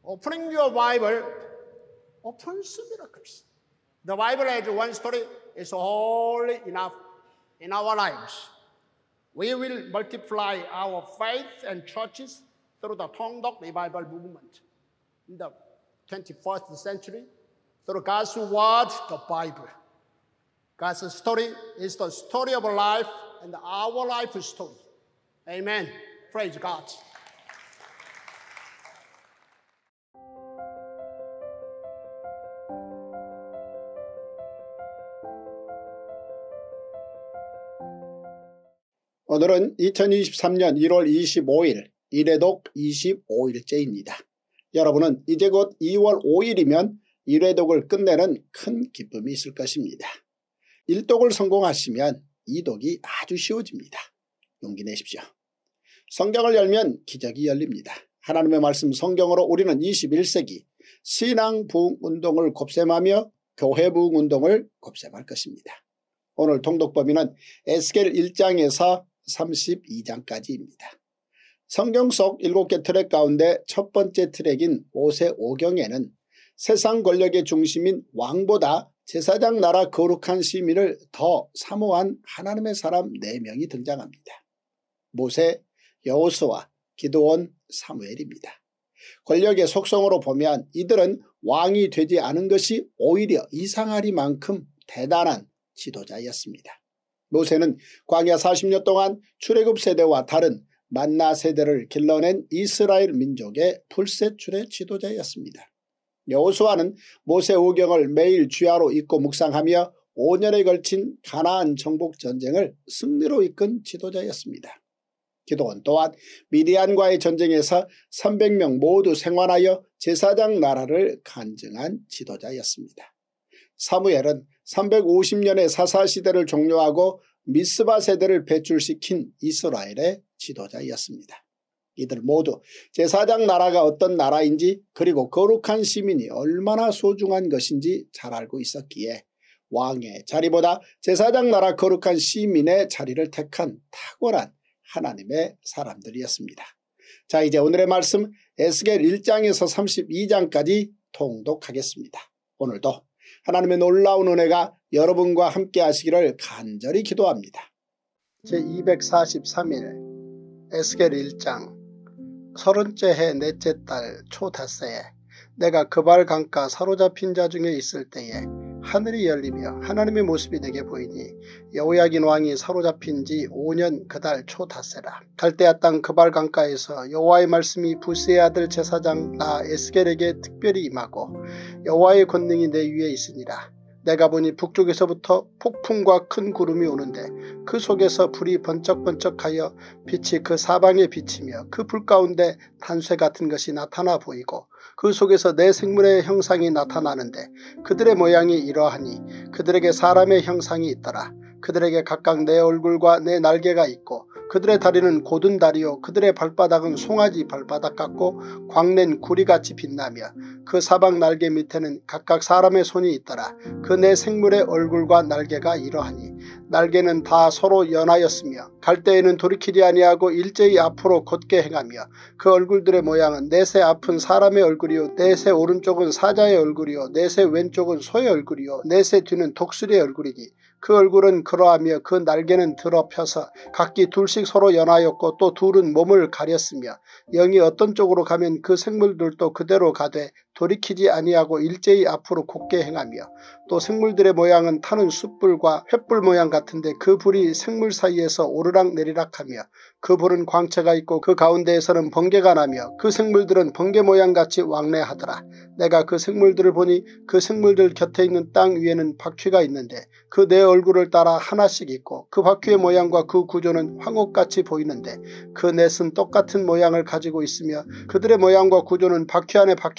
Opening your Bible opens miracles. The Bible has one story. It's all enough in our lives. We will multiply our faith and churches through the Tongdok Revival movement in the 21st century through God's word, the Bible. God's story is the story of life and our life story. Amen. Praise God. 오늘은 2023년 1월 25일 일회독 25일째입니다. 여러분은 이제 곧 2월 5일이면 일회독을 끝내는 큰 기쁨이 있을 것입니다. 1독을 성공하시면 2독이 아주 쉬워집니다. 용기 내십시오. 성경을 열면 기적이 열립니다. 하나님의 말씀 성경으로 우리는 21세기 신앙 부흥운동을 곱셈하며 교회 부흥운동을 곱셈할 것입니다. 오늘 통독범위는 에스겔 1장에서 32장까지입니다. 성경 속 7개 트랙 가운데 첫 번째 트랙인 모세오경에는 세상 권력의 중심인 왕보다 제사장 나라 거룩한 시민을 더 사모한 하나님의 사람 4명이 등장합니다. 모세, 여호수아, 기드온, 사무엘입니다. 권력의 속성으로 보면 이들은 왕이 되지 않은 것이 오히려 이상하리만큼 대단한 지도자였습니다. 모세는 광야 40년 동안 출애굽 세대와 다른 만나 세대를 길러낸 이스라엘 민족의 풀셋출의 지도자였습니다. 여호수아는 모세오경을 매일 주야로 읽고 묵상하며 5년에 걸친 가나안 정복 전쟁을 승리로 이끈 지도자였습니다. 기드온 또한 미디안과의 전쟁에서 300명 모두 생還하여 제사장 나라를 간증한 지도자였습니다. 사무엘은 350년의 사사시대를 종료하고 미스바 세대를 배출시킨 이스라엘의 지도자였습니다. 이들 모두 제사장 나라가 어떤 나라인지 그리고 거룩한 시민이 얼마나 소중한 것인지 잘 알고 있었기에 왕의 자리보다 제사장 나라 거룩한 시민의 자리를 택한 탁월한 하나님의 사람들이었습니다. 자, 이제 오늘의 말씀 에스겔 1장에서 32장까지 통독하겠습니다. 오늘도 하나님의 놀라운 은혜가 여러분과 함께 하시기를 간절히 기도합니다. 제243일 에스겔 1장 30째 해 넷째 달 초닷새에 내가 그발 강가 사로잡힌 자 중에 있을 때에 하늘이 열리며 하나님의 모습이 내게 보이니 여호야긴 왕이 사로잡힌 지 5년 그달 초닷새라. 갈대아 땅 그발 강가에서 여호와의 말씀이 부스의 아들 제사장 나 에스겔에게 특별히 임하고 여호와의 권능이 내 위에 있으니라. 내가 보니 북쪽에서부터 폭풍과 큰 구름이 오는데 그 속에서 불이 번쩍번쩍하여 빛이 그 사방에 비치며 그 불 가운데 단쇠 같은 것이 나타나 보이고 그 속에서 내 생물의 형상이 나타나는데 그들의 모양이 이러하니 그들에게 사람의 형상이 있더라. 그들에게 각각 내 얼굴과 내 날개가 있고 그들의 다리는 곧은 다리요 그들의 발바닥은 송아지 발바닥 같고 광낸 구리같이 빛나며 그 사방 날개 밑에는 각각 사람의 손이 있더라. 그 내 생물의 얼굴과 날개가 이러하니 날개는 다 서로 연하였으며 갈대에는 돌이키지 아니하고 일제히 앞으로 곧게 행하며 그 얼굴들의 모양은 넷의 앞은 사람의 얼굴이요 넷의 오른쪽은 사자의 얼굴이요 넷의 왼쪽은 소의 얼굴이요 넷의 뒤는 독수리의 얼굴이니 그 얼굴은 그러하며 그 날개는 들어 펴서 각기 둘씩 서로 연하였고 또 둘은 몸을 가렸으며 영이 어떤 쪽으로 가면 그 생물들도 그대로 가되 돌이키지 아니하고 일제히 앞으로 곧게 행하며 또 생물들의 모양은 타는 숯불과 횃불 모양 같은데 그 불이 생물 사이에서 오르락 내리락하며 그 불은 광채가 있고 그 가운데에서는 번개가 나며 그 생물들은 번개 모양같이 왕래하더라. 내가 그 생물들을 보니 그 생물들 곁에 있는 땅 위에는 바퀴가 있는데 그 내 얼굴을 따라 하나씩 있고 그 바퀴의 모양과 그 구조는 황옥같이 보이는데 그 넷은 똑같은 모양을 가지고 있으며 그들의 모양과 구조는 바퀴 안에 바퀴가 있는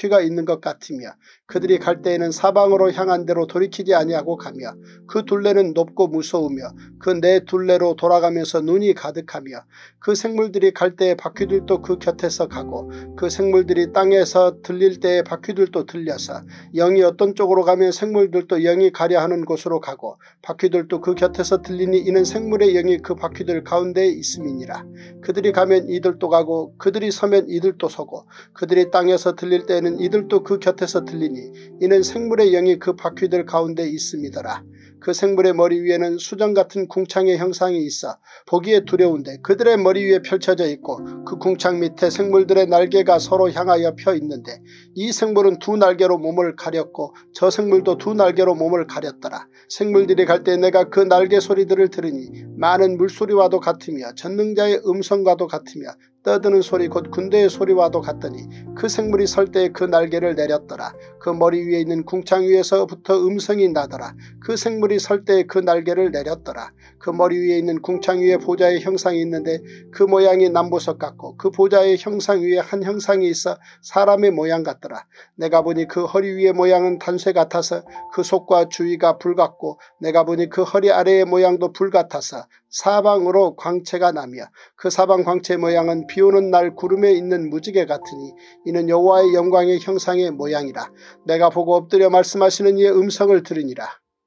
것 같으며 그들이 갈 때에는 사방으로 향한 대로 돌이키지 아니하고 가며 그 둘레는 높고 무서우며 그 네 둘레로 돌아가면서 눈이 가득하며 그 생물들이 갈 때에 바퀴들도 그 곁에서 가고 그 생물들이 땅에서 들릴 때에 바퀴들도 들려서 영이 어떤 쪽으로 가면 생물들도 영이 가려 하는 곳으로 가고 바퀴들도 그 곁에서 들리니 이는 생물의 영이 그 바퀴들 가운데에 있음이니라. 그들이 가면 이들도 가고 그들이 서면 이들도 서고 그들이 땅에서 들릴 때에는 이들도 그 곁에서 들리니 이는 생물의 영이 그 바퀴들 가운데에 있음이더라. 그 생물의 머리 위에는 수정 같은 궁창의 형상이 있어 보기에 두려운데 그들의 머리 위에 펼쳐져 있고 그 궁창 밑에 생물들의 날개가 서로 향하여 펴 있는데 이 생물은 두 날개로 몸을 가렸고 저 생물도 두 날개로 몸을 가렸더라. 생물들이 갈 때 내가 그 날개 소리들을 들으니 많은 물소리와도 같으며 전능자의 음성과도 같으며 떠드는 소리 곧 군대의 소리와도 같더니 그 생물이 설 때에 그 날개를 내렸더라. 그 머리 위에 있는 궁창 위에서부터 음성이 나더라. 그 생물이 설 때에 그 날개를 내렸더라. 그 머리 위에 있는 궁창 위에 보좌의 형상이 있는데 그 모양이 남보석 같고 그 보좌의 형상 위에 한 형상이 있어 사람의 모양 같더라. 내가 보니 그 허리 위의 모양은 단쇠 같아서 그 속과 주위가 불 같고 내가 보니 그 허리 아래의 모양도 불 같아서 사방으로 광채가 나며 그 사방 광채 모양은 비오는 날 구름에 있는 무지개 같으니 이는 여호와의 영광의 형상의 모양이라. 내가 보고 엎드려 말씀하시는 이의 음성을 들으니라.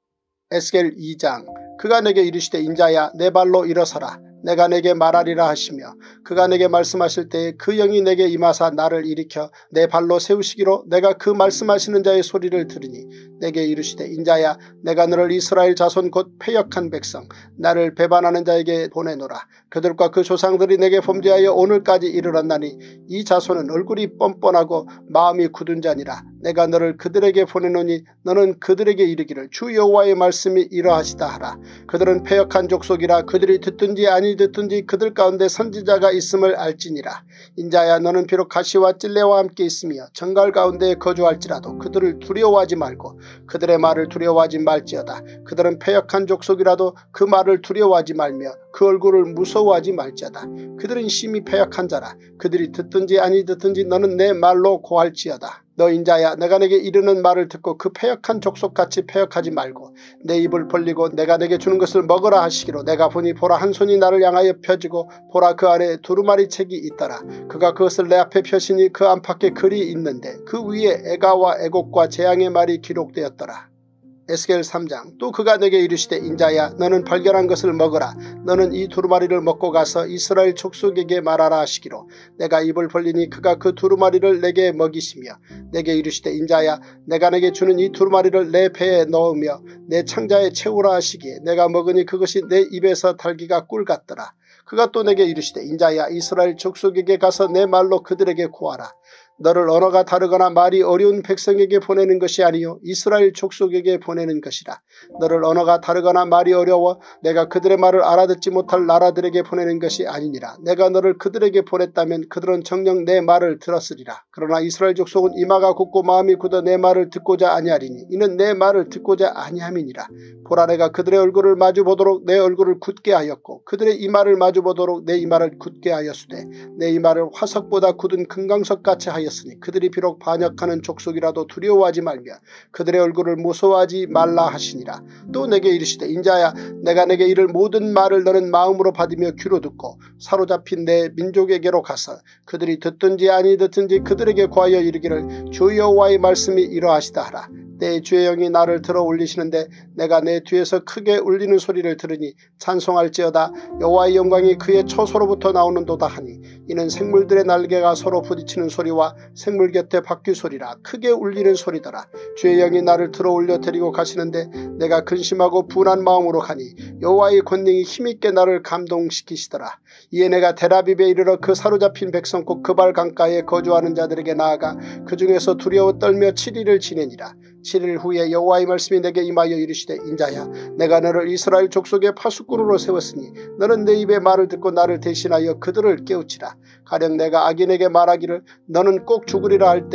에스겔 2장. 그가 내게 이르시되 인자야 내 발로 일어서라. 내가 내게 말하리라 하시며 그가 내게 말씀하실 때에 그 영이 내게 임하사 나를 일으켜 내 발로 세우시기로 내가 그 말씀하시는 자의 소리를 들으니 내게 이르시되 인자야 내가 너를 이스라엘 자손 곧 패역한 백성 나를 배반하는 자에게 보내노라. 그들과 그 조상들이 내게 범죄하여 오늘까지 이르렀나니 이 자손은 얼굴이 뻔뻔하고 마음이 굳은 자니라. 내가 너를 그들에게 보내노니 너는 그들에게 이르기를 주 여호와의 말씀이 이러하시다 하라. 그들은 패역한 족속이라. 그들이 듣든지 아니 듣든지 그들 가운데 선지자가 있음을 알지니라. 인자야 너는 비록 가시와 찔레와 함께 있으며 정갈 가운데 거주할지라도 그들을 두려워하지 말고 그들의 말을 두려워하지 말지어다. 그들은 패역한 족속이라도 그 말을 두려워하지 말며 그 얼굴을 무서워하지 말지어다. 그들은 심히 패역한 자라. 그들이 듣든지 아니 듣든지 너는 내 말로 고할지어다. 너 인자야 내가 내게 이르는 말을 듣고 그 패역한 족속같이 패역하지 말고 내 입을 벌리고 내가 내게 주는 것을 먹으라 하시기로 내가 보니 보라 한 손이 나를 향하여 펴지고 보라 그 아래에 두루마리 책이 있더라. 그가 그것을 내 앞에 펴시니 그 안팎에 글이 있는데 그 위에 애가와 애곡과 재앙의 말이 기록되었더라. 에스겔 3장. 또 그가 내게 이르시되 인자야 너는 발견한 것을 먹으라. 너는 이 두루마리를 먹고 가서 이스라엘 족속에게 말하라 하시기로 내가 입을 벌리니 그가 그 두루마리를 내게 먹이시며 내게 이르시되 인자야 내가 내게 주는 이 두루마리를 내 배에 넣으며 내 창자에 채우라 하시기에 내가 먹으니 그것이 내 입에서 달기가 꿀 같더라. 그가 또 내게 이르시되 인자야 이스라엘 족속에게 가서 내 말로 그들에게 고하라. 너를 언어가 다르거나 말이 어려운 백성에게 보내는 것이 아니요 이스라엘 족속에게 보내는 것이라. 너를 언어가 다르거나 말이 어려워 내가 그들의 말을 알아듣지 못할 나라들에게 보내는 것이 아니니라. 내가 너를 그들에게 보냈다면 그들은 정녕 내 말을 들었으리라. 그러나 이스라엘 족속은 이마가 굳고 마음이 굳어 내 말을 듣고자 아니하리니 이는 내 말을 듣고자 아니함이니라. 보라 내가 그들의 얼굴을 마주보도록 내 얼굴을 굳게 하였고 그들의 이마를 마주보도록 내 이마를 굳게 하였으되 내 이마를 화석보다 굳은 금강석같이 하였으니 그들이 비록 반역하는 족속이라도 두려워하지 말며 그들의 얼굴을 무서워하지 말라 하시니라. 또 내게 이르시되 인자야 내가 내게 이를 모든 말을 너는 마음으로 받으며 귀로 듣고 사로잡힌 내 민족에게로 가서 그들이 듣든지 아니 듣든지 그들에게 고하여 이르기를 주 여호와의 말씀이 이러하시다 하라. 내 주의 영이 나를 들어 올리시는데 내가 내 뒤에서 크게 울리는 소리를 들으니 찬송할지어다. 여호와의 영광이 그의 처소로부터 나오는도다 하니 이는 생물들의 날개가 서로 부딪히는 소리와 생물 곁에 바퀴 소리라. 크게 울리는 소리더라. 주의 영이 나를 들어 올려 데리고 가시는데 내가 근심하고 분한 마음으로 가니 여호와의 권능이 힘있게 나를 감동시키시더라. 이에 내가 델아빕에 이르러 그 사로잡힌 백성 곧 그발 강가에 거주하는 자들에게 나아가 그 중에서 두려워 떨며 7일을 지내니라. 7일 후에 여호와의 말씀이 내게 임하여 이르시되 인자야 내가 너를 이스라엘 족속의 파수꾼으로 세웠으니 너는 내 입의 말을 듣고 나를 대신하여 그들을 깨우치라. 가령 내가 악인에게 말하기를 너는 꼭 죽으리라 할 때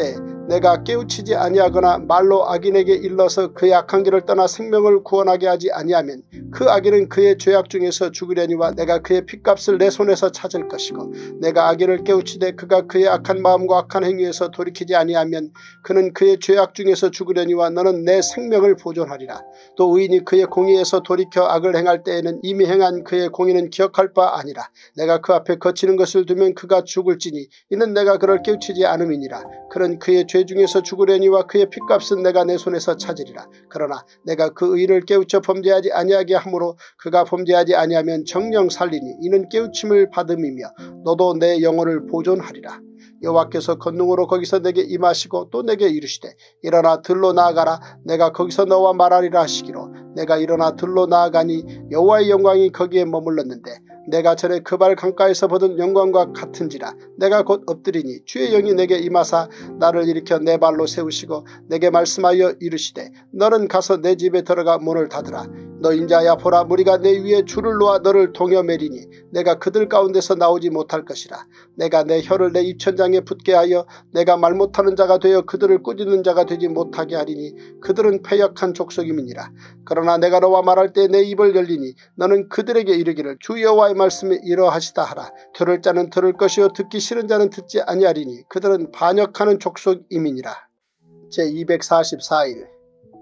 내가 깨우치지 아니하거나 말로 악인에게 일러서 그의 악한 길을 떠나 생명을 구원하게 하지 아니하면 그 악인은 그의 죄악 중에서 죽으려니와 내가 그의 핏값을 내 손에서 찾을 것이고 내가 악인을 깨우치되 그가 그의 악한 마음과 악한 행위에서 돌이키지 아니하면 그는 그의 죄악 중에서 죽으려니와 너는 내 생명을 보존하리라. 또 의인이 그의 공의에서 돌이켜 악을 행할 때에는 이미 행한 그의 공의는 기억할 바 아니라 내가 그 앞에 거치는 것을 두면 그가 죽을지니 이는 내가 그를 깨우치지 않음이니라. 그는 그의 죄 중에서 죽으려니와 그의 핏값은 내가 내 손에서 찾으리라. 그러나 내가 그 의인을 깨우쳐 범죄하지 아니하게 하므로 그가 범죄하지 아니하면 정령 살리니 이는 깨우침을 받음이며 너도 내 영혼을 보존하리라. 여호와께서 권능으로 거기서 내게 임하시고 또 내게 이르시되 일어나 들로 나아가라. 내가 거기서 너와 말하리라 하시기로 내가 일어나 들로 나아가니 여호와의 영광이 거기에 머물렀는데 내가 전에 그발 강가에서 보던 영광과 같은지라. 내가 곧 엎드리니 주의 영이 내게 임하사 나를 일으켜 내 발로 세우시고 내게 말씀하여 이르시되 너는 가서 내 집에 들어가 문을 닫으라. 너 인자야 보라 무리가 내 위에 줄을 놓아 너를 동여 매리니 내가 그들 가운데서 나오지 못할 것이라. 내가 내 혀를 내 입천장에 붙게 하여 내가 말 못하는 자가 되어 그들을 꾸짖는 자가 되지 못하게 하리니 그들은 패역한 족속임이니라. 그러나 내가 너와 말할 때 내 입을 열리니 너는 그들에게 이르기를 주 여호와의 말씀이 이러하시다 하라. 들을 자는 들을 것이요 듣기 싫은 자는 듣지 아니하리니 그들은 반역하는 족속임이니라. 제244일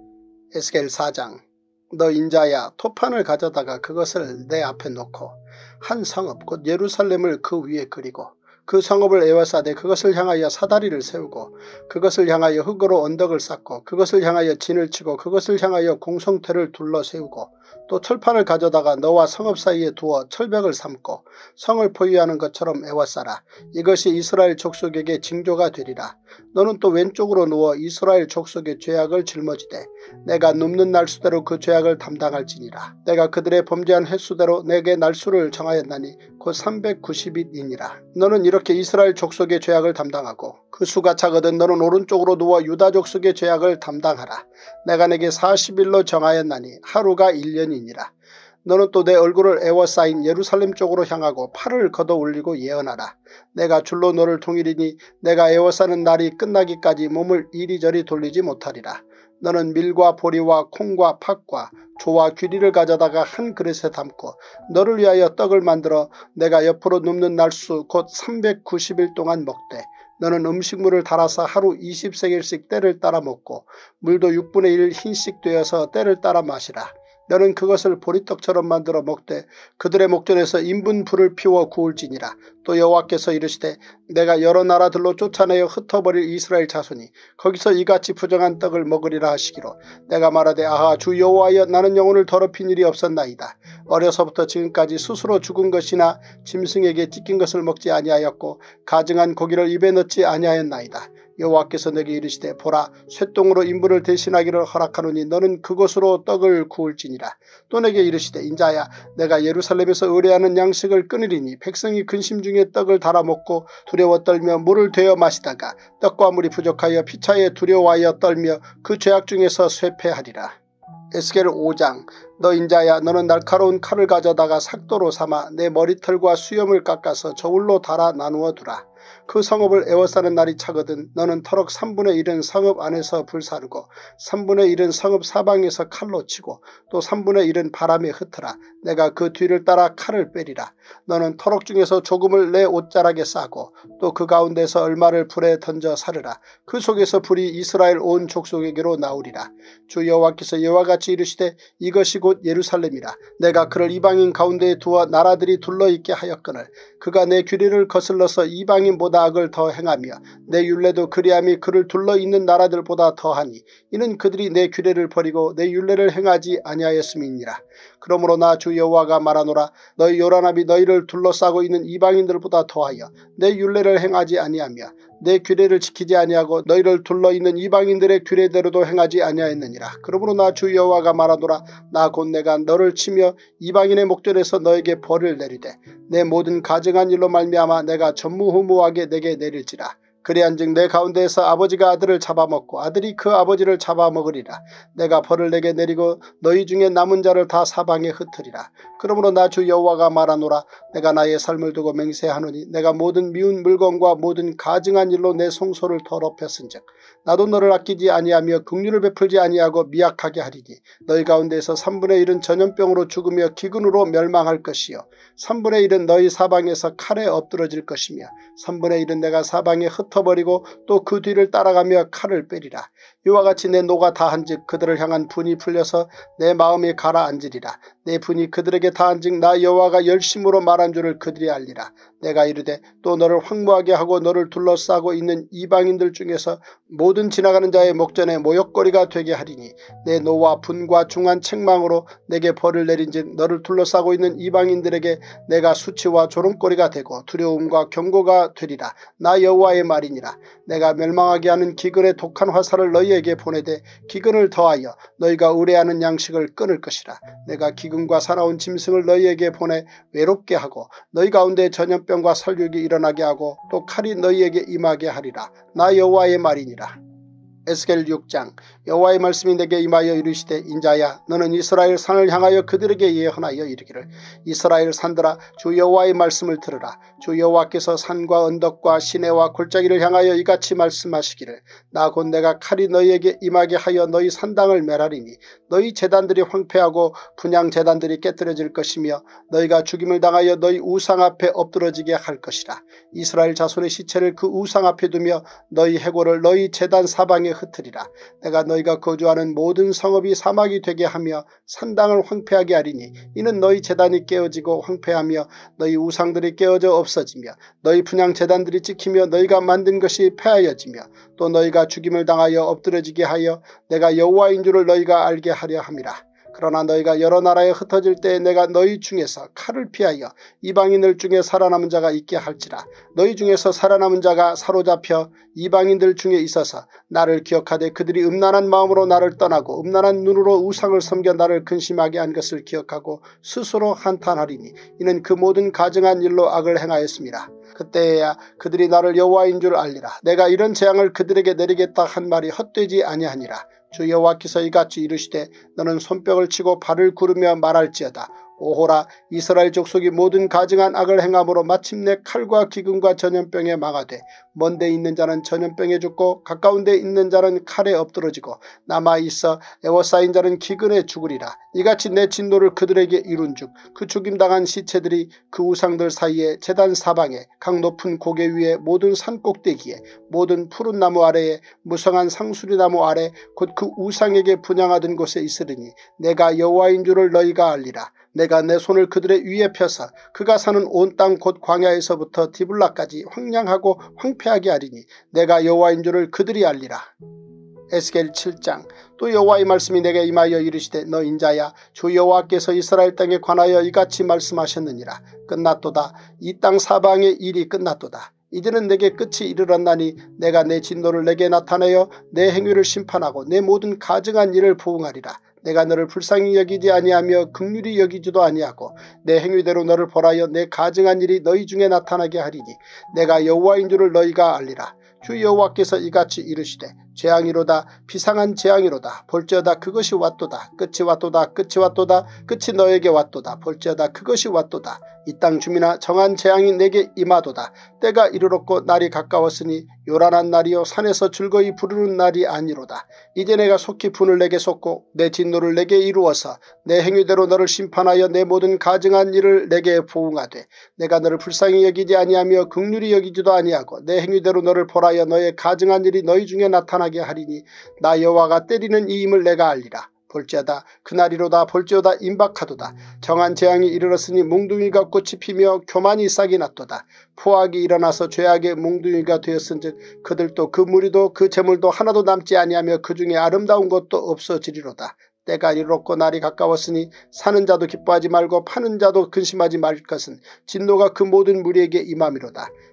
에스겔 4장. 너 인자야 토판을 가져다가 그것을 내 앞에 놓고 한 성읍 곧 예루살렘을 그 위에 그리고 그 성읍을 에워싸되 그것을 향하여 사다리를 세우고 그것을 향하여 흙으로 언덕을 쌓고 그것을 향하여 진을 치고 그것을 향하여 공성태를 둘러 세우고 또 철판을 가져다가 너와 성읍 사이에 두어 철벽을 삼고 성을 포위하는 것처럼 에워싸라. 이것이 이스라엘 족속에게 징조가 되리라. 너는 또 왼쪽으로 누워 이스라엘 족속의 죄악을 짊어지되 내가 눕는 날수대로 그 죄악을 담당할지니라. 내가 그들의 범죄한 횟수대로 내게 날수를 정하였나니 곧 390일이니라. 너는 이렇게 이스라엘 족속의 죄악을 담당하고 그 수가 차거든 너는 오른쪽으로 누워 유다 족속의 죄악을 담당하라. 내가 내게 40일로 정하였나니 하루가 1년이니라. 너는 또 내 얼굴을 에워싸인 예루살렘 쪽으로 향하고 팔을 걷어 올리고 예언하라. 내가 줄로 너를 통일이니 내가 에워싸는 날이 끝나기까지 몸을 이리저리 돌리지 못하리라. 너는 밀과 보리와 콩과 팥과 조와 귀리를 가져다가 한 그릇에 담고 너를 위하여 떡을 만들어 내가 옆으로 눕는 날수 곧 390일 동안 먹되 너는 음식물을 달아서 하루 20세겔씩 때를 따라 먹고 물도 6분의 1 흰씩 되어서 때를 따라 마시라. 너는 그것을 보리떡처럼 만들어 먹되 그들의 목전에서 인분 불을 피워 구울지니라. 또 여호와께서 이르시되 내가 여러 나라들로 쫓아내어 흩어버릴 이스라엘 자손이 거기서 이같이 부정한 떡을 먹으리라 하시기로 내가 말하되 아하 주 여호와여 나는 영혼을 더럽힌 일이 없었나이다. 어려서부터 지금까지 스스로 죽은 것이나 짐승에게 찢긴 것을 먹지 아니하였고 가증한 고기를 입에 넣지 아니하였나이다. 여호와께서 내게 이르시되 보라 쇠똥으로 인분을 대신하기를 허락하노니 너는 그것으로 떡을 구울지니라. 또 내게 이르시되 인자야 내가 예루살렘에서 의뢰하는 양식을 끊으리니 백성이 근심 중에 떡을 달아 먹고 두려워 떨며 물을 되어 마시다가 떡과 물이 부족하여 피차에 두려워하여 떨며 그 죄악 중에서 쇠폐하리라. 에스겔 5장. 너 인자야 너는 날카로운 칼을 가져다가 삭도로 삼아 내 머리털과 수염을 깎아서 저울로 달아 나누어 두라. 그 성읍을 에워싸는 날이 차거든 너는 터럭 3분의 1은 성읍 안에서 불사르고 3분의 1은 성읍 사방에서 칼로 치고 또 3분의 1은 바람에 흩어라. 내가 그 뒤를 따라 칼을 빼리라. 너는 터럭 중에서 조금을 내 옷자락에 싸고 또 그 가운데서 얼마를 불에 던져 사르라. 그 속에서 불이 이스라엘 온 족속에게로 나오리라. 주 여호와께서 이와 같이 이르시되 이것이 곧 예루살렘이라. 내가 그를 이방인 가운데에 두어 나라들이 둘러있게 하였거늘 그가 내 규례를 거슬러서 이방인보다 악을 더 행하며 내 율례도 그리함이 그를 둘러있는 나라들보다 더하니 이는 그들이 내 규례를 버리고 내 율례를 행하지 아니하였음이니라. 그러므로 나 주 여호와가 말하노라. 너희 요란함이 너희를 둘러싸고 있는 이방인들보다 더하여 내 율례를 행하지 아니하며 내 규례를 지키지 아니하고 너희를 둘러있는 이방인들의 규례대로도 행하지 아니하였느니라. 그러므로 나 주 여호와가 말하노라. 나 곧 내가 너를 치며 이방인의 목전에서 너에게 벌을 내리되 내 모든 가증한 일로 말미암아 내가 전무후무하게 내게 내릴지라. 그리한즉 내 가운데에서 아버지가 아들을 잡아먹고 아들이 그 아버지를 잡아먹으리라. 내가 벌을 내게 내리고 너희 중에 남은 자를 다 사방에 흩으리라. 그러므로 나 주 여호와가 말하노라. 내가 나의 삶을 두고 맹세하노니 내가 모든 미운 물건과 모든 가증한 일로 내 성소를 더럽혔은즉 나도 너를 아끼지 아니하며 긍휼을 베풀지 아니하고 미약하게 하리니 너희 가운데에서 3분의 1은 전염병으로 죽으며 기근으로 멸망할 것이요 3분의 1은 너희 사방에서 칼에 엎드러질 것이며 3분의 1은 내가 사방에 흩어버리고 또 그 뒤를 따라가며 칼을 빼리라. 이와 같이 내 노가 다한즉 그들을 향한 분이 풀려서 내 마음이 가라앉으리라. 내 분이 그들에게 다한즉 나 여호와가 열심으로 말한 줄을 그들이 알리라. 내가 이르되 또 너를 황무하게 하고 너를 둘러싸고 있는 이방인들 중에서 모든 지나가는 자의 목전에 모욕거리가 되게 하리니 내 노와 분과 중한 책망으로 내게 벌을 내린즉 너를 둘러싸고 있는 이방인들에게 내가 수치와 조롱거리가 되고 두려움과 경고가 되리라. 나 여호와의 말이니라. 내가 멸망하게 하는 기근의 독한 화살을 너희에게 보내되 기근을 더하여 너희가 의뢰하는 양식을 끊을 것이라. 내가 기근과 사나운 짐승을 너희에게 보내 외롭게 하고 너희 가운데 전염병과 살육이 일어나게 하고 또 칼이 너희에게 임하게 하리라. 나 여호와의 말이니라. 에스겔 6장. 여호와의 말씀이 내게 임하여 이르시되 인자야 너는 이스라엘 산을 향하여 그들에게 예언하여 이르기를 이스라엘 산들아 주 여호와의 말씀을 들으라. 주 여호와께서 산과 언덕과 시내와 골짜기를 향하여 이같이 말씀하시기를 나 곧 내가 칼이 너희에게 임하게 하여 너희 산당을 멸하리니 너희 제단들이 황폐하고 분향 제단들이 깨뜨려질 것이며 너희가 죽임을 당하여 너희 우상 앞에 엎드러지게 할 것이라. 이스라엘 자손의 시체를 그 우상 앞에 두며 너희 해골을 너희 제단 사방에 흩으리라. 내가 너희가 거주하는 모든 성읍이 사막이 되게 하며 산당을 황폐하게 하리니 이는 너희 제단이 깨어지고 황폐하며 너희 우상들이 깨어져 없어지며 너희 분향 제단들이 찍히며 너희가 만든 것이 폐하여지며 또 너희가 죽임을 당하여 엎드러지게 하여 내가 여호와인 줄을 너희가 알게 하려 함이라. 그러나 너희가 여러 나라에 흩어질 때에 내가 너희 중에서 칼을 피하여 이방인들 중에 살아남은 자가 있게 할지라. 너희 중에서 살아남은 자가 사로잡혀 이방인들 중에 있어서 나를 기억하되 그들이 음란한 마음으로 나를 떠나고 음란한 눈으로 우상을 섬겨 나를 근심하게 한 것을 기억하고 스스로 한탄하리니 이는 그 모든 가증한 일로 악을 행하였습니다. 그때에야 그들이 나를 여호와인 줄 알리라. 내가 이런 재앙을 그들에게 내리겠다 한 말이 헛되지 아니하니라. 주 여호와께서 이같이 이르시되 너는 손뼉을 치고 발을 구르며 말할지어다. 오호라 이스라엘 족속이 모든 가증한 악을 행함으로 마침내 칼과 기근과 전염병에 망하되 먼데 있는 자는 전염병에 죽고 가까운 데 있는 자는 칼에 엎드러지고 남아있어 애워싸인 자는 기근에 죽으리라. 이같이 내 진노를 그들에게 이룬즉 그 죽임당한 시체들이 그 우상들 사이에 제단 사방에 각 높은 고개 위에 모든 산 꼭대기에 모든 푸른 나무 아래에 무성한 상수리나무 아래 곧 그 우상에게 분향하던 곳에 있으리니 내가 여호와인 줄을 너희가 알리라. 내가 내 손을 그들의 위에 펴서 그가 사는 온 땅 곧 광야에서부터 디블라까지 황량하고 황폐하게 하리니 내가 여호와인 줄을 그들이 알리라. 에스겔 7장. 또 여호와의 말씀이 내게 임하여 이르시되 너 인자야 주 여호와께서 이스라엘 땅에 관하여 이같이 말씀하셨느니라. 끝났도다. 이 땅 사방의 일이 끝났도다. 이제는 내게 끝이 이르렀나니 내가 내 진노를 내게 나타내어 내 행위를 심판하고 내 모든 가증한 일을 보응하리라. 내가 너를 불쌍히 여기지 아니하며 긍휼히 여기지도 아니하고 내 행위대로 너를 벌하여 내 가증한 일이 너희 중에 나타나게 하리니 내가 여호와인 줄을 너희가 알리라. 주 여호와께서 이같이 이르시되 재앙이로다. 비상한 재앙이로다. 볼지어다 그것이 왔도다. 끝이 왔도다. 끝이 왔도다. 끝이 너에게 왔도다. 볼지어다 그것이 왔도다. 이 땅 주민아 정한 재앙이 내게 임하도다. 때가 이르렀고 날이 가까웠으니 요란한 날이요 산에서 즐거이 부르는 날이 아니로다. 이제 내가 속히 분을 내게 쏟고 내 진노를 내게 이루어서 내 행위대로 너를 심판하여 내 모든 가증한 일을 내게 보응하되 내가 너를 불쌍히 여기지 아니하며 긍휼히 여기지도 아니하고 내 행위대로 너를 벌하여 너의 가증한 일이 너희 중에 나타나게 하리니 나 여호와가 때리는 이임을 내가 알리라. 볼지어다 그날이로다. 볼지어다 임박하도다. 정한 재앙이 이르렀으니 몽둥이가 꽃이 피며 교만이 싹이 났도다. 포악이 일어나서 죄악의 몽둥이가 되었은즉 그들도 그 무리도 그 재물도 하나도 남지 아니하며 그 중에 아름다운 것도 없어지리로다. 때가 이르렀고 날이 가까웠으니 사는 자도 기뻐하지 말고 파는 자도 근심하지 말 것은 진노가 그 모든 무리에게 임함이로다.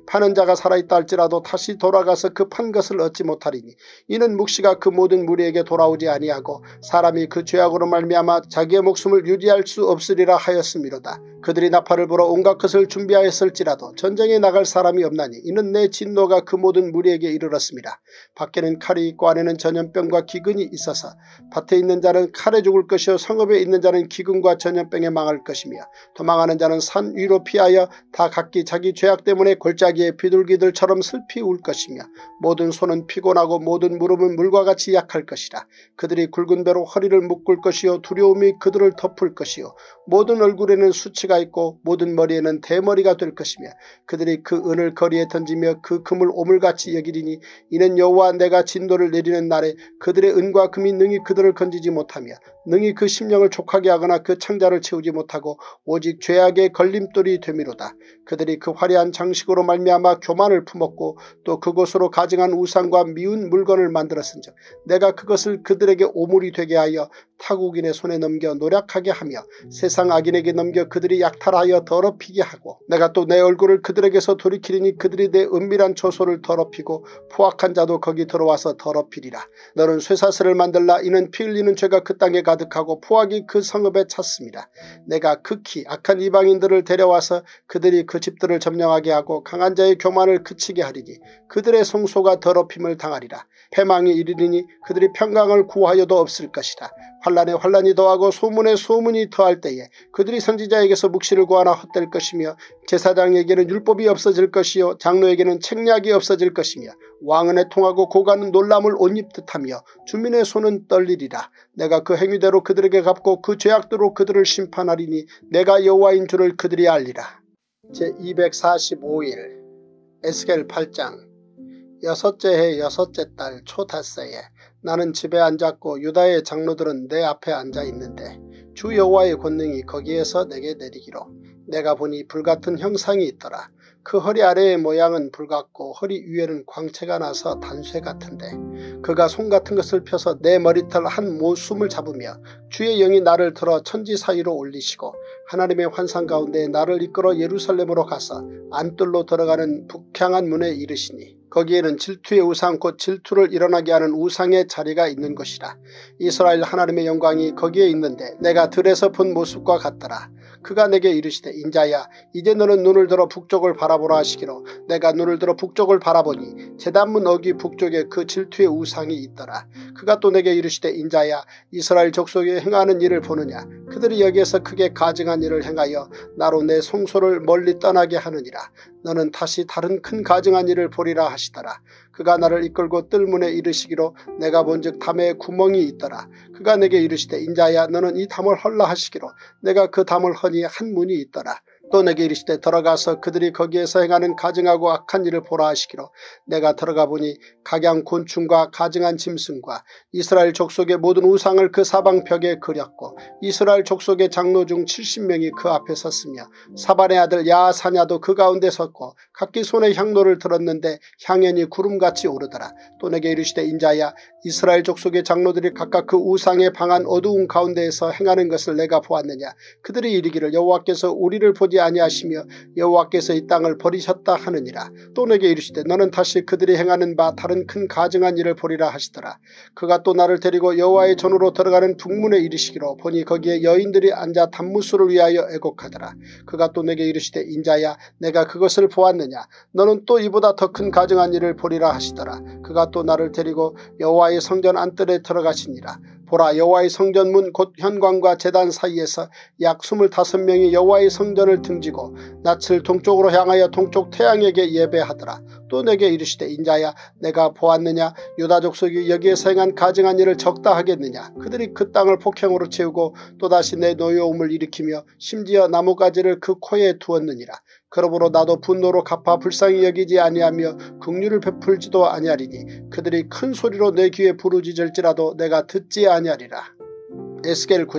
파는 자가 살아있다 할지라도 다시 돌아가서 그 판 것을 얻지 못하리니 이는 묵시가 그 모든 무리에게 돌아오지 아니하고 사람이 그 죄악으로 말미암아 자기의 목숨을 유지할 수 없으리라 하였음이로다. 그들이 나팔을 불어 온갖 것을 준비하였을지라도 전쟁에 나갈 사람이 없나니 이는 내 진노가 그 모든 무리에게 이르렀습니다. 밖에는 칼이 있고 안에는 전염병과 기근이 있어서 밭에 있는 자는 칼에 죽을 것이요 성읍에 있는 자는 기근과 전염병에 망할 것이며 도망하는 자는 산 위로 피하여 다 각기 자기 죄악 때문에 골짜기에 비둘기들처럼 슬피 울 것이며 모든 손은 피곤하고 모든 무릎은 물과 같이 약할 것이라. 그들이 굵은 배로 허리를 묶을 것이요 두려움이 그들을 덮을 것이요 모든 얼굴에는 수치가 있고 모든 머리에는 대머리가 될 것이며 그들이 그 은을 거리에 던지며 그 금을 오물같이 여기리니 이는 여호와 내가 진노를 내리는 날에 그들의 은과 금이 능히 그들을 건지지 못하며 능히 그 심령을 족하게 하거나 그 창자를 채우지 못하고 오직 죄악의 걸림돌이 되미로다. 그들이 그 화려한 장식으로 말미암아 교만을 품었고 또 그곳으로 가증한 우상과 미운 물건을 만들었은즉 내가 그것을 그들에게 오물이 되게 하여 타국인의 손에 넘겨 노략하게 하며 세상 악인에게 넘겨 그들이 약탈하여 더럽히게 하고 내가 또 내 얼굴을 그들에게서 돌이키리니 그들이 내 은밀한 처소를 더럽히고 포악한 자도 거기 들어와서 더럽히리라. 너는 쇠사슬을 만들라. 이는 피 흘리는 죄가 그 땅에 가득하고 포악이 그 성읍에 찼습니다. 내가 극히 악한 이방인들을 데려와서 그들이 그 집들을 점령하게 하고 강한 자의 교만을 그치게 하리니 그들의 성소가 더럽힘을 당하리라. 패망이 이르리니 그들이 평강을 구하여도 없을 것이다. 환란에 환란이 더하고 소문에 소문이 더할 때에 그들이 선지자에게서 묵시를 구하나 헛될 것이며 제사장에게는 율법이 없어질 것이요 장로에게는 책략이 없어질 것이며 왕은 애통하고 고관은 놀람을 옷 입듯하며 주민의 손은 떨리리라. 내가 그 행위대로 그들에게 갚고 그 죄악대로 그들을 심판하리니 내가 여호와인 줄을 그들이 알리라. 제245일 에스겔 8장. 여섯째 해 여섯째 달 초닷새에 나는 집에 앉았고 유다의 장로들은 내 앞에 앉아있는데 주 여호와의 권능이 거기에서 내게 내리기로 내가 보니 불같은 형상이 있더라. 그 허리 아래의 모양은 불같고 허리 위에는 광채가 나서 단쇠 같은데 그가 손 같은 것을 펴서 내 머리털 한 모숨을 잡으며 주의 영이 나를 들어 천지 사이로 올리시고 하나님의 환상 가운데 나를 이끌어 예루살렘으로 가서 안뜰로 들어가는 북향한 문에 이르시니 거기에는 질투의 우상 곧 질투를 일어나게 하는 우상의 자리가 있는 것이라. 이스라엘 하나님의 영광이 거기에 있는데 내가 들에서 본 모습과 같더라. 그가 내게 이르시되 인자야 이제 너는 눈을 들어 북쪽을 바라보라 하시기로 내가 눈을 들어 북쪽을 바라보니 제단문 어귀 북쪽에 그 질투의 우상이 있더라. 그가 또 내게 이르시되 인자야 이스라엘 족속이 행하는 일을 보느냐. 그들이 여기에서 크게 가증한 일을 행하여 나로 내 성소를 멀리 떠나게 하느니라. 너는 다시 다른 큰 가증한 일을 보리라 하시더라. 그가 나를 이끌고 뜰문에 이르시기로 내가 본즉 담에 구멍이 있더라. 그가 내게 이르시되 인자야 너는 이 담을 헐라 하시기로 내가 그 담을 허니 한 문이 있더라. 또 내게 이르시되 들어가서 그들이 거기에서 행하는 가증하고 악한 일을 보라 하시기로 내가 들어가 보니 각양 곤충과 가증한 짐승과 이스라엘 족속의 모든 우상을 그 사방벽에 그렸고 이스라엘 족속의 장로 중 70명이 그 앞에 섰으며 사반의 아들 야사냐도 그 가운데 섰고 각기 손에 향로를 들었는데 향연이 구름같이 오르더라. 또 내게 이르시되 인자야 이스라엘 족속의 장로들이 각각 그 우상의 방한 어두운 가운데에서 행하는 것을 내가 보았느냐. 그들이 이르기를 여호와께서 우리를 보지 아니하시며 여호와께서 이 땅을 버리셨다 하느니라. 또 내게 이르시되 너는 다시 그들이 행하는 바 다른 큰 가증한 일을 보리라 하시더라. 그가 또 나를 데리고 여호와의 전으로 들어가는 북문에 이르시기로 보니 거기에 여인들이 앉아 단무술을 위하여 애곡하더라. 그가 또 내게 이르시되 인자야 내가 그것을 보았느냐. 너는 또 이보다 더 큰 가증한 일을 보리라 하시더라. 그가 또 나를 데리고 여호와의 성전 안뜰에 들어가시니라. 보라 여호와의 성전문 곧 현관과 제단 사이에서 약 25명이 여호와의 성전을 등지고 낯을 동쪽으로 향하여 동쪽 태양에게 예배하더라. 또 내게 이르시되 인자야 내가 보았느냐. 유다 족속이 여기에서 행한 가증한 일을 적다 하겠느냐. 그들이 그 땅을 폭행으로 채우고 또다시 내 노여움을 일으키며 심지어 나뭇가지를 그 코에 두었느니라. 그러므로 나도 분노로 갚아 불쌍히 여기지 아니하며 긍휼을 베풀지도 아니하리니 그들이 큰 소리로 내 귀에 부르짖을지라도 내가 듣지 아니하리라. 에스겔 9장.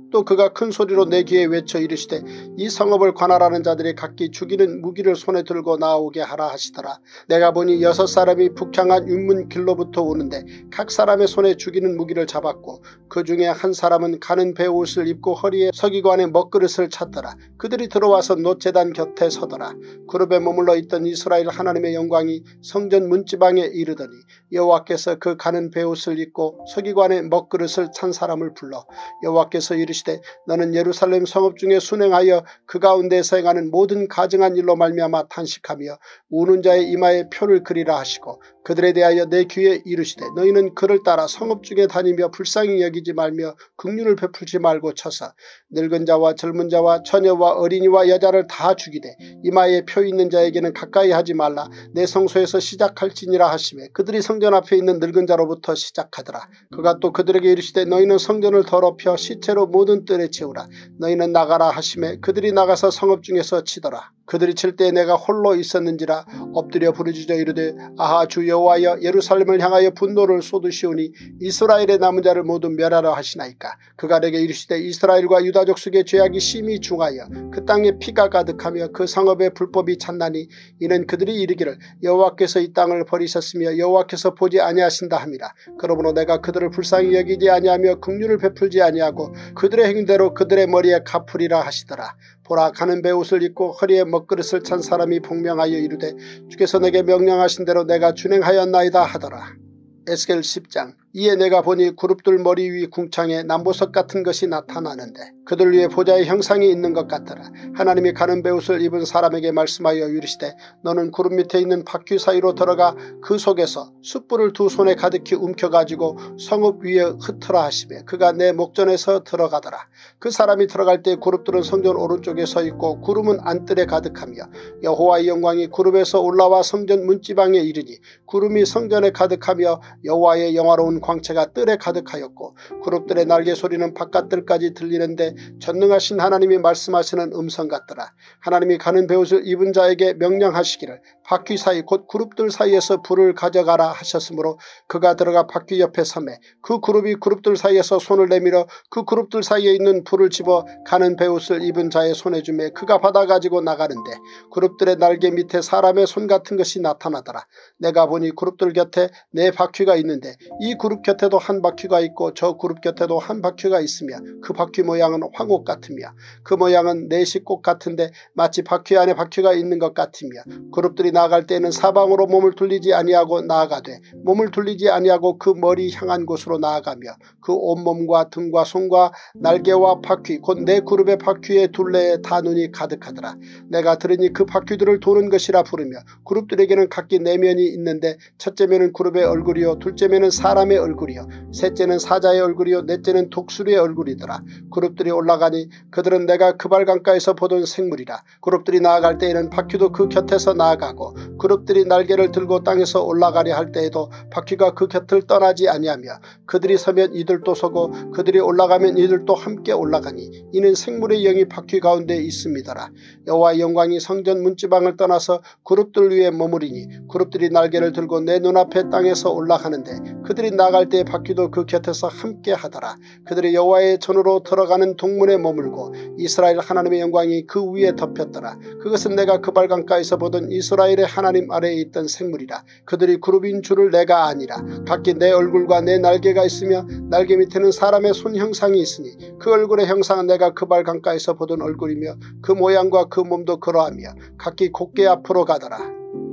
또 그가 큰 소리로 내 귀에 외쳐 이르시되 이 성읍을 관할하는 자들이 각기 죽이는 무기를 손에 들고 나오게 하라 하시더라. 내가 보니 6사람이 북향한 윤문 길로부터 오는데 각 사람의 손에 죽이는 무기를 잡았고 그 중에 한 사람은 가는 베옷을 입고 허리에 서기관의 먹그릇을 찼더라. 그들이 들어와서 놋제단 곁에 서더라. 그룹에 머물러 있던 이스라엘 하나님의 영광이 성전 문지방에 이르더니 여호와께서 그 가는 베옷을 입고 서기관의 먹그릇을 찬 사람을 불러 여호와께서 이르시되 너는 예루살렘 성읍 중에 순행하여 그 가운데서 행하는 모든 가증한 일로 말미암아 탄식하며 우는 자의 이마에 표를 그리라 하시고 그들에 대하여 내 귀에 이르시되 너희는 그를 따라 성읍 중에 다니며 불쌍히 여기지 말며 긍휼을 베풀지 말고 쳐서 늙은 자와 젊은 자와 처녀와 어린이와 여자를 다 죽이되 이마에 표 있는 자에게는 가까이 하지 말라. 내 성소에서 시작할지니라 하시매 그들이 성전 앞에 있는 늙은 자로부터 시작하더라. 그가 또 그들에게 이르시되 너희는 성전을 더럽혀 시체로 모든 뜰에 채우라. 너희는 나가라 하시매 그들이 나가서 성읍 중에서 치더라. 그들이 칠 때 내가 홀로 있었는지라 엎드려 부르짖어 이르되 아하 주 여호와여 예루살렘을 향하여 분노를 쏟으시오니 이스라엘의 남은 자를 모두 멸하라 하시나이까. 그가 내게 이르시되 이스라엘과 유다 족속의 죄악이 심히 중하여 그 땅에 피가 가득하며 그 성읍의 불법이 찼나니 이는 그들이 이르기를 여호와께서 이 땅을 버리셨으며 여호와께서 보지 아니하신다 함이라. 그러므로 내가 그들을 불쌍히 여기지 아니하며 긍휼을 베풀지 아니하고 그들의 행대로 그들의 머리에 갚으리라 하시더라. 보라 가는 베옷을 입고 허리에 먹그릇을 찬 사람이 복명하여 이르되 주께서 내게 명령하신 대로 내가 준행하였나이다 하더라. 에스겔 10장. 이에 내가 보니 그룹들 머리 위 궁창에 남보석 같은 것이 나타나는데 그들 위에 보좌의 형상이 있는 것 같더라. 하나님이 가는 베옷을 입은 사람에게 말씀하여 이르시되 너는 그룹 밑에 있는 바퀴 사이로 들어가 그 속에서 숯불을 두 손에 가득히 움켜가지고 성읍 위에 흩어라 하시며 그가 내 목전에서 들어가더라. 그 사람이 들어갈 때 그룹들은 성전 오른쪽에 서 있고 구름은 안뜰에 가득하며 여호와의 영광이 그룹에서 올라와 성전 문지방에 이르니 구름이 성전에 가득하며 여호와의 영화로운 광채가 뜰에 가득하였고 그룹들의 날개 소리는 바깥뜰까지 들리는데 전능하신 하나님이 말씀하시는 음성 같더라. 하나님이 가는 베옷을 입은 자에게 명령하시기를 바퀴 사이 곧 그룹들 사이에서 불을 가져가라 하셨으므로 그가 들어가 바퀴 옆에 서매 그 그룹이 그룹들 사이에서 손을 내밀어 그 그룹들 사이에 있는 불을 집어 가는 베옷을 입은 자의 손에 주매 그가 받아가지고 나가는데 그룹들의 날개 밑에 사람의 손 같은 것이 나타나더라. 내가 보니 그룹들 곁에 4바퀴가 있는데 이 그룹 곁에도 한 바퀴가 있고 저 그룹 곁에도 한 바퀴가 있으며 그 바퀴 모양은 황옥 같으며 그 모양은 4식꽃 같은데 마치 바퀴 안에 바퀴가 있는 것 같으며 그룹들이 나아갈 때에는 사방으로 몸을 돌리지 아니하고 나아가되 몸을 돌리지 아니하고 그 머리 향한 곳으로 나아가며 그 온몸과 등과 손과 날개와 바퀴 곧 4그룹의 바퀴의 둘레에 다 눈이 가득하더라. 내가 들으니 그 바퀴들을 도는 것이라 부르며 그룹들에게는 각기 4면이 있는데 첫째 면은 그룹의 얼굴이요 둘째 면은 사람의 얼굴이요 셋째는 사자의 얼굴이요 넷째는 독수리의 얼굴이더라. 그룹들이 올라가니 그들은 내가 그발 강가에서 보던 생물이라. 그룹들이 나아갈 때에는 바퀴도 그 곁에서 나아가고 그룹들이 날개를 들고 땅에서 올라가려 할 때에도 바퀴가 그 곁을 떠나지 아니하며 그들이 서면 이들도 서고 그들이 올라가면 이들도 함께 올라가니 이는 생물의 영이 바퀴 가운데 있음이더라. 여호와의 영광이 성전 문지방을 떠나서 그룹들 위에 머무리니 그룹들이 날개를 들고 내 눈앞에 땅에서 올라가는데 그들이 나갈 때 바퀴도 그 곁에서 함께 하더라. 그들이 여호와의 전으로 들어가는 동문에 머물고 이스라엘 하나님의 영광이 그 위에 덮였더라. 그것은 내가 그발 강가에서 보던 이스라엘의 하나님 아래에 있던 생물이라. 그들이 그룹인 줄을 내가 아니라. 각기 내 얼굴과 내 날개가 있으며 날개 밑에는 사람의 손 형상이 있으니 그 얼굴의 형상은 내가 그발 강가에서 보던 얼굴이며 그 모양과 그 몸도 그러하며 각기 곧게 앞으로 가더라.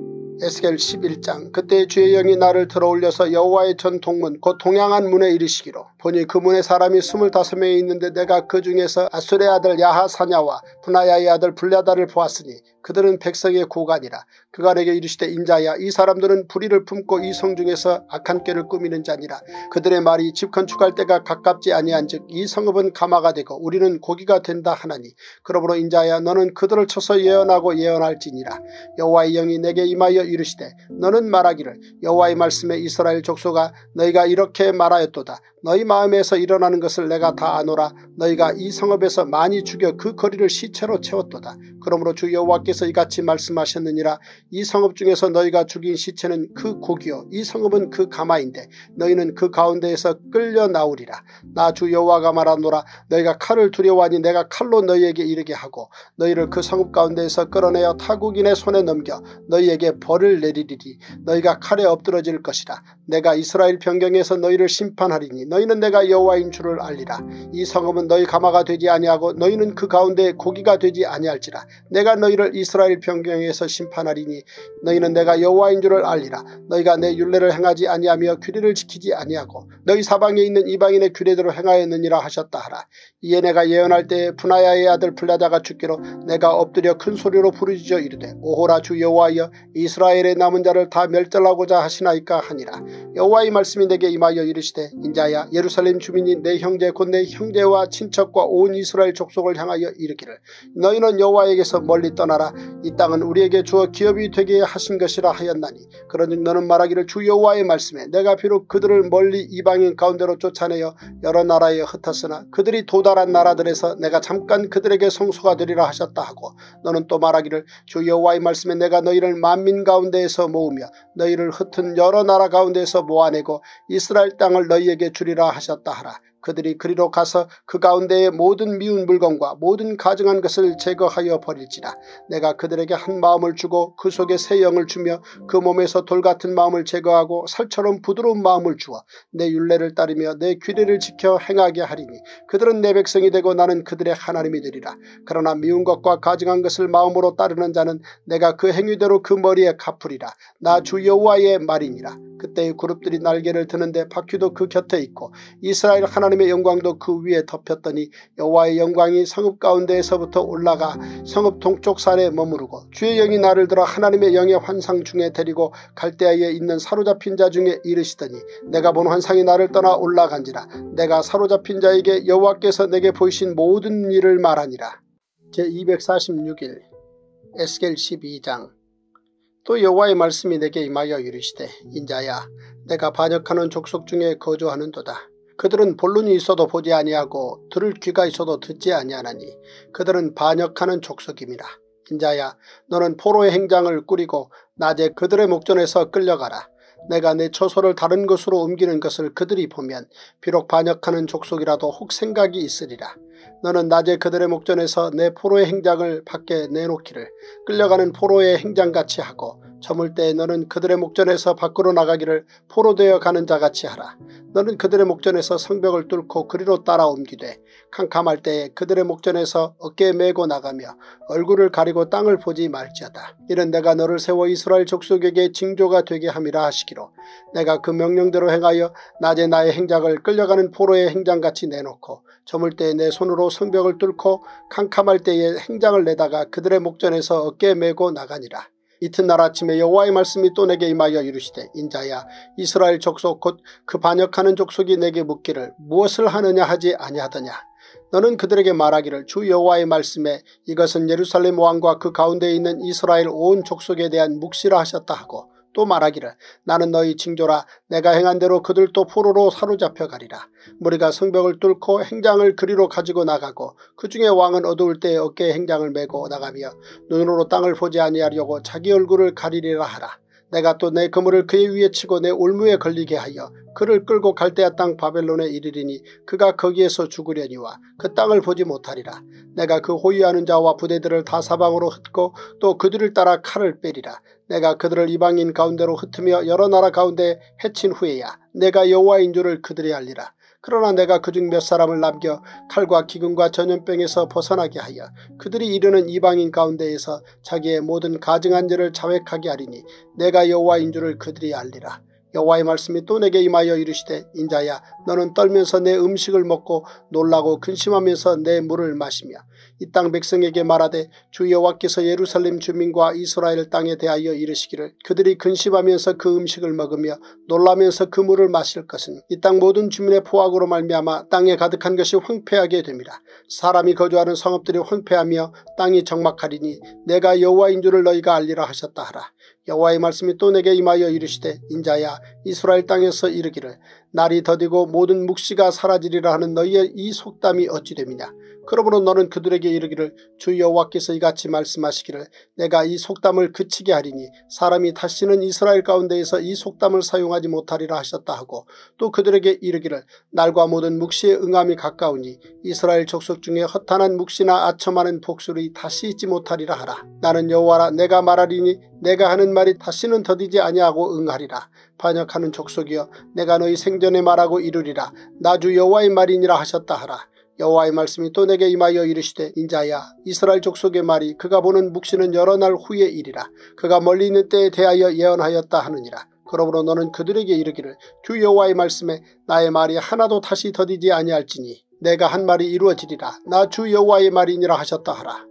에스겔 11장. 그때 주의 영이 나를 들어올려서 여호와의 전 동문 곧 동양한 문에 이르시기로 보니 그 문에 사람이 25명이 있는데 내가 그 중에서 아술의 아들 야하사냐와 분하야의 아들 블야다를 보았으니 그들은 백성의 고관이라. 그가 내게 이르시되 인자야 이 사람들은 불의를 품고 이 성 중에서 악한 꾀를 꾸미는 자니라. 그들의 말이 집 건축할 때가 가깝지 아니한즉 이 성읍은 가마가 되고 우리는 고기가 된다 하나니 그러므로 인자야 너는 그들을 쳐서 예언하고 예언할지니라. 여호와의 영이 내게 임하여 이르시되 너는 말하기를 여호와의 말씀에 이스라엘 족속아 너희가 이렇게 말하였도다. 너희 마음에서 일어나는 것을 내가 다 아노라. 너희가 이 성읍에서 많이 죽여 그 거리를 시체로 채웠도다. 그러므로 주 여호와께서 이같이 말씀하셨느니라. 이 성읍 중에서 너희가 죽인 시체는 그 고기요 이 성읍은 그 가마인데 너희는 그 가운데에서 끌려 나오리라. 나 주 여호와가 말하노라. 너희가 칼을 두려워하니 내가 칼로 너희에게 이르게 하고 너희를 그 성읍 가운데에서 끌어내어 타국인의 손에 넘겨 너희에게 벌을 내리리니 너희가 칼에 엎드러질 것이라. 내가 이스라엘 변경에서 너희를 심판하리니 너희는 내가 여호와인 줄을 알리라. 이 성읍은 너희 가마가 되지 아니하고 너희는 그 가운데 고기가 되지 아니할지라. 내가 너희를 이스라엘 변경에서 심판하리니 너희는 내가 여호와인 줄을 알리라. 너희가 내 율례를 행하지 아니하며 규례를 지키지 아니하고 너희 사방에 있는 이방인의 규례대로 행하였느니라 하셨다 하라. 이에 내가 예언할 때에 분하야의 아들 블라다가 죽기로 내가 엎드려 큰 소리로 부르짖어 이르되 오호라 주 여호와여 이스라엘의 남은 자를 다 멸절하고자 하시나이까 하니라. 여호와의 말씀이 내게 임하여 이르시되 인자야 예루살렘 주민이 내 형제 곧 내 형제와 친척과 온 이스라엘 족속을 향하여 이르기를 너희는 여호와에게서 멀리 떠나라. 이 땅은 우리에게 주어 기업이 되게 하신 것이라 하였나니 그러니 너는 말하기를 주 여호와의 말씀에 내가 비록 그들을 멀리 이방인 가운데로 쫓아내어 여러 나라에 흩었으나 그들이 도달한 나라들에서 내가 잠깐 그들에게 성소가 되리라 하셨다 하고 너는 또 말하기를 주 여호와의 말씀에 내가 너희를 만민 가운데에서 모으며 너희를 흩은 여러 나라 가운데에서 모아내고 이스라엘 땅을 너희에게 주리라 하셨다 하라. 그들이 그리로 가서 그 가운데의 모든 미운 물건과 모든 가증한 것을 제거하여 버릴지라. 내가 그들에게 한 마음을 주고 그 속에 새 영을 주며 그 몸에서 돌같은 마음을 제거하고 살처럼 부드러운 마음을 주어 내 율례를 따르며 내 규례를 지켜 행하게 하리니 그들은 내 백성이 되고 나는 그들의 하나님이 되리라. 그러나 미운 것과 가증한 것을 마음으로 따르는 자는 내가 그 행위대로 그 머리에 갚으리라. 나 주 여호와의 말이니라. 그때의 그룹들이 날개를 드는데 바퀴도 그 곁에 있고 이스라엘 하나님의 영광도 그 위에 덮였더니 여호와의 영광이 성읍 가운데에서부터 올라가 성읍 동쪽 산에 머무르고 주의 영이 나를 들어 하나님의 영의 환상 중에 데리고 갈대아에 있는 사로잡힌 자 중에 이르시더니 내가 본 환상이 나를 떠나 올라간지라. 내가 사로잡힌 자에게 여호와께서 내게 보이신 모든 일을 말하니라. 제246일 에스겔 12장. 또 여호와의 말씀이 내게 임하여 이르시되 인자야 내가 반역하는 족속 중에 거주하는도다. 그들은 본론이 있어도 보지 아니하고 들을 귀가 있어도 듣지 아니하나니 그들은 반역하는 족속임이라. 인자야 너는 포로의 행장을 꾸리고 낮에 그들의 목전에서 끌려가라. 내가 내 처소를 다른 곳으로 옮기는 것을 그들이 보면 비록 반역하는 족속이라도 혹 생각이 있으리라. 너는 낮에 그들의 목전에서 내 포로의 행장을 밖에 내놓기를 끌려가는 포로의 행장같이 하고 저물 때에 너는 그들의 목전에서 밖으로 나가기를 포로되어 가는 자같이 하라. 너는 그들의 목전에서 성벽을 뚫고 그리로 따라 옮기되 캄캄할 때에 그들의 목전에서 어깨에 메고 나가며 얼굴을 가리고 땅을 보지 말지어다. 이는 내가 너를 세워 이스라엘 족속에게 징조가 되게 함이라 하시기로 내가 그 명령대로 행하여 낮에 나의 행장을 끌려가는 포로의 행장같이 내놓고 저물 때에 내 손으로 성벽을 뚫고 캄캄할 때에 행장을 내다가 그들의 목전에서 어깨에 메고 나가니라. 이튿날 아침에 여호와의 말씀이 또 내게 임하여 이르시되 인자야 이스라엘 족속 곧 그 반역하는 족속이 내게 묻기를 무엇을 하느냐 하지 아니하더냐. 너는 그들에게 말하기를 주 여호와의 말씀에 이것은 예루살렘 왕과 그 가운데에 있는 이스라엘 온 족속에 대한 묵시라 하셨다 하고 또 말하기를 나는 너희 징조라. 내가 행한 대로 그들도 포로로 사로잡혀 가리라. 무리가 성벽을 뚫고 행장을 그리로 가지고 나가고 그 중에 왕은 어두울 때에 어깨에 행장을 메고 나가며 눈으로 땅을 보지 아니하려고 자기 얼굴을 가리리라 하라. 내가 또 내 그물을 그의 위에 치고 내 올무에 걸리게 하여 그를 끌고 갈대아 땅 바벨론에 이르리니 그가 거기에서 죽으려니와 그 땅을 보지 못하리라. 내가 그 호위하는 자와 부대들을 다 사방으로 흩고 또 그들을 따라 칼을 빼리라. 내가 그들을 이방인 가운데로 흩으며 여러 나라 가운데 해친 후에야 내가 여호와인 줄을 그들이 알리라. 그러나 내가 그중 몇 사람을 남겨 칼과 기근과 전염병에서 벗어나게 하여 그들이 이르는 이방인 가운데에서 자기의 모든 가증한 죄를 자백하게 하리니 내가 여호와인 줄을 그들이 알리라. 여호와의 말씀이 또 내게 임하여 이르시되 인자야 너는 떨면서 내 음식을 먹고 놀라고 근심하면서 내 물을 마시며 이 땅 백성에게 말하되 주 여호와께서 예루살렘 주민과 이스라엘 땅에 대하여 이르시기를 그들이 근심하면서 그 음식을 먹으며 놀라면서 그 물을 마실 것은 이 땅 모든 주민의 포악으로 말미암아 땅에 가득한 것이 황폐하게 됩니다. 사람이 거주하는 성읍들이 황폐하며 땅이 적막하리니 내가 여호와인 줄을 너희가 알리라 하셨다 하라. 여호와의 말씀이 또 내게 임하여 이르시되 인자야 이스라엘 땅에서 이르기를 날이 더디고 모든 묵시가 사라지리라 하는 너희의 이 속담이 어찌 됨이냐. 그러므로 너는 그들에게 이르기를 주 여호와께서 이같이 말씀하시기를 내가 이 속담을 그치게 하리니 사람이 다시는 이스라엘 가운데에서 이 속담을 사용하지 못하리라 하셨다 하고 또 그들에게 이르기를 날과 모든 묵시의 응함이 가까우니 이스라엘 족속 중에 허탄한 묵시나 아첨하는 복술이 다시 있지 못하리라 하라. 나는 여호와라 내가 말하리니 내가 하는 말이 다시는 더디지 아니하고 응하리라. 반역하는 족속이여 내가 너희 생전에 말하고 이르리라. 나 주 여호와의 말이니라 하셨다 하라. 여호와의 말씀이 또 내게 임하여 이르시되 인자야 이스라엘 족속의 말이 그가 보는 묵시는 여러 날 후의 일이라. 그가 멀리 있는 때에 대하여 예언하였다 하느니라. 그러므로 너는 그들에게 이르기를 주 여호와의 말씀에 나의 말이 하나도 다시 더디지 아니할지니 내가 한 말이 이루어지리라. 나 주 여호와의 말이니라 하셨다 하라.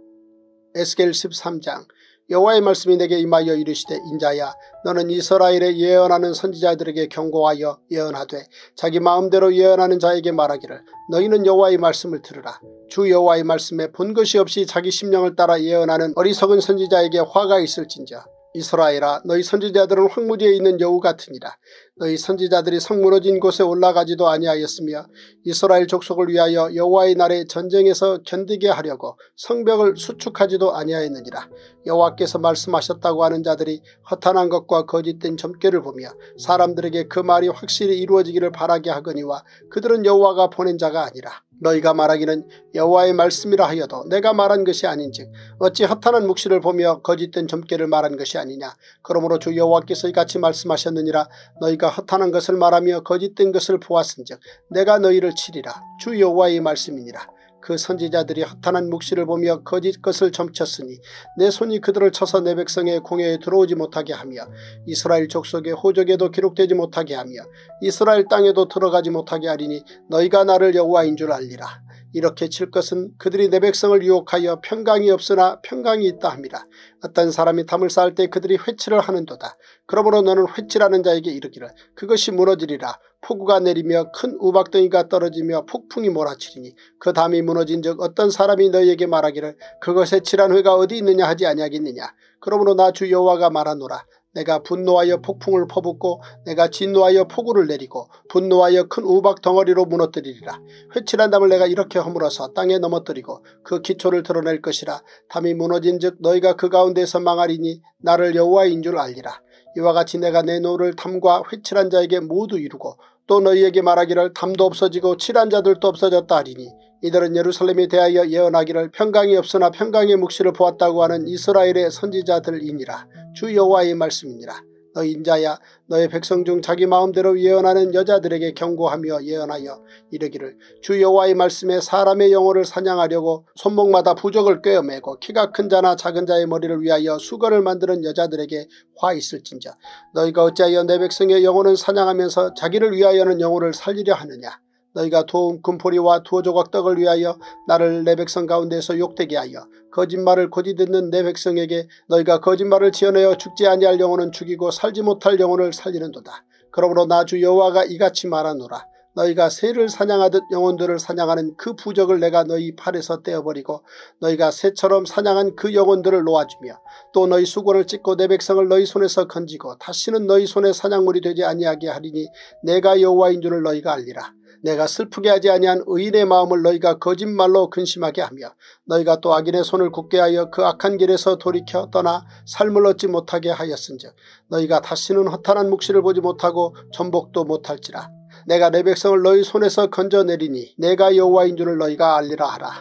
에스겔 13장. 여호와의 말씀이 내게 임하여 이르시되 인자야 너는 이스라엘에 예언하는 선지자들에게 경고하여 예언하되 자기 마음대로 예언하는 자에게 말하기를 너희는 여호와의 말씀을 들으라. 주 여호와의 말씀에 본 것이 없이 자기 심령을 따라 예언하는 어리석은 선지자에게 화가 있을진저. 이스라엘아 너희 선지자들은 황무지에 있는 여우 같으니라. 너희 선지자들이 성 무너진 곳에 올라가지도 아니하였으며 이스라엘 족속을 위하여 여호와의 날에 전쟁에서 견디게 하려고 성벽을 수축하지도 아니하였느니라. 여호와께서 말씀하셨다고 하는 자들이 허탄한 것과 거짓된 점괘를 보며 사람들에게 그 말이 확실히 이루어지기를 바라게 하거니와 그들은 여호와가 보낸 자가 아니라. 너희가 말하기는 여호와의 말씀이라 하여도 내가 말한 것이 아닌즉 어찌 허탄한 묵시를 보며 거짓된 점괘를 말한 것이 아니냐. 그러므로 주 여호와께서 이같이 말씀하셨느니라. 너희가 허탄한 것을 말하며 거짓된 것을 보았은즉 내가 너희를 치리라. 주 여호와의 말씀이니라. 그 선지자들이 허탄한 묵시를 보며 거짓 것을 점쳤으니 내 손이 그들을 쳐서 내 백성의 공회에 들어오지 못하게 하며 이스라엘 족속의 호적에도 기록되지 못하게 하며 이스라엘 땅에도 들어가지 못하게 하리니 너희가 나를 여호와인 줄 알리라. 이렇게 칠 것은 그들이 내 백성을 유혹하여 평강이 없으나 평강이 있다 함이라. 어떤 사람이 담을 쌓을 때 그들이 회치를 하는도다. 그러므로 너는 회치라는 자에게 이르기를 그것이 무너지리라. 폭우가 내리며 큰 우박덩이가 떨어지며 폭풍이 몰아치리니 그 담이 무너진 적 어떤 사람이 너희에게 말하기를 그것에 칠한 회가 어디 있느냐 하지 아니하겠느냐. 그러므로 나 주 여호와가 말하노라. 내가 분노하여 폭풍을 퍼붓고 내가 진노하여 폭우를 내리고 분노하여 큰 우박 덩어리로 무너뜨리리라. 회칠한 담을 내가 이렇게 허물어서 땅에 넘어뜨리고 그 기초를 드러낼 것이라. 담이 무너진 즉 너희가 그 가운데서 망하리니 나를 여호와인 줄 알리라. 이와 같이 내가 내 노를 담과 회칠한 자에게 모두 이루고 또 너희에게 말하기를 담도 없어지고 칠한 자들도 없어졌다 하리니 이들은 예루살렘에 대하여 예언하기를 평강이 없으나 평강의 묵시를 보았다고 하는 이스라엘의 선지자들이니라. 주 여호와의 말씀이니라. 너희 인자야 너의 백성 중 자기 마음대로 예언하는 여자들에게 경고하며 예언하여 이르기를 주 여호와의 말씀에 사람의 영혼을 사냥하려고 손목마다 부적을 꿰어매고 키가 큰 자나 작은 자의 머리를 위하여 수건을 만드는 여자들에게 화 있을진저. 너희가 어찌하여 내 백성의 영혼을 사냥하면서 자기를 위하여는 영혼을 살리려 하느냐. 너희가 도움 금포리와 두어 조각 떡을 위하여 나를 내 백성 가운데서 욕되게 하여 거짓말을 고지 듣는 내 백성에게 너희가 거짓말을 지어내어 죽지 아니할 영혼은 죽이고 살지 못할 영혼을 살리는도다. 그러므로 나 주 여호와가 이같이 말하노라. 너희가 새를 사냥하듯 영혼들을 사냥하는 그 부적을 내가 너희 팔에서 떼어버리고 너희가 새처럼 사냥한 그 영혼들을 놓아주며 또 너희 수건을 찢고 내 백성을 너희 손에서 건지고 다시는 너희 손에 사냥물이 되지 아니하게 하리니 내가 여호와인 줄을 너희가 알리라. 내가 슬프게 하지 아니한 의인의 마음을 너희가 거짓말로 근심하게 하며 너희가 또 악인의 손을 굳게 하여 그 악한 길에서 돌이켜 떠나 삶을 얻지 못하게 하였은즉 너희가 다시는 허탄한 묵시를 보지 못하고 전복도 못할지라. 내가 내 백성을 너희 손에서 건져내리니 내가 여호와인 줄을 너희가 알리라 하라.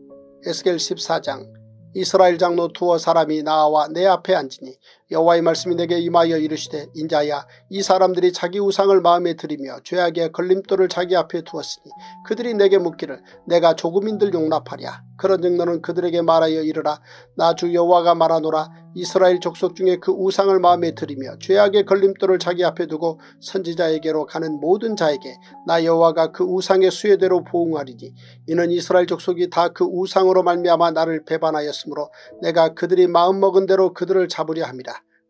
에스겔 14장. 이스라엘 장로 두어 사람이 나와 내 앞에 앉으니 여호와의 말씀이 내게 임하여 이르시되 인자야 이 사람들이 자기 우상을 마음에 들이며 죄악의 걸림돌을 자기 앞에 두었으니 그들이 내게 묻기를 내가 조금인들 용납하랴. 그런즉 너는 그들에게 말하여 이르라. 나 주 여호와가 말하노라. 이스라엘 족속 중에 그 우상을 마음에 들이며 죄악의 걸림돌을 자기 앞에 두고 선지자에게로 가는 모든 자에게 나 여호와가 그 우상의 수혜대로 보응하리니 이는 이스라엘 족속이 다 그 우상으로 말미암아 나를 배반하였으므로 내가 그들이 마음먹은 대로 그들을 잡으려 함이라.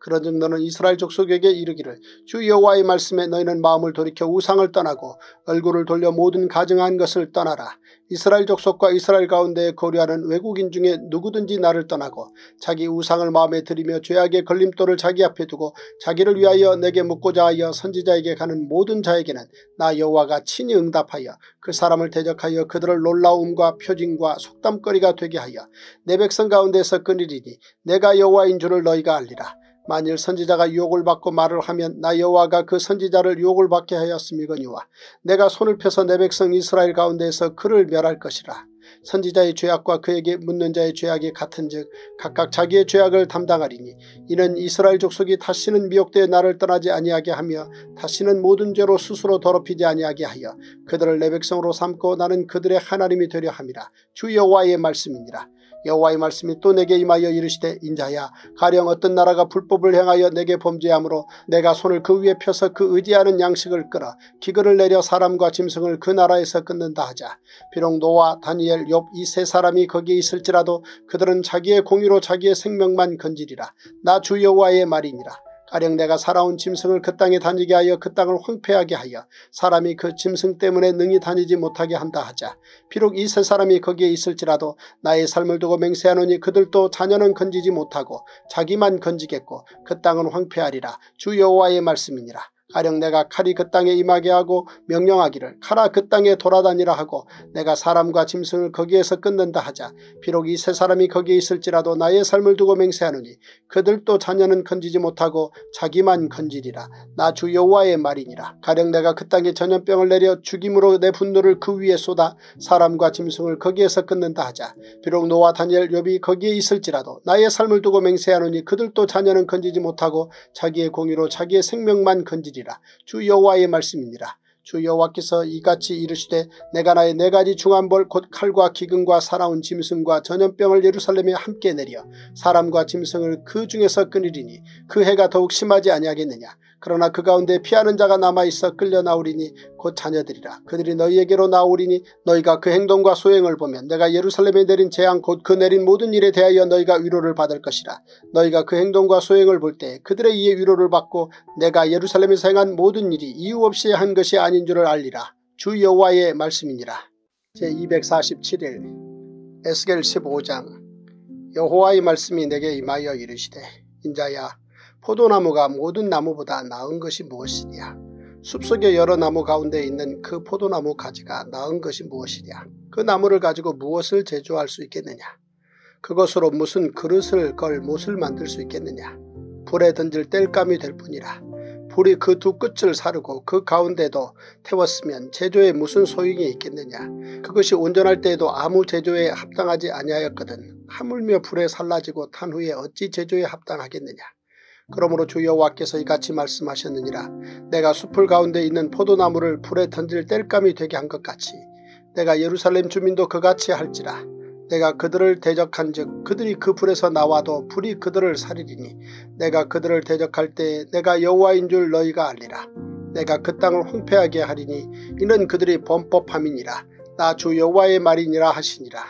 그런즉 너는 이스라엘 족속에게 이르기를 주 여호와의 말씀에 너희는 마음을 돌이켜 우상을 떠나고 얼굴을 돌려 모든 가증한 것을 떠나라. 이스라엘 족속과 이스라엘 가운데에 거류하는 외국인 중에 누구든지 나를 떠나고 자기 우상을 마음에 들이며 죄악의 걸림돌을 자기 앞에 두고 자기를 위하여 내게 묻고자 하여 선지자에게 가는 모든 자에게는 나 여호와가 친히 응답하여 그 사람을 대적하여 그들을 놀라움과 표징과 속담거리가 되게 하여 내 백성 가운데서 끊으리니 내가 여호와인 줄을 너희가 알리라. 만일 선지자가 유혹을 받고 말을 하면 나 여호와가 그 선지자를 유혹을 받게 하였음이거니와 내가 손을 펴서 내 백성 이스라엘 가운데에서 그를 멸할 것이라. 선지자의 죄악과 그에게 묻는 자의 죄악이 같은즉 각각 자기의 죄악을 담당하리니 이는 이스라엘 족속이 다시는 미혹되어 나를 떠나지 아니하게 하며 다시는 모든 죄로 스스로 더럽히지 아니하게 하여 그들을 내 백성으로 삼고 나는 그들의 하나님이 되려 함이라. 주 여호와의 말씀이니라. 여호와의 말씀이 또 내게 임하여 이르시되 인자야 가령 어떤 나라가 불법을 행하여 내게 범죄하므로 내가 손을 그 위에 펴서 그 의지하는 양식을 끌어 기근을 내려 사람과 짐승을 그 나라에서 끊는다 하자. 비록 노아 다니엘 욥 이 세 사람이 거기에 있을지라도 그들은 자기의 공의로 자기의 생명만 건지리라. 나 주 여호와의 말이니라. 가령 내가 살아온 짐승을 그 땅에 다니게 하여 그 땅을 황폐하게 하여 사람이 그 짐승 때문에 능히 다니지 못하게 한다 하자. 비록 이 세 사람이 거기에 있을지라도 나의 삶을 두고 맹세하노니 그들도 자녀는 건지지 못하고 자기만 건지겠고 그 땅은 황폐하리라. 주 여호와의 말씀이니라. 가령 내가 칼이 그 땅에 임하게 하고 명령하기를 칼아 그 땅에 돌아다니라 하고 내가 사람과 짐승을 거기에서 끊는다 하자. 비록 이 세 사람이 거기에 있을지라도 나의 삶을 두고 맹세하노니 그들도 자녀는 건지지 못하고 자기만 건지리라. 나 주 여호와의 말이니라. 가령 내가 그 땅에 전염병을 내려 죽임으로 내 분노를 그 위에 쏟아 사람과 짐승을 거기에서 끊는다 하자. 비록 노아 다니엘 욥이 거기에 있을지라도 나의 삶을 두고 맹세하노니 그들도 자녀는 건지지 못하고 자기의 공의로 자기의 생명만 건지리라. 주 여호와의 말씀이니라. 주 여호와께서 이같이 이르시되 내가 나의 네 가지 중한 벌 곧 칼과 기근과 살아온 짐승과 전염병을 예루살렘에 함께 내려 사람과 짐승을 그 중에서 끊으리니 그 해가 더욱 심하지 아니하겠느냐. 그러나 그 가운데 피하는 자가 남아있어 끌려 나오리니 곧 자녀들이라. 그들이 너희에게로 나오리니 너희가 그 행동과 소행을 보면 내가 예루살렘에 내린 재앙 곧 그 내린 모든 일에 대하여 너희가 위로를 받을 것이라. 너희가 그 행동과 소행을 볼 때 그들의 이에 위로를 받고 내가 예루살렘에서 행한 모든 일이 이유 없이 한 것이 아닌 줄을 알리라. 주 여호와의 말씀이니라. 제247일 에스겔 15장. 여호와의 말씀이 내게 임하여 이르시되 인자야 포도나무가 모든 나무보다 나은 것이 무엇이냐. 숲속의 여러 나무 가운데 있는 그 포도나무 가지가 나은 것이 무엇이냐. 그 나무를 가지고 무엇을 제조할 수 있겠느냐. 그것으로 무슨 그릇을 걸 못을 만들 수 있겠느냐. 불에 던질 땔감이 될 뿐이라. 불이 그 두 끝을 사르고 그 가운데도 태웠으면 제조에 무슨 소용이 있겠느냐. 그것이 온전할 때에도 아무 제조에 합당하지 아니하였거든. 하물며 불에 살라지고 탄 후에 어찌 제조에 합당하겠느냐. 그러므로 주 여호와께서 이같이 말씀하셨느니라. 내가 숲을 가운데 있는 포도나무를 불에 던질 땔감이 되게 한 것 같이 내가 예루살렘 주민도 그같이 할지라. 내가 그들을 대적한즉 그들이 그 불에서 나와도 불이 그들을 살리리니 내가 그들을 대적할 때 내가 여호와인 줄 너희가 알리라. 내가 그 땅을 황폐하게 하리니 이는 그들이 범법함이니라. 나 주 여호와의 말이니라 하시니라.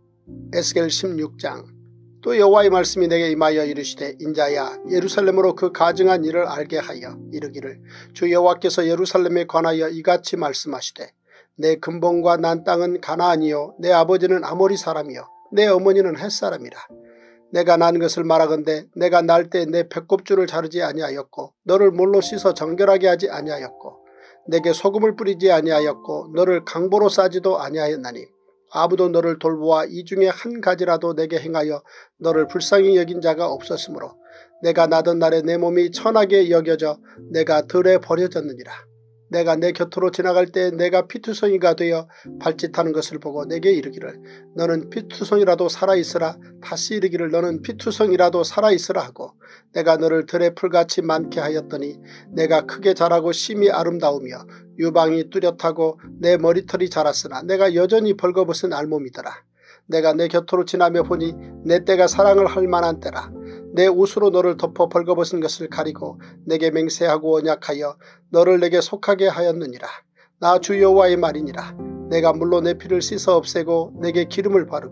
에스겔 16장. 또 여호와의 말씀이 내게 임하여 이르시되 인자야 예루살렘으로 그 가증한 일을 알게 하여 이르기를 주 여호와께서 예루살렘에 관하여 이같이 말씀하시되 내 근본과 난 땅은 가나안이요 내 아버지는 아모리 사람이요 내 어머니는 헷 사람이라. 내가 난 것을 말하건대 내가 날 때 내 배꼽줄을 자르지 아니하였고 너를 물로 씻어 정결하게 하지 아니하였고 내게 소금을 뿌리지 아니하였고 너를 강보로 싸지도 아니하였나니 아무도 너를 돌보아 이 중에 한 가지라도 내게 행하여 너를 불쌍히 여긴 자가 없었으므로 내가 나던 날에 내 몸이 천하게 여겨져 내가 들에 버려졌느니라. 내가 내 곁으로 지나갈 때 내가 피투성이가 되어 발짓하는 것을 보고 내게 이르기를 너는 피투성이라도 살아있으라. 다시 이르기를 너는 피투성이라도 살아있으라 하고 내가 너를 들의 풀같이 많게 하였더니 내가 크게 자라고 심히 아름다우며 유방이 뚜렷하고 내 머리털이 자랐으나 내가 여전히 벌거벗은 알몸이더라. 내가 내 곁으로 지나며 보니 내 때가 사랑을 할 만한 때라. 내 옷으로 너를 덮어 벌거벗은 것을 가리고 내게 맹세하고 언약하여 너를 내게 속하게 하였느니라. 나 주 여호와의 말이니라. 내가 물로 내 피를 씻어 없애고 내게 기름을 바르고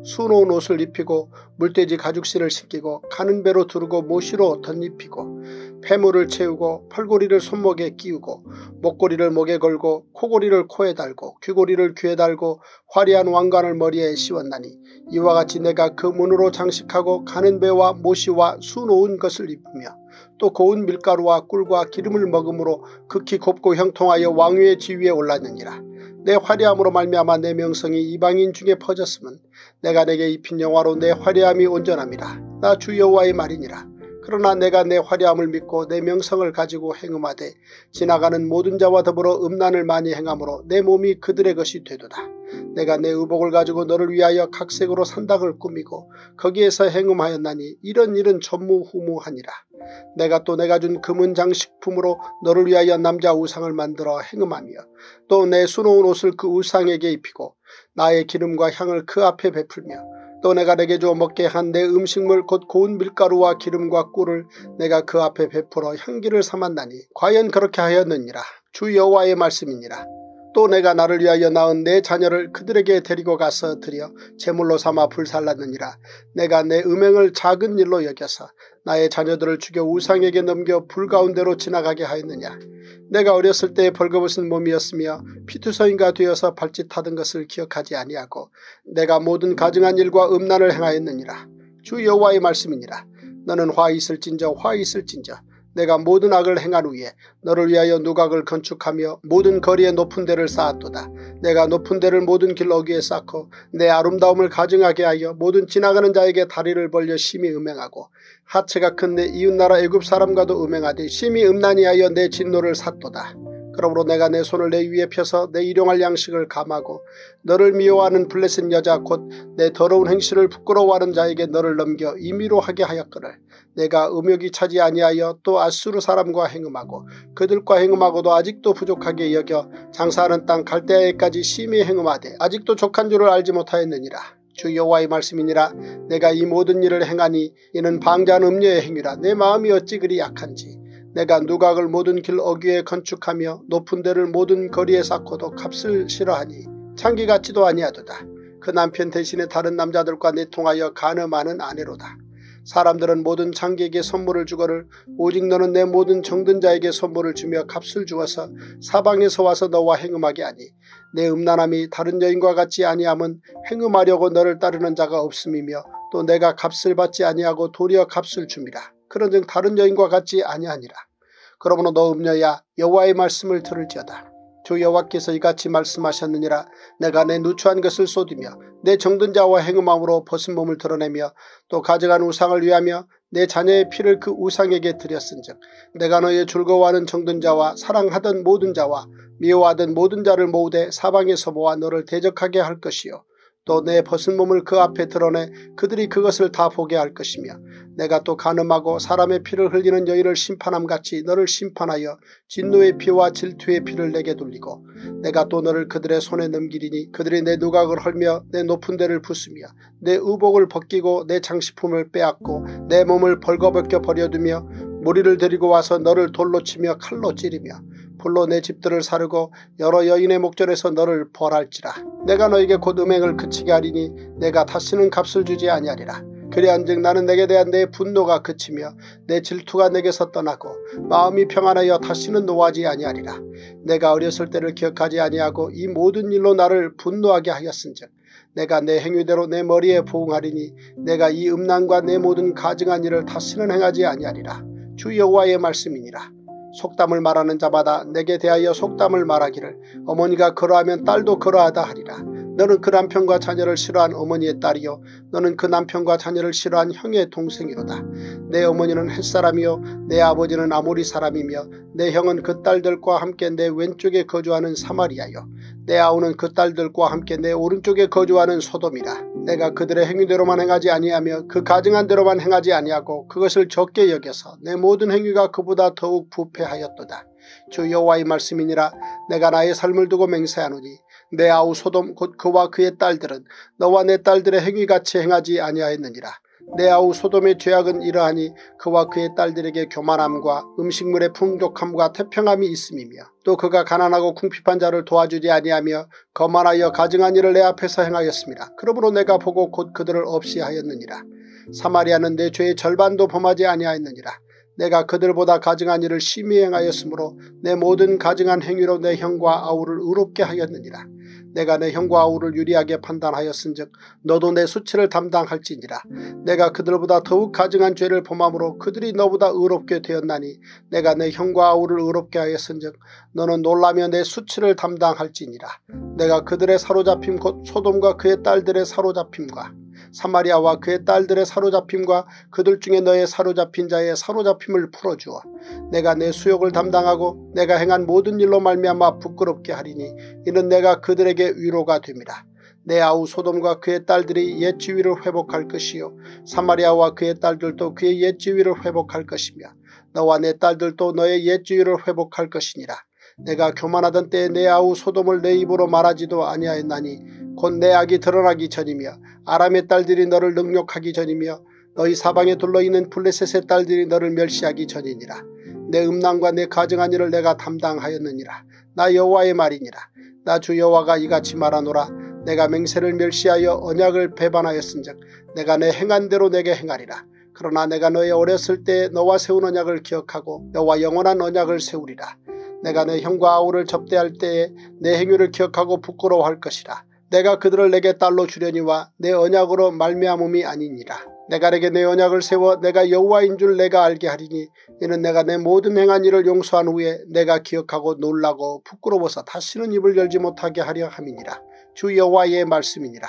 수놓은 옷을 입히고 물돼지 가죽신을 신기고 가는 배로 두르고 모시로 덧입히고 폐물을 채우고 팔고리를 손목에 끼우고 목고리를 목에 걸고 코고리를 코에 달고 귀고리를 귀에 달고 화려한 왕관을 머리에 씌웠나니 이와 같이 내가 그 문으로 장식하고 가는 배와 모시와 수놓은 것을 입으며 또 고운 밀가루와 꿀과 기름을 먹음으로 극히 곱고 형통하여 왕위의 지위에 올랐느니라. 내 화려함으로 말미암아 내 명성이 이방인 중에 퍼졌으면 내가 내게 입힌 영화로 내 화려함이 온전함이라. 나 주 여호와의 말이니라. 그러나 내가 내 화려함을 믿고 내 명성을 가지고 행음하되 지나가는 모든 자와 더불어 음란을 많이 행함으로 내 몸이 그들의 것이 되도다. 내가 내 의복을 가지고 너를 위하여 각색으로 산당을 꾸미고 거기에서 행음하였나니 이런 일은 전무후무하니라. 내가 또 내가 준 금은 장식품으로 너를 위하여 남자 우상을 만들어 행음하며 또 내 수놓은 옷을 그 우상에게 입히고 나의 기름과 향을 그 앞에 베풀며 또 내가 내게 주어 먹게 한 내 음식물 곧 고운 밀가루와 기름과 꿀을 내가 그 앞에 베풀어 향기를 삼았나니 과연 그렇게 하였느니라. 주 여호와의 말씀이니라. 또 내가 나를 위하여 낳은 내 자녀를 그들에게 데리고 가서 드려 제물로 삼아 불살랐느니라. 내가 내 음행을 작은 일로 여겨서 나의 자녀들을 죽여 우상에게 넘겨 불 가운데로 지나가게 하였느냐. 내가 어렸을 때에 벌거벗은 몸이었으며 피투성이가 되어서 발짓하던 것을 기억하지 아니하고 내가 모든 가증한 일과 음란을 행하였느니라. 주 여호와의 말씀이니라. 너는 화 있을진저 화 있을진저 내가 모든 악을 행한 후에 너를 위하여 누각을 건축하며 모든 거리에 높은 데를 쌓았도다. 내가 높은 데를 모든 길 어귀에 쌓고 내 아름다움을 가증하게 하여 모든 지나가는 자에게 다리를 벌려 심히 음행하고 하체가 큰 내 이웃나라 애굽 사람과도 음행하되 심히 음란히하여 내 진노를 샀도다. 그러므로 내가 내 손을 내 위에 펴서 내 일용할 양식을 감하고 너를 미워하는 블레셋 여자 곧 내 더러운 행실을 부끄러워하는 자에게 너를 넘겨 임의로 하게 하였거늘 내가 음욕이 차지 아니하여 또 아수르 사람과 행음하고 그들과 행음하고도 아직도 부족하게 여겨 장사하는 땅 갈대아에까지 심히 행음하되 아직도 족한 줄을 알지 못하였느니라. 주 여호와의 말씀이니라. 내가 이 모든 일을 행하니 이는 방자한 음녀의 행위라. 내 마음이 어찌 그리 약한지. 내가 누각을 모든 길 어귀에 건축하며 높은 데를 모든 거리에 쌓고도 값을 싫어하니 창기 같지도 아니하도다. 그 남편 대신에 다른 남자들과 내통하여 간음하는 아내로다. 사람들은 모든 창기에게 선물을 주거늘 오직 너는 내 모든 정든 자에게 선물을 주며 값을 주어서 사방에서 와서 너와 행음하게 하니 내 음란함이 다른 여인과 같지 아니함은 행음하려고 너를 따르는 자가 없음이며 또 내가 값을 받지 아니하고 도리어 값을 줍니다. 그런즉 다른 여인과 같지 아니하니라. 그러므로 너 음녀야 여호와의 말씀을 들을지어다. 주 여호와께서 이같이 말씀하셨느니라. 내가 내 누추한 것을 쏟으며 내 정든 자와 행음함으로 벗은 몸을 드러내며 또 가져간 우상을 위하며 내 자녀의 피를 그 우상에게 드렸은즉 내가 너의 즐거워하는 정든 자와 사랑하던 모든 자와 미워하던 모든 자를 모으되 사방에서 모아 너를 대적하게 할 것이요 또 내 벗은 몸을 그 앞에 드러내 그들이 그것을 다 보게 할 것이며 내가 또 간음하고 사람의 피를 흘리는 여인을 심판함같이 너를 심판하여 진노의 피와 질투의 피를 내게 돌리고 내가 또 너를 그들의 손에 넘기리니 그들이 내 누각을 헐며 내 높은 데를 부수며 내 의복을 벗기고 내 장식품을 빼앗고 내 몸을 벌거벗겨 버려두며 무리를 데리고 와서 너를 돌로 치며 칼로 찌르며 불로 내 집들을 사르고 여러 여인의 목전에서 너를 벌할지라. 내가 너에게 곧 음행을 그치게 하리니 내가 다시는 값을 주지 아니하리라. 그리한즉 나는 내게 대한 내 분노가 그치며 내 질투가 내게서 떠나고 마음이 평안하여 다시는 노하지 아니하리라. 내가 어렸을 때를 기억하지 아니하고 이 모든 일로 나를 분노하게 하였은즉 내가 내 행위대로 내 머리에 부응하리니 내가 이 음란과 내 모든 가증한 일을 다시는 행하지 아니하리라. 주 여호와의 말씀이니라. 속담을 말하는 자마다 내게 대하여 속담을 말하기를 어머니가 그러하면 딸도 그러하다 하리라. 너는 그 남편과 자녀를 싫어한 어머니의 딸이요 너는 그 남편과 자녀를 싫어한 형의 동생이로다. 내 어머니는 햇사람이요 내 아버지는 아모리 사람이며 내 형은 그 딸들과 함께 내 왼쪽에 거주하는 사마리아요 내 아우는 그 딸들과 함께 내 오른쪽에 거주하는 소돔이라. 내가 그들의 행위대로만 행하지 아니하며 그 가증한 대로만 행하지 아니하고 그것을 적게 여겨서 내 모든 행위가 그보다 더욱 부패하였도다. 주 여호와의 말씀이니라. 내가 나의 삶을 두고 맹세하노니 내 아우 소돔 곧 그와 그의 딸들은 너와 내 딸들의 행위같이 행하지 아니하였느니라. 내 아우 소돔의 죄악은 이러하니 그와 그의 딸들에게 교만함과 음식물의 풍족함과 태평함이 있음이며 또 그가 가난하고 궁핍한 자를 도와주지 아니하며 거만하여 가증한 일을 내 앞에서 행하였습니다. 그러므로 내가 보고 곧 그들을 없이 하였느니라. 사마리아는 내 죄의 절반도 범하지 아니하였느니라. 내가 그들보다 가증한 일을 심히 행하였으므로 내 모든 가증한 행위로 내 형과 아우를 의롭게 하였느니라. 내가 내 형과 아우를 유리하게 판단하였은즉 너도 내 수치를 담당할지니라. 내가 그들보다 더욱 가증한 죄를 범함으로 그들이 너보다 의롭게 되었나니 내가 내 형과 아우를 의롭게 하였은즉 너는 놀라며 내 수치를 담당할지니라. 내가 그들의 사로잡힘 곧 소돔과 그의 딸들의 사로잡힘과 사마리아와 그의 딸들의 사로잡힘과 그들 중에 너의 사로잡힌 자의 사로잡힘을 풀어주어 내가 내 수욕을 담당하고 내가 행한 모든 일로 말미암아 부끄럽게 하리니 이는 내가 그들에게 위로가 됨이라. 내 아우 소돔과 그의 딸들이 옛 지위를 회복할 것이요 사마리아와 그의 딸들도 그의 옛 지위를 회복할 것이며 너와 내 딸들도 너의 옛 지위를 회복할 것이니라. 내가 교만하던 때에 내 아우 소돔을 내 입으로 말하지도 아니하였나니 곧 내 악이 드러나기 전이며 아람의 딸들이 너를 능욕하기 전이며 너희 사방에 둘러있는 블레셋의 딸들이 너를 멸시하기 전이니라. 내 음란과 내 가증한 일을 내가 담당하였느니라. 나 여호와의 말이니라. 나 주 여호와가 이같이 말하노라. 내가 맹세를 멸시하여 언약을 배반하였은즉 내가 내 행한 대로 내게 행하리라. 그러나 내가 너의 어렸을 때 너와 세운 언약을 기억하고 너와 영원한 언약을 세우리라. 내가 내 형과 아우를 접대할 때에 내 행위를 기억하고 부끄러워할 것이라. 내가 그들을 내게 딸로 주려니와 내 언약으로 말미암음이 아니니라. 내가 내게 내 언약을 세워 내가 여호와인 줄 내가 알게 하리니 이는 내가 내 모든 행한 일을 용서한 후에 내가 기억하고 놀라고 부끄러워서 다시는 입을 열지 못하게 하려 함이니라. 주 여호와의 말씀이니라.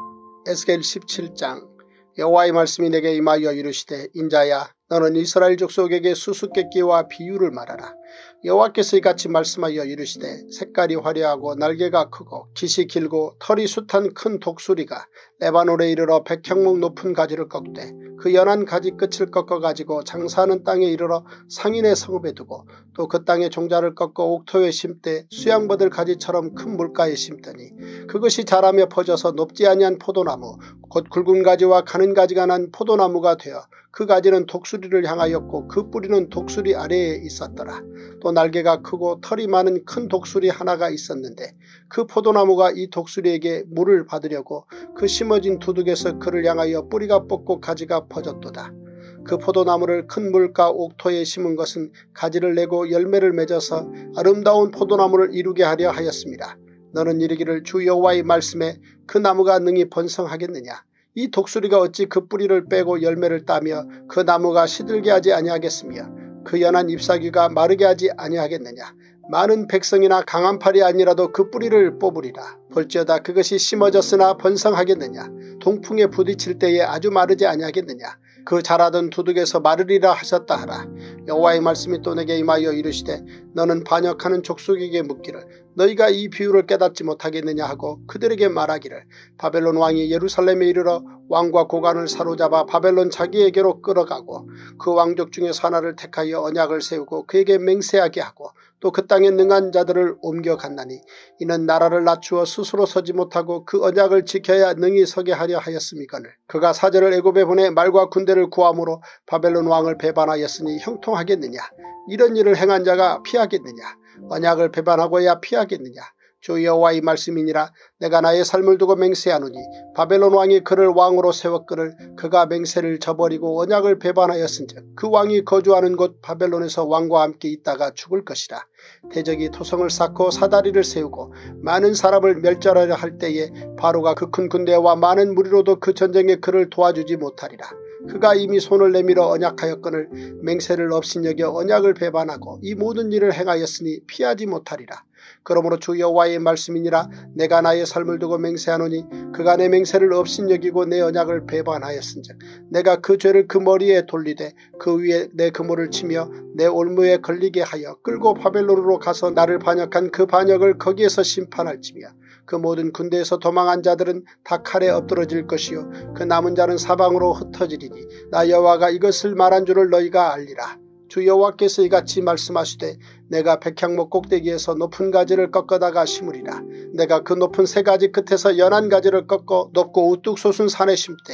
에스겔 17장. 여호와의 말씀이 내게 임하여 이르시되 인자야 너는 이스라엘 족속에게 수수께끼와 비유를 말하라. 여호와께서 이같이 말씀하여 이르시되 색깔이 화려하고 날개가 크고 깃이 길고 털이 숱한 큰 독수리가 레바논에 이르러 100형목 높은 가지를 꺾되 그 연한 가지 끝을 꺾어가지고 장사하는 땅에 이르러 상인의 성읍에 두고 또 그 땅에 종자를 꺾어 옥토에 심되 수양버들 가지처럼 큰 물가에 심더니 그것이 자라며 퍼져서 높지 아니한 포도나무 곧 굵은 가지와 가는 가지가 난 포도나무가 되어 그 가지는 독수리를 향하였고 그 뿌리는 독수리 아래에 있었더라. 또 날개가 크고 털이 많은 큰 독수리 하나가 있었는데 그 포도나무가 이 독수리에게 물을 받으려고 그 심어진 두둑에서 그를 향하여 뿌리가 뻗고 가지가 퍼졌도다. 그 포도나무를 큰 물가 옥토에 심은 것은 가지를 내고 열매를 맺어서 아름다운 포도나무를 이루게 하려 하였습니다. 너는 이르기를 주 여호와의 말씀에 그 나무가 능히 번성하겠느냐. 이 독수리가 어찌 그 뿌리를 빼고 열매를 따며 그 나무가 시들게 하지 아니하겠으며 그 연한 잎사귀가 마르게 하지 아니하겠느냐. 많은 백성이나 강한 팔이 아니라도 그 뿌리를 뽑으리라. 볼지어다 그것이 심어졌으나 번성하겠느냐. 동풍에 부딪힐 때에 아주 마르지 아니하겠느냐. 그 자라던 두둑에서 마르리라 하셨다 하라. 여호와의 말씀이 또 내게 임하여 이르시되 너는 반역하는 족속에게 묻기를 너희가 이 비유를 깨닫지 못하겠느냐 하고 그들에게 말하기를 바벨론 왕이 예루살렘에 이르러 왕과 고관을 사로잡아 바벨론 자기에게로 끌어가고 그 왕족 중에서 하나를 택하여 언약을 세우고 그에게 맹세하게 하고 또 그 땅에 능한 자들을 옮겨갔나니 이는 나라를 낮추어 스스로 서지 못하고 그 언약을 지켜야 능히 서게 하려 하였음이거늘 그가 사절을 애굽에 보내 말과 군대를 구함으로 바벨론 왕을 배반하였으니 형통하겠느냐. 이런 일을 행한 자가 피하겠느냐. 언약을 배반하고야 피하겠느냐. 주 여호와의 말씀이니라. 내가 나의 삶을 두고 맹세하노니 바벨론 왕이 그를 왕으로 세웠거늘 그가 맹세를 저버리고 언약을 배반하였은즉 그 왕이 거주하는 곳 바벨론에서 왕과 함께 있다가 죽을 것이라. 대적이 토성을 쌓고 사다리를 세우고 많은 사람을 멸절하려 할 때에 바로가 그 큰 군대와 많은 무리로도 그 전쟁에 그를 도와주지 못하리라. 그가 이미 손을 내밀어 언약하였거늘 맹세를 업신여겨 언약을 배반하고 이 모든 일을 행하였으니 피하지 못하리라. 그러므로 주 여호와의 말씀이니라. 내가 나의 삶을 두고 맹세하노니 그가 내 맹세를 업신여기고 내 언약을 배반하였은즉 내가 그 죄를 그 머리에 돌리되 그 위에 내 그물을 치며 내 올무에 걸리게 하여 끌고 바벨론으로 가서 나를 반역한 그 반역을 거기에서 심판할지며 그 모든 군대에서 도망한 자들은 다 칼에 엎드러질 것이요 그 남은 자는 사방으로 흩어지리니 나 여호와가 이것을 말한 줄을 너희가 알리라. 주 여호와께서 이같이 말씀하시되 내가 백향목 꼭대기에서 높은 가지를 꺾어다가 심으리라. 내가 그 높은 새 가지 끝에서 연한 가지를 꺾어 높고 우뚝 솟은 산에 심되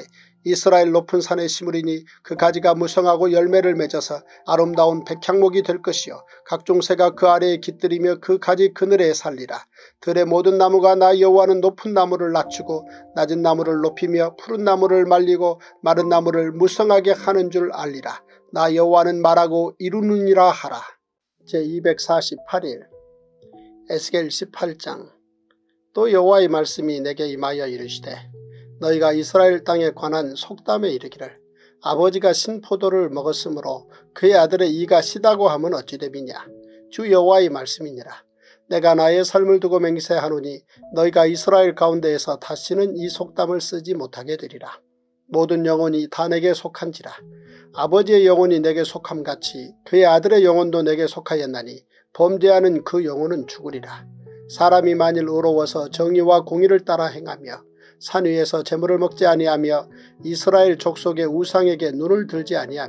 이스라엘 높은 산에 심으리니 그 가지가 무성하고 열매를 맺어서 아름다운 백향목이 될 것이요 각종 새가 그 아래에 깃들이며 그 가지 그늘에 살리라. 들의 모든 나무가 나 여호와는 높은 나무를 낮추고 낮은 나무를 높이며 푸른 나무를 말리고 마른 나무를 무성하게 하는 줄 알리라. 나 여호와는 말하고 이루느니라 하라. 제248일 에스겔 18장. 또 여호와의 말씀이 내게 임하여 이르시되 너희가 이스라엘 땅에 관한 속담에 이르기를 아버지가 신포도를 먹었으므로 그의 아들의 이가 시다고 하면 어찌 됨이냐. 주 여호와의 말씀이니라. 내가 나의 삶을 두고 맹세하노니 너희가 이스라엘 가운데에서 다시는 이 속담을 쓰지 못하게 되리라. 모든 영혼이 다 내게 속한지라. 아버지의 영혼이 내게 속함같이 그의 아들의 영혼도 내게 속하였나니 범죄하는 그 영혼은 죽으리라. 사람이 만일 의로워서 정의와 공의를 따라 행하며 산 위에서 재물을 먹지 아니하며 이스라엘 족속의 우상에게 눈을 들지 아니하며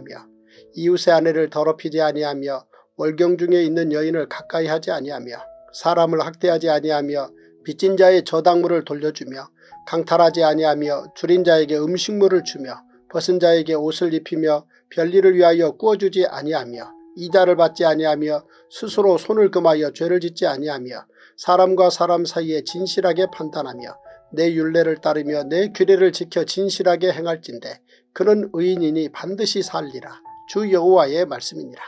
이웃의 아내를 더럽히지 아니하며 월경 중에 있는 여인을 가까이 하지 아니하며 사람을 학대하지 아니하며 빚진 자의 저당물을 돌려주며 강탈하지 아니하며 줄인 자에게 음식물을 주며 벗은 자에게 옷을 입히며 별일을 위하여 꾸어주지 아니하며 이자를 받지 아니하며 스스로 손을 금하여 죄를 짓지 아니하며 사람과 사람 사이에 진실하게 판단하며 내 율례를 따르며 내 규례를 지켜 진실하게 행할진대 그는 의인이니 반드시 살리라. 주 여호와의 말씀이니라.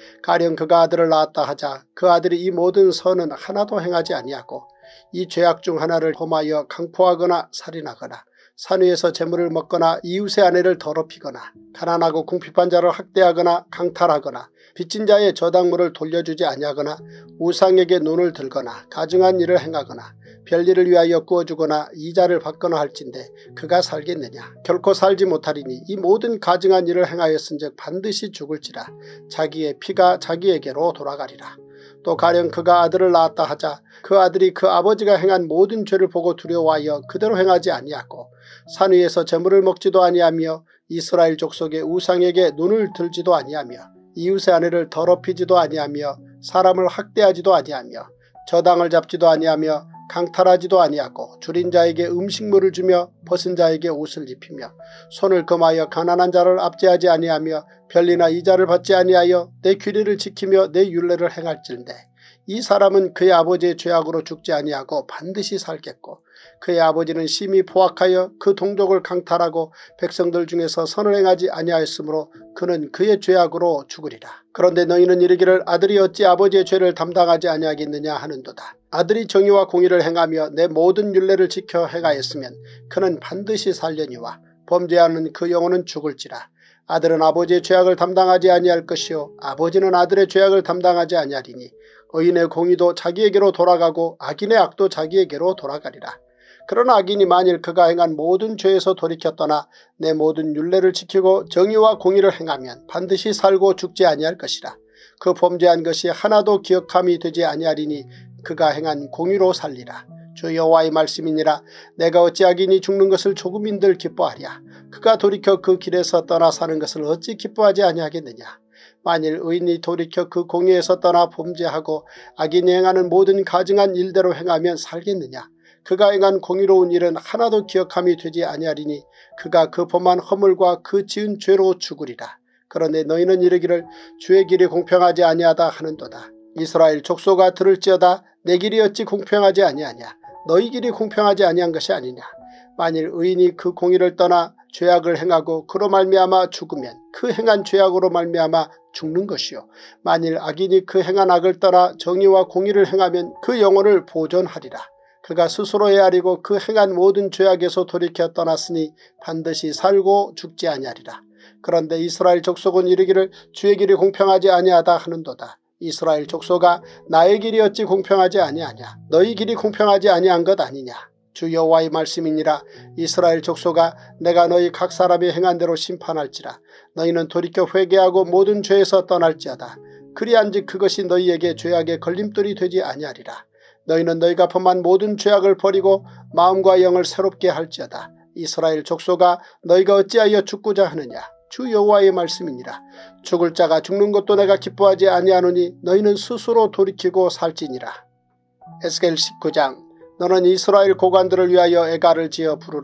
가령 그가 아들을 낳았다 하자 그 아들이 이 모든 선은 하나도 행하지 아니하고 이 죄악 중 하나를 범하여 강포하거나 살인하거나 산 위에서 재물을 먹거나 이웃의 아내를 더럽히거나 가난하고 궁핍한 자를 학대하거나 강탈하거나 빚진 자의 저당물을 돌려주지 아니하거나 우상에게 눈을 들거나 가증한 일을 행하거나 별일을 위하여 꾸어주거나 이자를 받거나 할진대 그가 살겠느냐. 결코 살지 못하리니 이 모든 가증한 일을 행하였은즉 반드시 죽을지라. 자기의 피가 자기에게로 돌아가리라. 또 가령 그가 아들을 낳았다 하자 그 아들이 그 아버지가 행한 모든 죄를 보고 두려워하여 그대로 행하지 아니하고 산 위에서 재물을 먹지도 아니하며 이스라엘 족속의 우상에게 눈을 들지도 아니하며 이웃의 아내를 더럽히지도 아니하며 사람을 학대하지도 아니하며 저당을 잡지도 아니하며 강탈하지도 아니하고 줄인 자에게 음식물을 주며 벗은 자에게 옷을 입히며 손을 금하여 가난한 자를 압제하지 아니하며 별리나 이자를 받지 아니하여 내 규례를 지키며 내 율례를 행할진대 이 사람은 그의 아버지의 죄악으로 죽지 아니하고 반드시 살겠고 그의 아버지는 심히 포악하여 그 동족을 강탈하고 백성들 중에서 선을 행하지 아니하였으므로 그는 그의 죄악으로 죽으리라. 그런데 너희는 이르기를 아들이 어찌 아버지의 죄를 담당하지 아니하겠느냐 하는도다. 아들이 정의와 공의를 행하며 내 모든 율례를 지켜 행하였으면 그는 반드시 살려니와 범죄하는 그 영혼은 죽을지라. 아들은 아버지의 죄악을 담당하지 아니할 것이요 아버지는 아들의 죄악을 담당하지 아니하리니 의인의 공의도 자기에게로 돌아가고 악인의 악도 자기에게로 돌아가리라. 그러나 악인이 만일 그가 행한 모든 죄에서 돌이켜 떠나 내 모든 율례를 지키고 정의와 공의를 행하면 반드시 살고 죽지 아니할 것이라. 그 범죄한 것이 하나도 기억함이 되지 아니하리니 그가 행한 공의로 살리라. 주 여호와의 말씀이니라. 내가 어찌 악인이 죽는 것을 조금인들 기뻐하랴. 그가 돌이켜 그 길에서 떠나 사는 것을 어찌 기뻐하지 아니하겠느냐. 만일 의인이 돌이켜 그 공의에서 떠나 범죄하고 악인이 행하는 모든 가증한 일대로 행하면 살겠느냐. 그가 행한 공의로운 일은 하나도 기억함이 되지 아니하리니 그가 그 범한 허물과 그 지은 죄로 죽으리라. 그런데 너희는 이르기를 주의 길이 공평하지 아니하다 하는도다. 이스라엘 족속아 들을지어다. 내 길이 어찌 공평하지 아니하냐. 너희 길이 공평하지 아니한 것이 아니냐. 만일 의인이 그 공의를 떠나 죄악을 행하고 그로 말미암아 죽으면 그 행한 죄악으로 말미암아 죽는 것이요. 만일 악인이 그 행한 악을 떠나 정의와 공의를 행하면 그 영혼을 보존하리라. 그가 스스로 헤아리고 그 행한 모든 죄악에서 돌이켜 떠났으니 반드시 살고 죽지 아니하리라. 그런데 이스라엘 족속은 이르기를 주의 길이 공평하지 아니하다 하는도다. 이스라엘 족속아 나의 길이 어찌 공평하지 아니하냐. 너희 길이 공평하지 아니한 것 아니냐. 주 여호와의 말씀이니라. 이스라엘 족속아 내가 너희 각 사람이 행한 대로 심판할지라. 너희는 돌이켜 회개하고 모든 죄에서 떠날지어다. 그리한즉 그것이 너희에게 죄악의 걸림돌이 되지 아니하리라. 너희는 너희가 범한 모든 죄악을 버리고 마음과 영을 새롭게 할지어다. 이스라엘 족속아 너희가 어찌하여 죽고자 하느냐. 주 여호와의 말씀이니라. 죽을 자가 죽는 것도 내가 기뻐하지 아니하노니 너희는 스스로 돌이키고 살지니라. 에스겔 19장. 너는 이스라엘 고관들을 위하여 애가를 지어 부르라.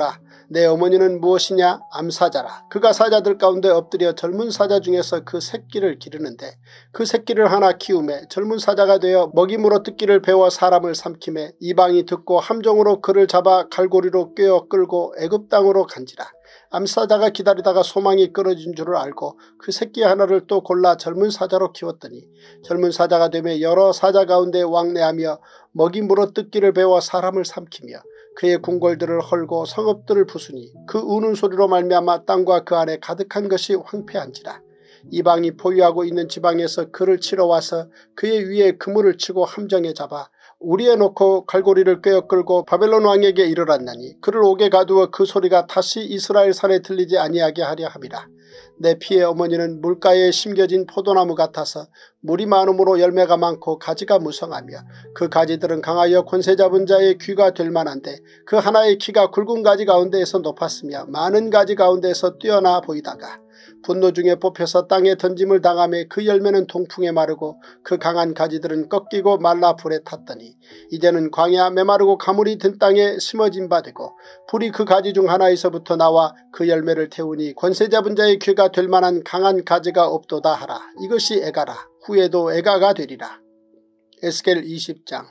내 어머니는 무엇이냐? 암사자라. 그가 사자들 가운데 엎드려 젊은 사자 중에서 그 새끼를 기르는데 그 새끼를 하나 키우매 젊은 사자가 되어 먹임으로 뜯기를 배워 사람을 삼키매 이방이 듣고 함정으로 그를 잡아 갈고리로 꿰어 끌고 애굽 땅으로 간지라. 암사자가 기다리다가 소망이 끊어진 줄을 알고 그 새끼 하나를 또 골라 젊은 사자로 키웠더니 젊은 사자가 되며 여러 사자 가운데 왕래하며 먹임으로 뜯기를 배워 사람을 삼키며 그의 궁궐들을 헐고 성읍들을 부수니 그 우는 소리로 말미암아 땅과 그 안에 가득한 것이 황폐한지라. 이방이 포위하고 있는 지방에서 그를 치러 와서 그의 위에 그물을 치고 함정에 잡아 우리에 놓고 갈고리를 꿰어 끌고 바벨론 왕에게 이르렀나니 그를 옥에 가두어 그 소리가 다시 이스라엘 산에 들리지 아니하게 하려 함이라. 내 피의 어머니는 물가에 심겨진 포도나무 같아서 물이 많음으로 열매가 많고 가지가 무성하며 그 가지들은 강하여 권세 잡은 자의 귀가 될 만한데 그 하나의 키가 굵은 가지 가운데에서 높았으며 많은 가지 가운데에서 뛰어나 보이다가 분노 중에 뽑혀서 땅에 던짐을 당하며 그 열매는 동풍에 마르고 그 강한 가지들은 꺾이고 말라 불에 탔더니 이제는 광야 메마르고 가물이 든 땅에 심어진 바 되고 불이 그 가지 중 하나에서부터 나와 그 열매를 태우니 권세 잡은 자의 귀가 될 만한 강한 가지가 없도다 하라. 이것이 애가라. 후에도 애가가 되리라. 에스겔 20장.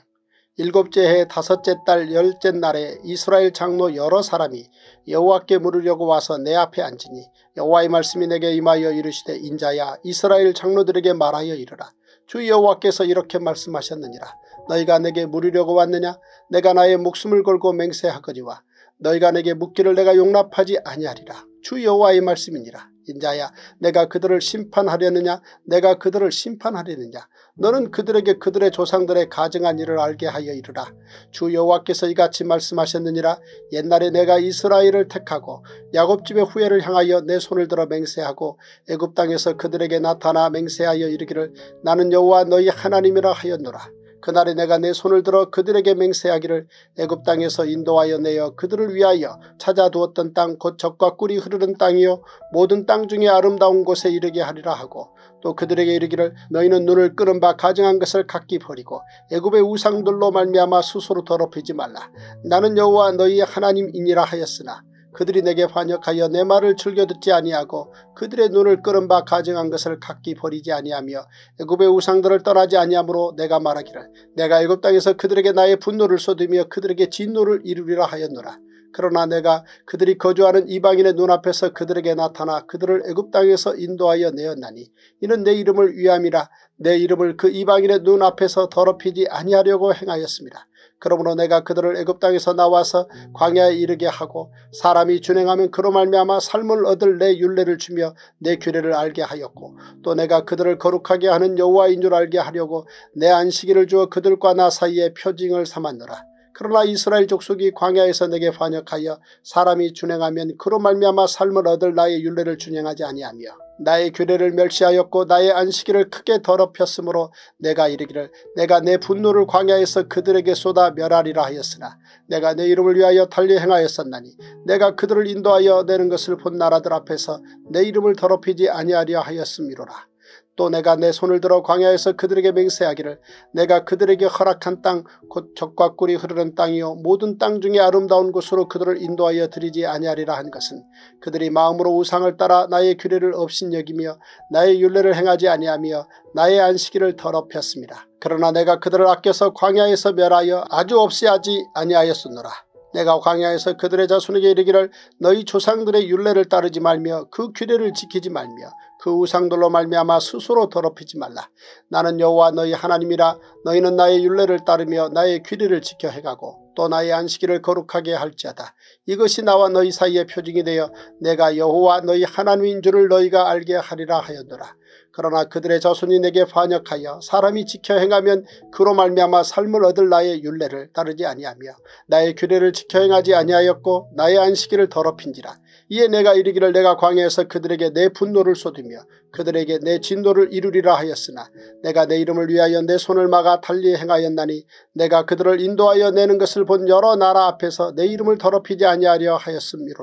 일곱째 해 다섯째 달 열째 날에 이스라엘 장로 여러 사람이 여호와께 물으려고 와서 내 앞에 앉으니 여호와의 말씀이 내게 임하여 이르시되 인자야 이스라엘 장로들에게 말하여 이르라. 주 여호와께서 이렇게 말씀하셨느니라. 너희가 내게 물으려고 왔느냐? 내가 나의 목숨을 걸고 맹세하거니와 너희가 내게 묻기를 내가 용납하지 아니하리라. 주 여호와의 말씀이니라. 인자야 내가 그들을 심판하려느냐? 내가 그들을 심판하려느냐? 너는 그들에게 그들의 조상들의 가증한 일을 알게 하여 이르라. 주 여호와께서 이같이 말씀하셨느니라. 옛날에 내가 이스라엘을 택하고 야곱집의 후예를 향하여 내 손을 들어 맹세하고 애굽 땅에서 그들에게 나타나 맹세하여 이르기를 나는 여호와 너희 하나님이라 하였노라. 그날에 내가 내 손을 들어 그들에게 맹세하기를 애굽 땅에서 인도하여 내어 그들을 위하여 찾아두었던 땅 곧 젖과 꿀이 흐르는 땅이요 모든 땅 중에 아름다운 곳에 이르게 하리라 하고 또 그들에게 이르기를 너희는 눈을 끄는 바 가증한 것을 각기 버리고 애굽의 우상들로 말미암아 스스로 더럽히지 말라. 나는 여호와 너희의 하나님이니라 하였으나 그들이 내게 반역하여 내 말을 즐겨 듣지 아니하고 그들의 눈을 끄는 바 가증한 것을 각기 버리지 아니하며 애굽의 우상들을 떠나지 아니하므로 내가 말하기를 내가 애굽 땅에서 그들에게 나의 분노를 쏟으며 그들에게 진노를 이루리라 하였노라. 그러나 내가 그들이 거주하는 이방인의 눈앞에서 그들에게 나타나 그들을 애굽 땅에서 인도하여 내었나니 이는 내 이름을 위함이라. 내 이름을 그 이방인의 눈앞에서 더럽히지 아니하려고 행하였습니다. 그러므로 내가 그들을 애굽 땅에서 나와서 광야에 이르게 하고 사람이 준행하면 그로 말미암아 삶을 얻을 내 율례를 주며 내 규례를 알게 하였고 또 내가 그들을 거룩하게 하는 여호와인 줄 알게 하려고 내 안식일을 주어 그들과 나 사이에 표징을 삼았노라. 그러나 이스라엘 족속이 광야에서 내게 반역하여 사람이 준행하면 그로 말미암아 삶을 얻을 나의 율례를 준행하지 아니하며 나의 규례를 멸시하였고 나의 안식일을 크게 더럽혔으므로 내가 이르기를 내가 내 분노를 광야에서 그들에게 쏟아 멸하리라 하였으나 내가 내 이름을 위하여 달리 행하였었나니 내가 그들을 인도하여 내는 것을 본 나라들 앞에서 내 이름을 더럽히지 아니하려 하였음이로라. 또 내가 내 손을 들어 광야에서 그들에게 맹세하기를 내가 그들에게 허락한 땅 곧 젖과 꿀이 흐르는 땅이요 모든 땅 중에 아름다운 곳으로 그들을 인도하여 드리지 아니하리라 한 것은 그들이 마음으로 우상을 따라 나의 규례를 업신여기며 나의 율례를 행하지 아니하며 나의 안식일을 더럽혔습니다. 그러나 내가 그들을 아껴서 광야에서 멸하여 아주 없이 하지 아니하였으노라. 내가 광야에서 그들의 자손에게 이르기를 너희 조상들의 율례를 따르지 말며 그 규례를 지키지 말며 그 우상들로 말미암아 스스로 더럽히지 말라. 나는 여호와 너희 하나님이라. 너희는 나의 율례를 따르며 나의 규례를 지켜 행하고 또 나의 안식일을 거룩하게 할지어다. 이것이 나와 너희 사이의 표징이 되어 내가 여호와 너희 하나님인 줄을 너희가 알게 하리라 하였노라. 그러나 그들의 자손이 내게 반역하여 사람이 지켜 행하면 그로 말미암아 삶을 얻을 나의 율례를 따르지 아니하며 나의 규례를 지켜 행하지 아니하였고 나의 안식일을 더럽힌지라. 이에 내가 이르기를 내가 광야에서 그들에게 내 분노를 쏟으며 그들에게 내 진노를 이루리라 하였으나 내가 내 이름을 위하여 내 손을 막아 달리 행하였나니 내가 그들을 인도하여 내는 것을 본 여러 나라 앞에서 내 이름을 더럽히지 아니하려 하였음이로라.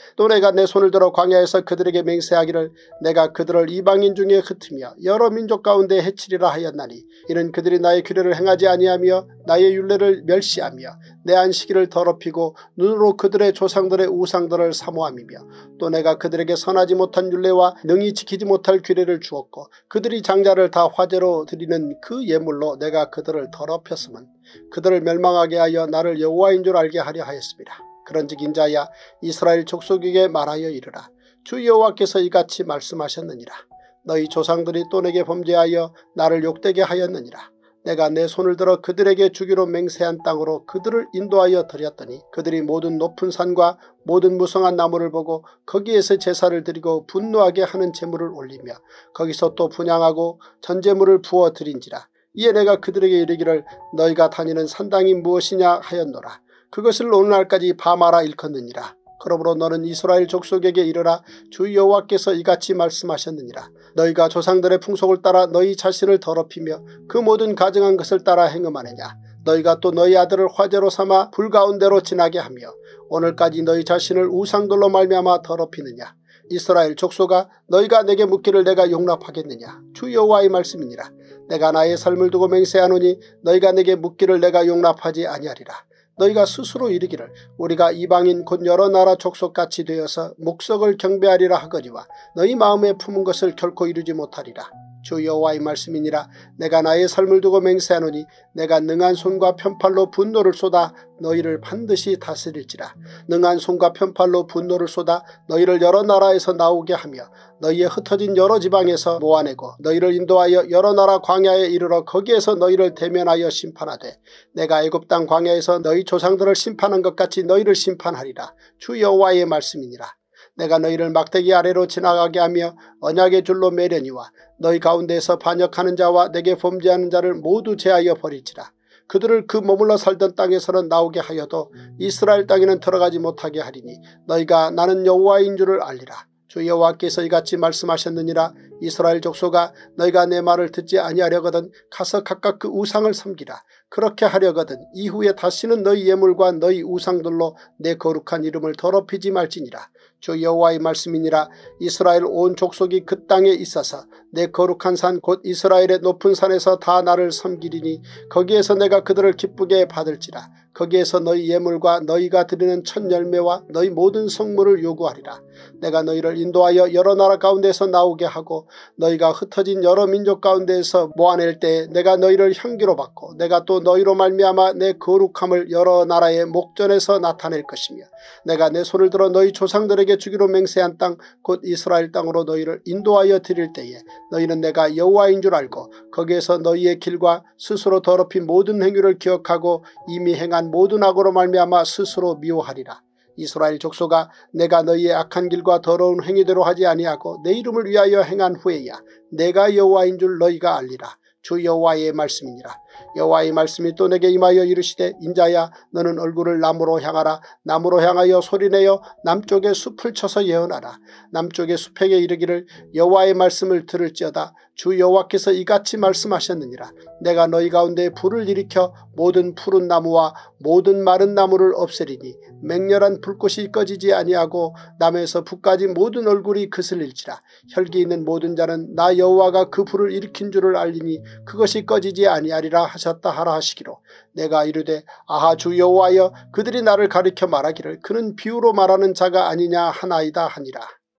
또 내가 내 손을 들어 광야에서 그들에게 맹세하기를 내가 그들을 이방인 중에 흩으며 여러 민족 가운데 해치리라 하였나니 이는 그들이 나의 규례를 행하지 아니하며 나의 율례를 멸시하며 내 안식일을 더럽히고 눈으로 그들의 조상들의 우상들을 사모함이며 또 내가 그들에게 선하지 못한 율례와 능히 지키지 못할 규례를 주었고 그들이 장자를 다 화제로 드리는 그 예물로 내가 그들을 더럽혔음은 그들을 멸망하게 하여 나를 여호와인 줄 알게 하려 하였습니다. 그런즉 인자야 이스라엘 족속에게 말하여 이르라. 주 여호와께서 이같이 말씀하셨느니라. 너희 조상들이 또 내게 범죄하여 나를 욕되게 하였느니라. 내가 내 손을 들어 그들에게 주기로 맹세한 땅으로 그들을 인도하여 드렸더니 그들이 모든 높은 산과 모든 무성한 나무를 보고 거기에서 제사를 드리고 분노하게 하는 제물을 올리며 거기서 또 분향하고 전제물을 부어 드린지라. 이에 내가 그들에게 이르기를 너희가 다니는 산당이 무엇이냐 하였노라. 그것을 오늘날까지 바마라 일컫느니라. 그러므로 너는 이스라엘 족속에게 이르라. 주 여호와께서 이같이 말씀하셨느니라. 너희가 조상들의 풍속을 따라 너희 자신을 더럽히며 그 모든 가증한 것을 따라 행음하느냐. 너희가 또 너희 아들을 화제로 삼아 불 가운데로 지나게 하며 오늘까지 너희 자신을 우상들로 말미암아 더럽히느냐. 이스라엘 족속아 너희가 내게 묻기를 내가 용납하겠느냐. 주 여호와의 말씀이니라. 내가 나의 삶을 두고 맹세하노니 너희가 내게 묻기를 내가 용납하지 아니하리라. 너희가 스스로 이르기를 우리가 이방인 곧 여러 나라 족속같이 되어서 목석을 경배하리라 하거니와 너희 마음에 품은 것을 결코 이루지 못하리라. 주 여호와의 말씀이니라. 내가 나의 삶을 두고 맹세하노니 내가 능한 손과 편팔로 분노를 쏟아 너희를 반드시 다스릴지라. 능한 손과 편팔로 분노를 쏟아 너희를 여러 나라에서 나오게 하며 너희의 흩어진 여러 지방에서 모아내고 너희를 인도하여 여러 나라 광야에 이르러 거기에서 너희를 대면하여 심판하되 내가 애굽 땅 광야에서 너희 조상들을 심판한 것 같이 너희를 심판하리라. 주 여호와의 말씀이니라. 내가 너희를 막대기 아래로 지나가게 하며 언약의 줄로 매려니와 너희 가운데에서 반역하는 자와 내게 범죄하는 자를 모두 제하여 버릴지라. 그들을 그 머물러 살던 땅에서는 나오게 하여도 이스라엘 땅에는 들어가지 못하게 하리니 너희가 나는 여호와인 줄을 알리라. 주 여호와께서 이같이 말씀하셨느니라. 이스라엘 족속아 너희가 내 말을 듣지 아니하려거든 가서 각각 그 우상을 섬기라. 그렇게 하려거든 이후에 다시는 너희 예물과 너희 우상들로 내 거룩한 이름을 더럽히지 말지니라. 주 여호와의 말씀이니라. 이스라엘 온 족속이 그 땅에 있어서 내 거룩한 산 곧 이스라엘의 높은 산에서 다 나를 섬기리니 거기에서 내가 그들을 기쁘게 받을지라. 거기에서 너희 예물과 너희가 드리는 첫 열매와 너희 모든 성물을 요구하리라. 내가 너희를 인도하여 여러 나라 가운데서 나오게 하고 너희가 흩어진 여러 민족 가운데에서 모아낼 때에 내가 너희를 향기로 받고 내가 또 너희로 말미암아 내 거룩함을 여러 나라의 목전에서 나타낼 것이며 내가 내 손을 들어 너희 조상들에게 주기로 맹세한 땅 곧 이스라엘 땅으로 너희를 인도하여 드릴 때에 너희는 내가 여호와인 줄 알고 거기에서 너희의 길과 스스로 더럽힌 모든 행위를 기억하고 이미 행한 모든 악으로 말미암아 스스로 미워하리라. 이스라엘 족속아 내가 너희의 악한 길과 더러운 행위대로 하지 아니하고 내 이름을 위하여 행한 후에야 내가 여호와인 줄 너희가 알리라. 주 여호와의 말씀이니라. 여호와의 말씀이 또 내게 임하여 이르시되 인자야 너는 얼굴을 남으로 향하라. 남으로 향하여 소리내어 남쪽의 숲을 쳐서 예언하라. 남쪽의 숲에게 이르기를 여호와의 말씀을 들을지어다. 주 여호와께서 이같이 말씀하셨느니라. 내가 너희 가운데 불을 일으켜 모든 푸른 나무와 모든 마른 나무를 없애리니 맹렬한 불꽃이 꺼지지 아니하고 남에서 북까지 모든 얼굴이 그슬릴지라. 혈기 있는 모든 자는 나 여호와가 그 불을 일으킨 줄을 알리니 그것이 꺼지지 아니하리라 하셨다 하라 하시기로 내가 이르되 아하 주 여호와여 그들이 나를 가리켜 말하기를 그는 비유로 말하는 자가 아니냐 하나이다 하니라.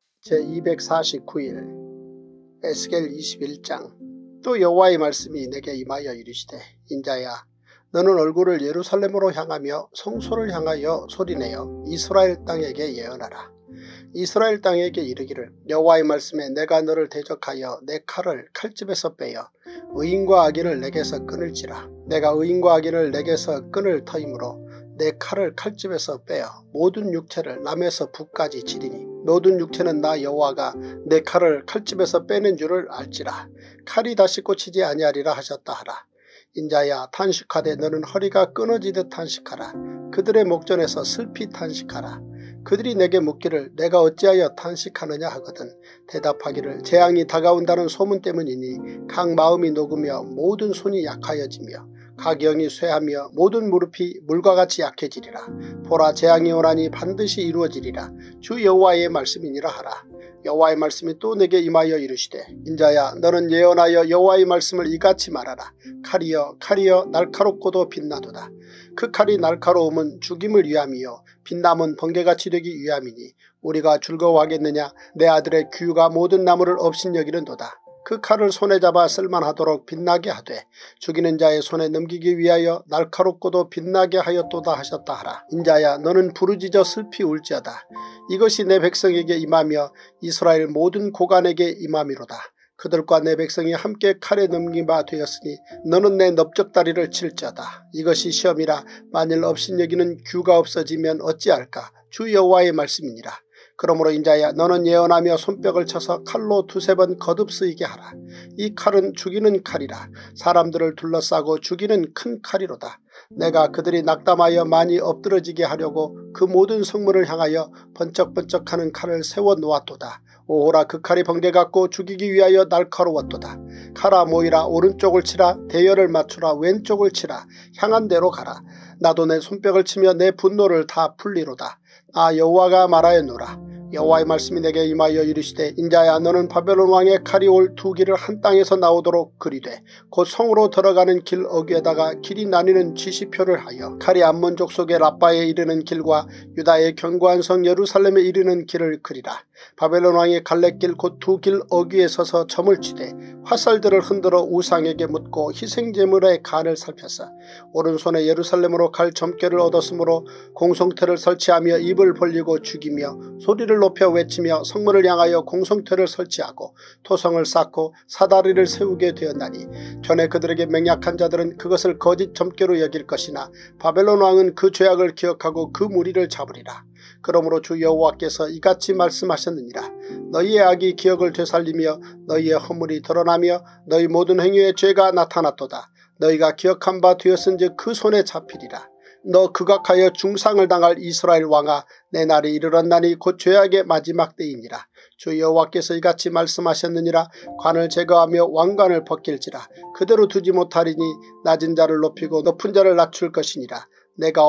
제249일 에스겔 21장. 또 여호와의 말씀이 내게 임하여 이르시되 인자야 너는 얼굴을 예루살렘으로 향하며 성소를 향하여 소리내어 이스라엘 땅에게 예언하라. 이스라엘 땅에게 이르기를 여호와의 말씀에 내가 너를 대적하여 내 칼을 칼집에서 빼어 의인과 악인을 내게서 끊을지라. 내가 의인과 악인을 내게서 끊을 터이므로 내 칼을 칼집에서 빼어 모든 육체를 남에서 북까지 치리니 모든 육체는 나 여호와가 내 칼을 칼집에서 빼는 줄을 알지라. 칼이 다시 꽂히지 아니하리라 하셨다 하라. 인자야 탄식하되 너는 허리가 끊어지듯 탄식하라. 그들의 목전에서 슬피 탄식하라. 그들이 내게 묻기를 내가 어찌하여 탄식하느냐 하거든 대답하기를 재앙이 다가온다는 소문 때문이니 각 마음이 녹으며 모든 손이 약하여지며 가경이 쇠하며 모든 무릎이 물과 같이 약해지리라. 보라, 재앙이 오나니 반드시 이루어지리라. 주 여호와의 말씀이니라 하라. 여호와의 말씀이 또 내게 임하여 이르시되, 인자야, 너는 예언하여 여호와의 말씀을 이같이 말하라. 칼이여, 칼이여, 날카롭고도 빛나도다. 그 칼이 날카로움은 죽임을 위함이요 빛남은 번개같이 되기 위함이니 우리가 즐거워하겠느냐. 내 아들의 규가 모든 나무를 업신여기는도다. 그 칼을 손에 잡아 쓸만하도록 빛나게 하되 죽이는 자의 손에 넘기기 위하여 날카롭고도 빛나게 하였도다 하셨다 하라. 인자야, 너는 부르짖어 슬피 울지어다. 이것이 내 백성에게 임하며 이스라엘 모든 고관에게 임함이로다. 그들과 내 백성이 함께 칼에 넘긴 바 되었으니 너는 내 넓적다리를 칠지어다. 이것이 시험이라. 만일 업신여기는 규가 없어지면 어찌할까. 주 여호와의 말씀이니라. 그러므로 인자야, 너는 예언하며 손뼉을 쳐서 칼로 두세 번 거듭 쓰이게 하라. 이 칼은 죽이는 칼이라. 사람들을 둘러싸고 죽이는 큰 칼이로다. 내가 그들이 낙담하여 많이 엎드러지게 하려고 그 모든 성문을 향하여 번쩍번쩍하는 칼을 세워놓았도다. 오호라, 그 칼이 번개 같고 죽이기 위하여 날카로웠도다. 칼아 모이라. 오른쪽을 치라. 대열을 맞추라. 왼쪽을 치라. 향한 대로 가라. 나도 내 손뼉을 치며 내 분노를 다 풀리로다. 아, 여호와가 말하였노라. 여호와의 말씀이 내게 임하여 이르시되, 인자야, 너는 바벨론 왕의 칼이 올 두 길을 한 땅에서 나오도록 그리되 곧 성으로 들어가는 길 어귀에다가 길이 나뉘는 지시표를 하여 칼이 암몬 족속의 라빠에 이르는 길과 유다의 견고한 성 예루살렘에 이르는 길을 그리라. 바벨론 왕의 갈래길 곧 두 길 어귀에 서서 점을 치되 화살들을 흔들어 우상에게 묻고 희생제물의 간을 살폈어. 오른손에 예루살렘으로 갈 점괘를 얻었으므로 공성태를 설치하며 입을 벌리고 죽이며 소리를 높여 외치며 성문을 향하여 공성태를 설치하고 토성을 쌓고 사다리를 세우게 되었나니 전에 그들에게 맹약한 자들은 그것을 거짓 점괘로 여길 것이나 바벨론 왕은 그 죄악을 기억하고 그 무리를 잡으리라. 그러므로 주 여호와께서 이같이 말씀하셨느니라. 너희의 악이 기억을 되살리며 너희의 허물이 드러나며 너희 모든 행위의 죄가 나타났도다. 너희가 기억한 바 되었은즉 그 손에 잡히리라. 너 극악하여 중상을 당할 이스라엘 왕아, 내 날이 이르렀나니 곧 죄악의 마지막 때이니라. 주 여호와께서 이같이 말씀하셨느니라. 관을 제거하며 왕관을 벗길지라. 그대로 두지 못하리니 낮은 자를 높이고 높은 자를 낮출 것이니라. 내가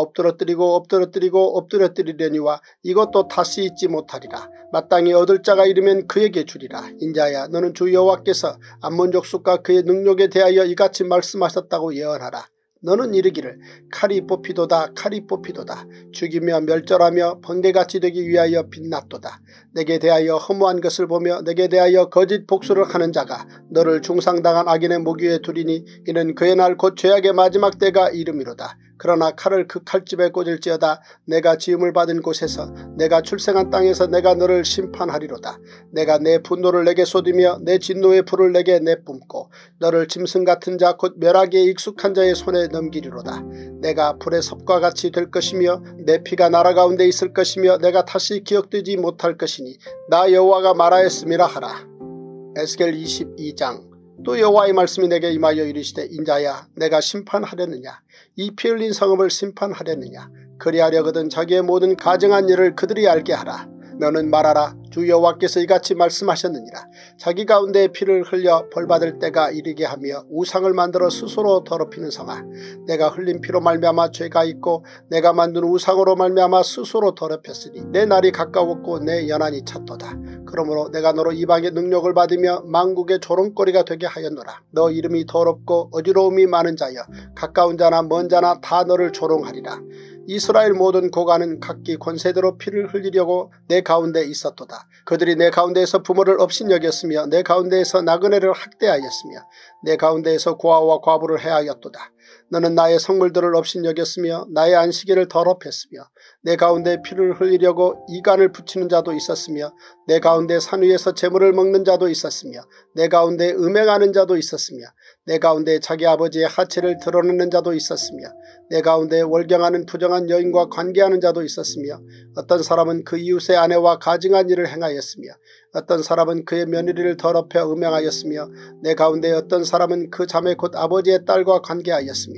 엎드러뜨리려니와 이것도 다시 잊지 못하리라. 마땅히 얻을 자가 이르면 그에게 주리라. 인자야, 너는 주 여호와께서 암몬 족속과 그의 능력에 대하여 이같이 말씀하셨다고 예언하라. 너는 이르기를 칼이 뽑히도다, 칼이 뽑히도다. 죽이며 멸절하며 번개같이 되기 위하여 빛났도다. 내게 대하여 허무한 것을 보며 내게 대하여 거짓 복수를 하는 자가 너를 중상당한 악인의 목 위에 두리니 이는 그의 날 곧 죄악의 마지막 때가 이름이로다. 그러나 칼을 그 칼집에 꽂을지어다. 내가 지음을 받은 곳에서 내가 출생한 땅에서 내가 너를 심판하리로다. 내가 내 분노를 내게 쏟으며 내 진노의 불을 내게 내뿜고 너를 짐승 같은 자 곧 멸하기에 익숙한 자의 손에 넘기리로다. 내가 불의 섭과 같이 될 것이며 내 피가 나라 가운데 있을 것이며 내가 다시 기억되지 못할 것이니 나 여호와가 말하였음이라 하라. 에스겔 22장. 또 여호와의 말씀이 내게 임하여 이르시되, 인자야, 내가 심판하려느냐. 이 피 흘린 성읍을 심판하려느냐. 그리하려거든 자기의 모든 가증한 일을 그들이 알게 하라. 너는 말하라. 주 여호와께서 이같이 말씀하셨느니라. 자기 가운데 피를 흘려 벌받을 때가 이르게 하며 우상을 만들어 스스로 더럽히는 성아, 내가 흘린 피로 말미암아 죄가 있고 내가 만든 우상으로 말미암아 스스로 더럽혔으니 내 날이 가까웠고 내 연한이 찼도다. 그러므로 내가 너로 이방의 능력을 받으며 만국의 조롱거리가 되게 하였노라. 너 이름이 더럽고 어지러움이 많은 자여 가까운 자나 먼 자나 다 너를 조롱하리라. 이스라엘 모든 고관은 각기 권세대로 피를 흘리려고 내 가운데 있었도다. 그들이 내 가운데에서 부모를 업신여겼으며 내 가운데에서 나그네를 학대하였으며 내 가운데에서 고아와 과부를 해하였도다. 너는 나의 성물들을 업신여겼으며 나의 안식일을 더럽혔으며 내 가운데 피를 흘리려고 이간을 붙이는 자도 있었으며 내 가운데 산 위에서 재물을 먹는 자도 있었으며 내 가운데 음행하는 자도 있었으며 내 가운데 자기 아버지의 하체를 드러내는 자도 있었으며 내 가운데 월경하는 부정한 여인과 관계하는 자도 있었으며 어떤 사람은 그 이웃의 아내와 가증한 일을 행하였으며 어떤 사람은 그의 며느리를 더럽혀 음행하였으며 내 가운데 어떤 사람은 그 자매 곧 아버지의 딸과 관계하였으며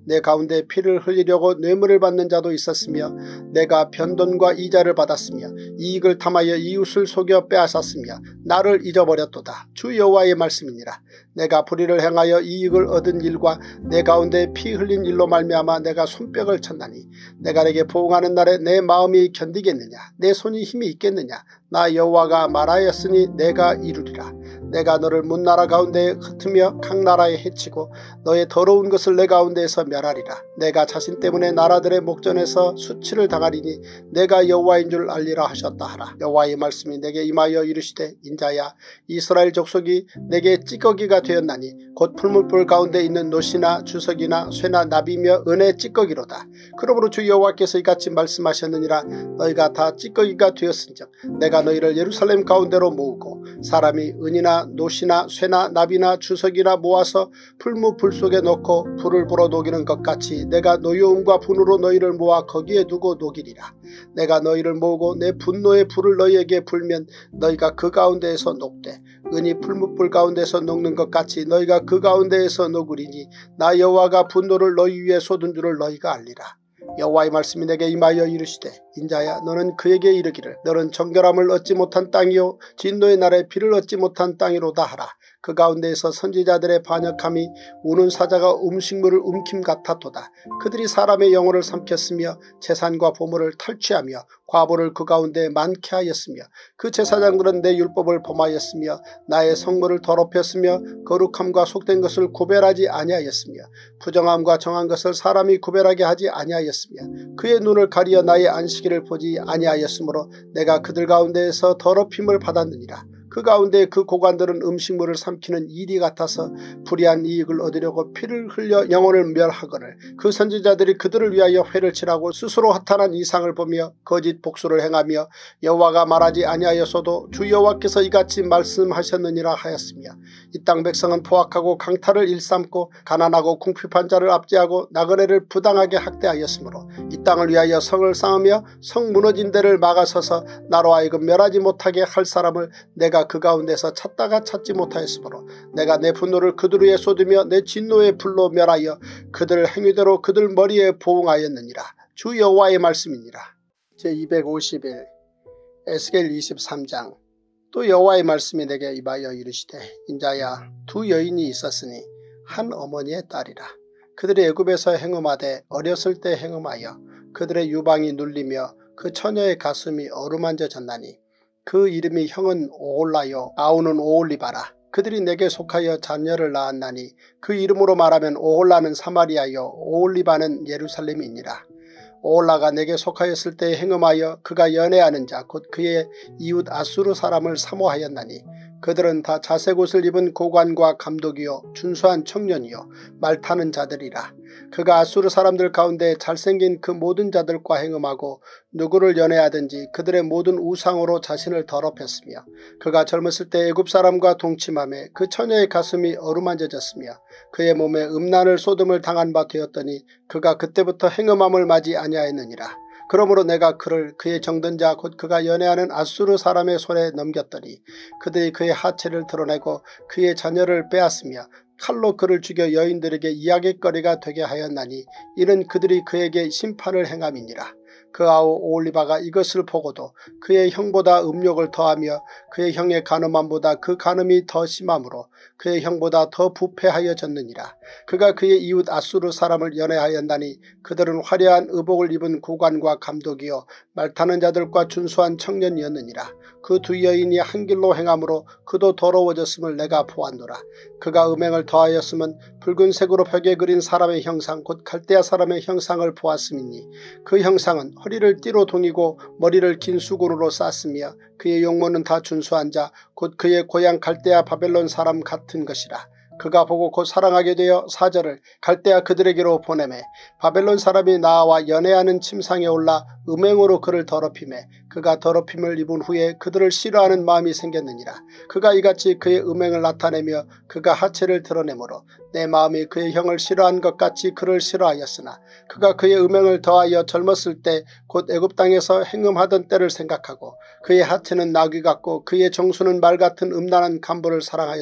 내 가운데 피를 흘리려고 뇌물을 받는 자도 있었으며 내가 변돈과 이자를 받았으며 이익을 탐하여 이웃을 속여 빼앗았으며 나를 잊어버렸도다. 주 여호와의 말씀이니라. 내가 불의를 행하여 이익을 얻은 일과 내 가운데 피 흘린 일로 말미암아 내가 손뼉을 쳤나니 내가 내게 보응하는 날에 내 마음이 견디겠느냐, 내 손이 힘이 있겠느냐. 나 여호와가 말하였으니 내가 이루리라. 내가 너를 문나라 가운데에 흩으며 각 나라에 해치고 너의 더러운 것을 내 가운데에서 멸하리라. 내가 자신 때문에 나라들의 목전에서 수치를 당하리니 내가 여호와인 줄 알리라 하셨다 하라. 여호와의 말씀이 내게 임하여 이르시되 인자야, 이스라엘 족속이 내게 찌꺼기가 되었나니 곧 풀무불 가운데 있는 노시나 주석이나 쇠나 나비며 은의 찌꺼기로다. 그러므로 주 여호와께서 이같이 말씀하셨느니라. 너희가 다 찌꺼기가 되었은즉 내가 너희를 예루살렘 가운데로 모으고 사람이 은이나 노시나 쇠나 나비나 주석이나 모아서 풀무불 속에 넣고 불을 불어 녹이는 것 같이 내가 노여움과 분으로 너희를 모아 거기에 두고 녹이리라. 내가 너희를 모으고 내 분노의 불을 너희에게 불면 너희가 그 가운데에서 녹되 은이 풀무불 가운데서 녹는 것 같이 너희가 그 가운데에서 녹으리니 나 여호와가 분노를 너희 위에 쏟은 줄을 너희가 알리라. 여호와의 말씀이 내게 임하여 이르시되 인자야, 너는 그에게 이르기를 너는 정결함을 얻지 못한 땅이요 진노의 날에 비를 얻지 못한 땅이로다 하라. 그 가운데에서 선지자들의 반역함이 우는 사자가 음식물을 움킴 같았도다. 그들이 사람의 영혼을 삼켰으며 재산과 보물을 탈취하며 과부를 그 가운데 많게 하였으며 그 제사장들은 내 율법을 범하였으며 나의 성물을 더럽혔으며 거룩함과 속된 것을 구별하지 아니하였으며 부정함과 정한 것을 사람이 구별하게 하지 아니하였으며 그의 눈을 가리어 나의 안식일을 보지 아니하였으므로 내가 그들 가운데에서 더럽힘을 받았느니라. 그 가운데 그 고관들은 음식물을 삼키는 이리 같아서 불의한 이익을 얻으려고 피를 흘려 영혼을 멸하거늘 그 선지자들이 그들을 위하여 회를 칠하고 스스로 허탄한 이상을 보며 거짓 복수를 행하며 여호와가 말하지 아니하였어도 주 여호와께서 이같이 말씀하셨느니라 하였으며 이 땅 백성은 포악하고 강탈을 일삼고 가난하고 궁핍한 자를 압제하고 나그네를 부당하게 학대하였으므로 이 땅을 위하여 성을 쌓으며 성 무너진 데를 막아서서 나로 하여금 멸하지 못하게 할 사람을 내가 그 가운데서 찾다가 찾지 못하였으므로 내가 내 분노를 그들 위에 쏟으며 내 진노의 불로 멸하여 그들 행위대로 그들 머리에 보응하였느니라. 주 여호와의 말씀이니라. 제251 에스겔 23장. 또 여호와의 말씀이 내게 임하여 이르시되 인자야, 두 여인이 있었으니 한 어머니의 딸이라. 그들이 애굽에서 행음하되 어렸을 때 행음하여 그들의 유방이 눌리며 그 처녀의 가슴이 어루만져졌나니 그 이름이 형은 오홀라요 아우는 오홀리바라. 그들이 내게 속하여 자녀를 낳았나니 그 이름으로 말하면 오홀라는 사마리아요 오홀리바는 예루살렘이니라. 오홀라가 내게 속하였을 때 행음하여 그가 연애하는 자 곧 그의 이웃 아수르 사람을 사모하였나니 그들은 다 자색 옷을 입은 고관과 감독이요 준수한 청년이요 말 타는 자들이라. 그가 아수르 사람들 가운데 잘생긴 그 모든 자들과 행음하고 누구를 연애하든지 그들의 모든 우상으로 자신을 더럽혔으며 그가 젊었을 때 애굽 사람과 동침하며 그 처녀의 가슴이 어루만져졌으며 그의 몸에 음란을 쏟음을 당한 바 되었더니 그가 그때부터 행음함을 맞이 아니하였느니라. 그러므로 내가 그를 그의 정든 자 곧 그가 연애하는 아수르 사람의 손에 넘겼더니 그들이 그의 하체를 드러내고 그의 자녀를 빼앗으며 칼로 그를 죽여 여인들에게 이야깃거리가 되게 하였나니 이는 그들이 그에게 심판을 행함이니라. 그 아우 오홀리바가 이것을 보고도 그의 형보다 음욕을 더하며 그의 형의 간음함보다 그 간음이 더 심함으로 그의 형보다 더 부패하여졌느니라. 그가 그의 이웃 아수르 사람을 연애하였나니 그들은 화려한 의복을 입은 고관과 감독이요 말타는 자들과 준수한 청년이었느니라. 그 두 여인이 한 길로 행함으로 그도 더러워졌음을 내가 보았노라. 그가 음행을 더하였음은 붉은색으로 벽에 그린 사람의 형상 곧 갈대아 사람의 형상을 보았음이니 그 형상은 허리를 띠로 동이고 머리를 긴 수건으로 쌌으며 그의 용모는 다 준수한 자 곧 그의 고향 갈대아 바벨론 사람 같은 것이라. 그가 보고 곧 사랑하게 되어 사절을 갈대아 그들에게로 보내매 바벨론 사람이 나와 연애하는 침상에 올라 음행으로 그를 더럽히매 그가 더럽힘을 입은 후에 그들을 싫어하는 마음이 생겼느니라. 그가 이같이 그의 음행을 나타내며 그가 하체를 드러내므로 내 마음이 그의 형을 싫어한 것 같이 그를 싫어하였으나 그가 그의 음행을 더하여 젊었을 때 곧 애굽 땅에서 행음하던 때를 생각하고 그의 하체는 나귀 같고 그의 정수는 말 같은 음란한 간부를 사랑하였도다.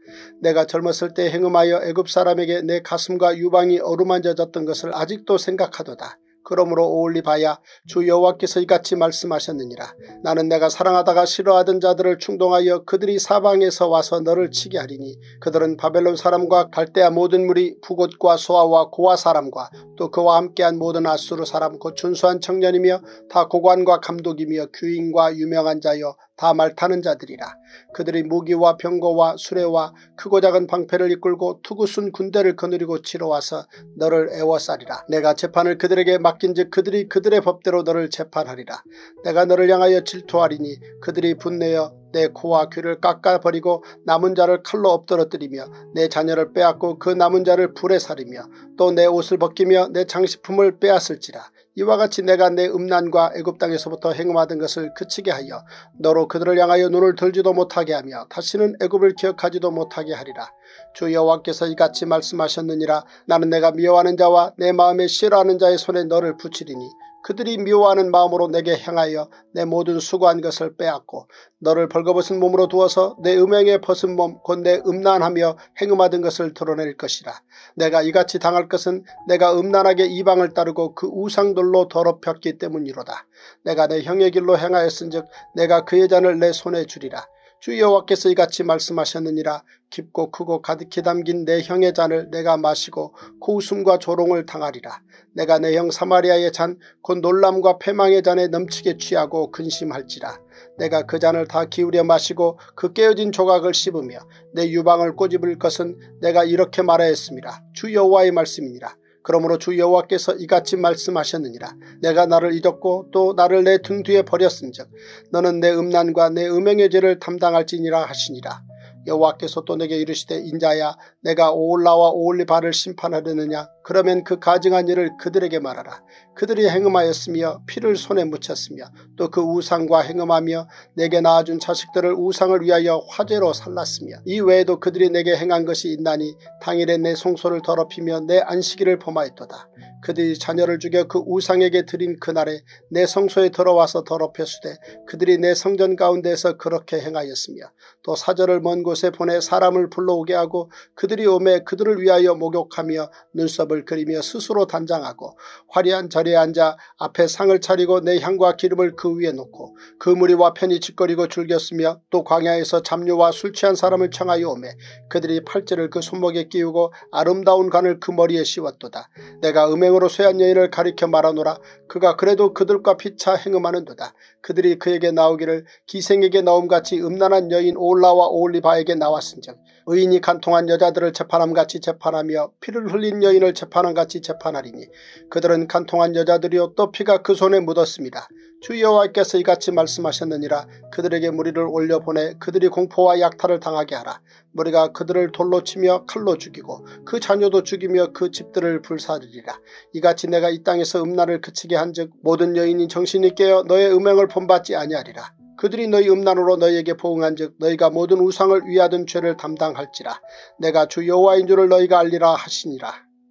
내가 젊었을 때 행음하여 애굽 사람에게 내 가슴과 유방이 어루만져졌던 것을 아직도 생각하도다. 그러므로 오올리바야, 주 여호와께서 이같이 말씀하셨느니라. 나는 내가 사랑하다가 싫어하던 자들을 충동하여 그들이 사방에서 와서 너를 치게 하리니 그들은 바벨론 사람과 갈대아 모든 무리, 푸곳과 소아와 고아 사람과 또 그와 함께한 모든 아수르 사람 곧 준수한 청년이며 다 고관과 감독이며 귀인과 유명한 자여 다 말타는 자들이라. 그들이 무기와 병거와 수레와 크고 작은 방패를 이끌고 투구순 군대를 거느리고 치러 와서 너를 애워싸리라. 내가 재판을 그들에게 맡긴즉 그들이 그들의 법대로 너를 재판하리라. 내가 너를 향하여 질투하리니 그들이 분내어 내 코와 귀를 깎아버리고 남은 자를 칼로 엎드러뜨리며 내 자녀를 빼앗고 그 남은 자를 불에 살이며 또 내 옷을 벗기며 내 장식품을 빼앗을지라. 이와 같이 내가 내 음란과 애굽 땅에서부터 행음하던 것을 그치게 하여 너로 그들을 향하여 눈을 들지도 못하게 하며 다시는 애굽을 기억하지도 못하게 하리라. 주 여호와께서 이같이 말씀하셨느니라. 나는 내가 미워하는 자와 내 마음에 싫어하는 자의 손에 너를 붙이리니 그들이 미워하는 마음으로 내게 향하여 내 모든 수고한 것을 빼앗고 너를 벌거벗은 몸으로 두어서 내 음행에 벗은 몸 곧 내 음란하며 행음하던 것을 드러낼 것이라. 내가 이같이 당할 것은 내가 음란하게 이방을 따르고 그 우상들로 더럽혔기 때문이로다. 내가 내 형의 길로 행하였은즉 내가 그의 잔을 내 손에 주리라. 주 여호와께서 이같이 말씀하셨느니라. 깊고 크고 가득히 담긴 내 형의 잔을 내가 마시고 고웃음과 조롱을 당하리라. 내가 내 형 사마리아의 잔 곧 놀람과 패망의 잔에 넘치게 취하고 근심할지라. 내가 그 잔을 다 기울여 마시고 그 깨어진 조각을 씹으며 내 유방을 꼬집을 것은 내가 이렇게 말하였습니다. 주 여호와의 말씀이니라. 그러므로 주 여호와께서 이같이 말씀하셨느니라. 내가 나를 잊었고 또 나를 내 등 뒤에 버렸은즉 너는 내 음란과 내 음행의 죄를 담당할지니라 하시니라. 여호와께서 또 내게 이르시되 인자야, 내가 오올라와 오올리바를 심판하려느냐? 그러면 그 가증한 일을 그들에게 말하라. 그들이 행음하였으며 피를 손에 묻혔으며 또 그 우상과 행음하며 내게 낳아준 자식들을 우상을 위하여 화제로 살랐으며 이 외에도 그들이 내게 행한 것이 있나니 당일에 내 송소를 더럽히며 내 안식일을 범하였도다. 그들이 자녀를 죽여 그 우상에게 드린 그날에 내 성소에 들어와서 더럽혔으되 그들이 내 성전 가운데에서 그렇게 행하였으며 또 사절을 먼 곳에 보내 사람을 불러오게 하고 그들이 오매 그들을 위하여 목욕하며 눈썹을 그리며 스스로 단장하고 화려한 절에 앉아 앞에 상을 차리고 내 향과 기름을 그 위에 놓고 그 무리와 편히 짓거리고 즐겼으며 또 광야에서 잡류와 술 취한 사람을 청하여 오매 그들이 팔찌를 그 손목에 끼우고 아름다운 관을 그 머리에 씌웠도다. 내가 음행으로 쇠한 여인을 가리켜 말하노라. 그가 그래도 그들과 피차 행음하는도다. 그들이 그에게 나오기를 기생에게 나옴같이 음란한 여인 오올라와 오올리바에게 나왔은즉 의인이 간통한 여자들을 재판함같이 재판하며 피를 흘린 여인을 재판함같이 재판하리니 그들은 간통한 여자들이요 또 피가 그 손에 묻었습니다. 주 여호와께서 이같이 말씀하셨느니라. 그들에게 무리를 올려보내 그들이 공포와 약탈을 당하게 하라. 무리가 그들을 돌로 치며 칼로 죽이고 그 자녀도 죽이며 그 집들을 불사르리라. 이같이 내가 이 땅에서 음란을 그치게 한즉 모든 여인이 정신이 깨어 너의 음행을 본받지 아니하리라. 그들이 너희 음란으로 너희에게 보응한즉 너희가 모든 우상을 위하던 죄를 담당할지라. 내가 주 여호와인 줄을 너희가 알리라 하시니라.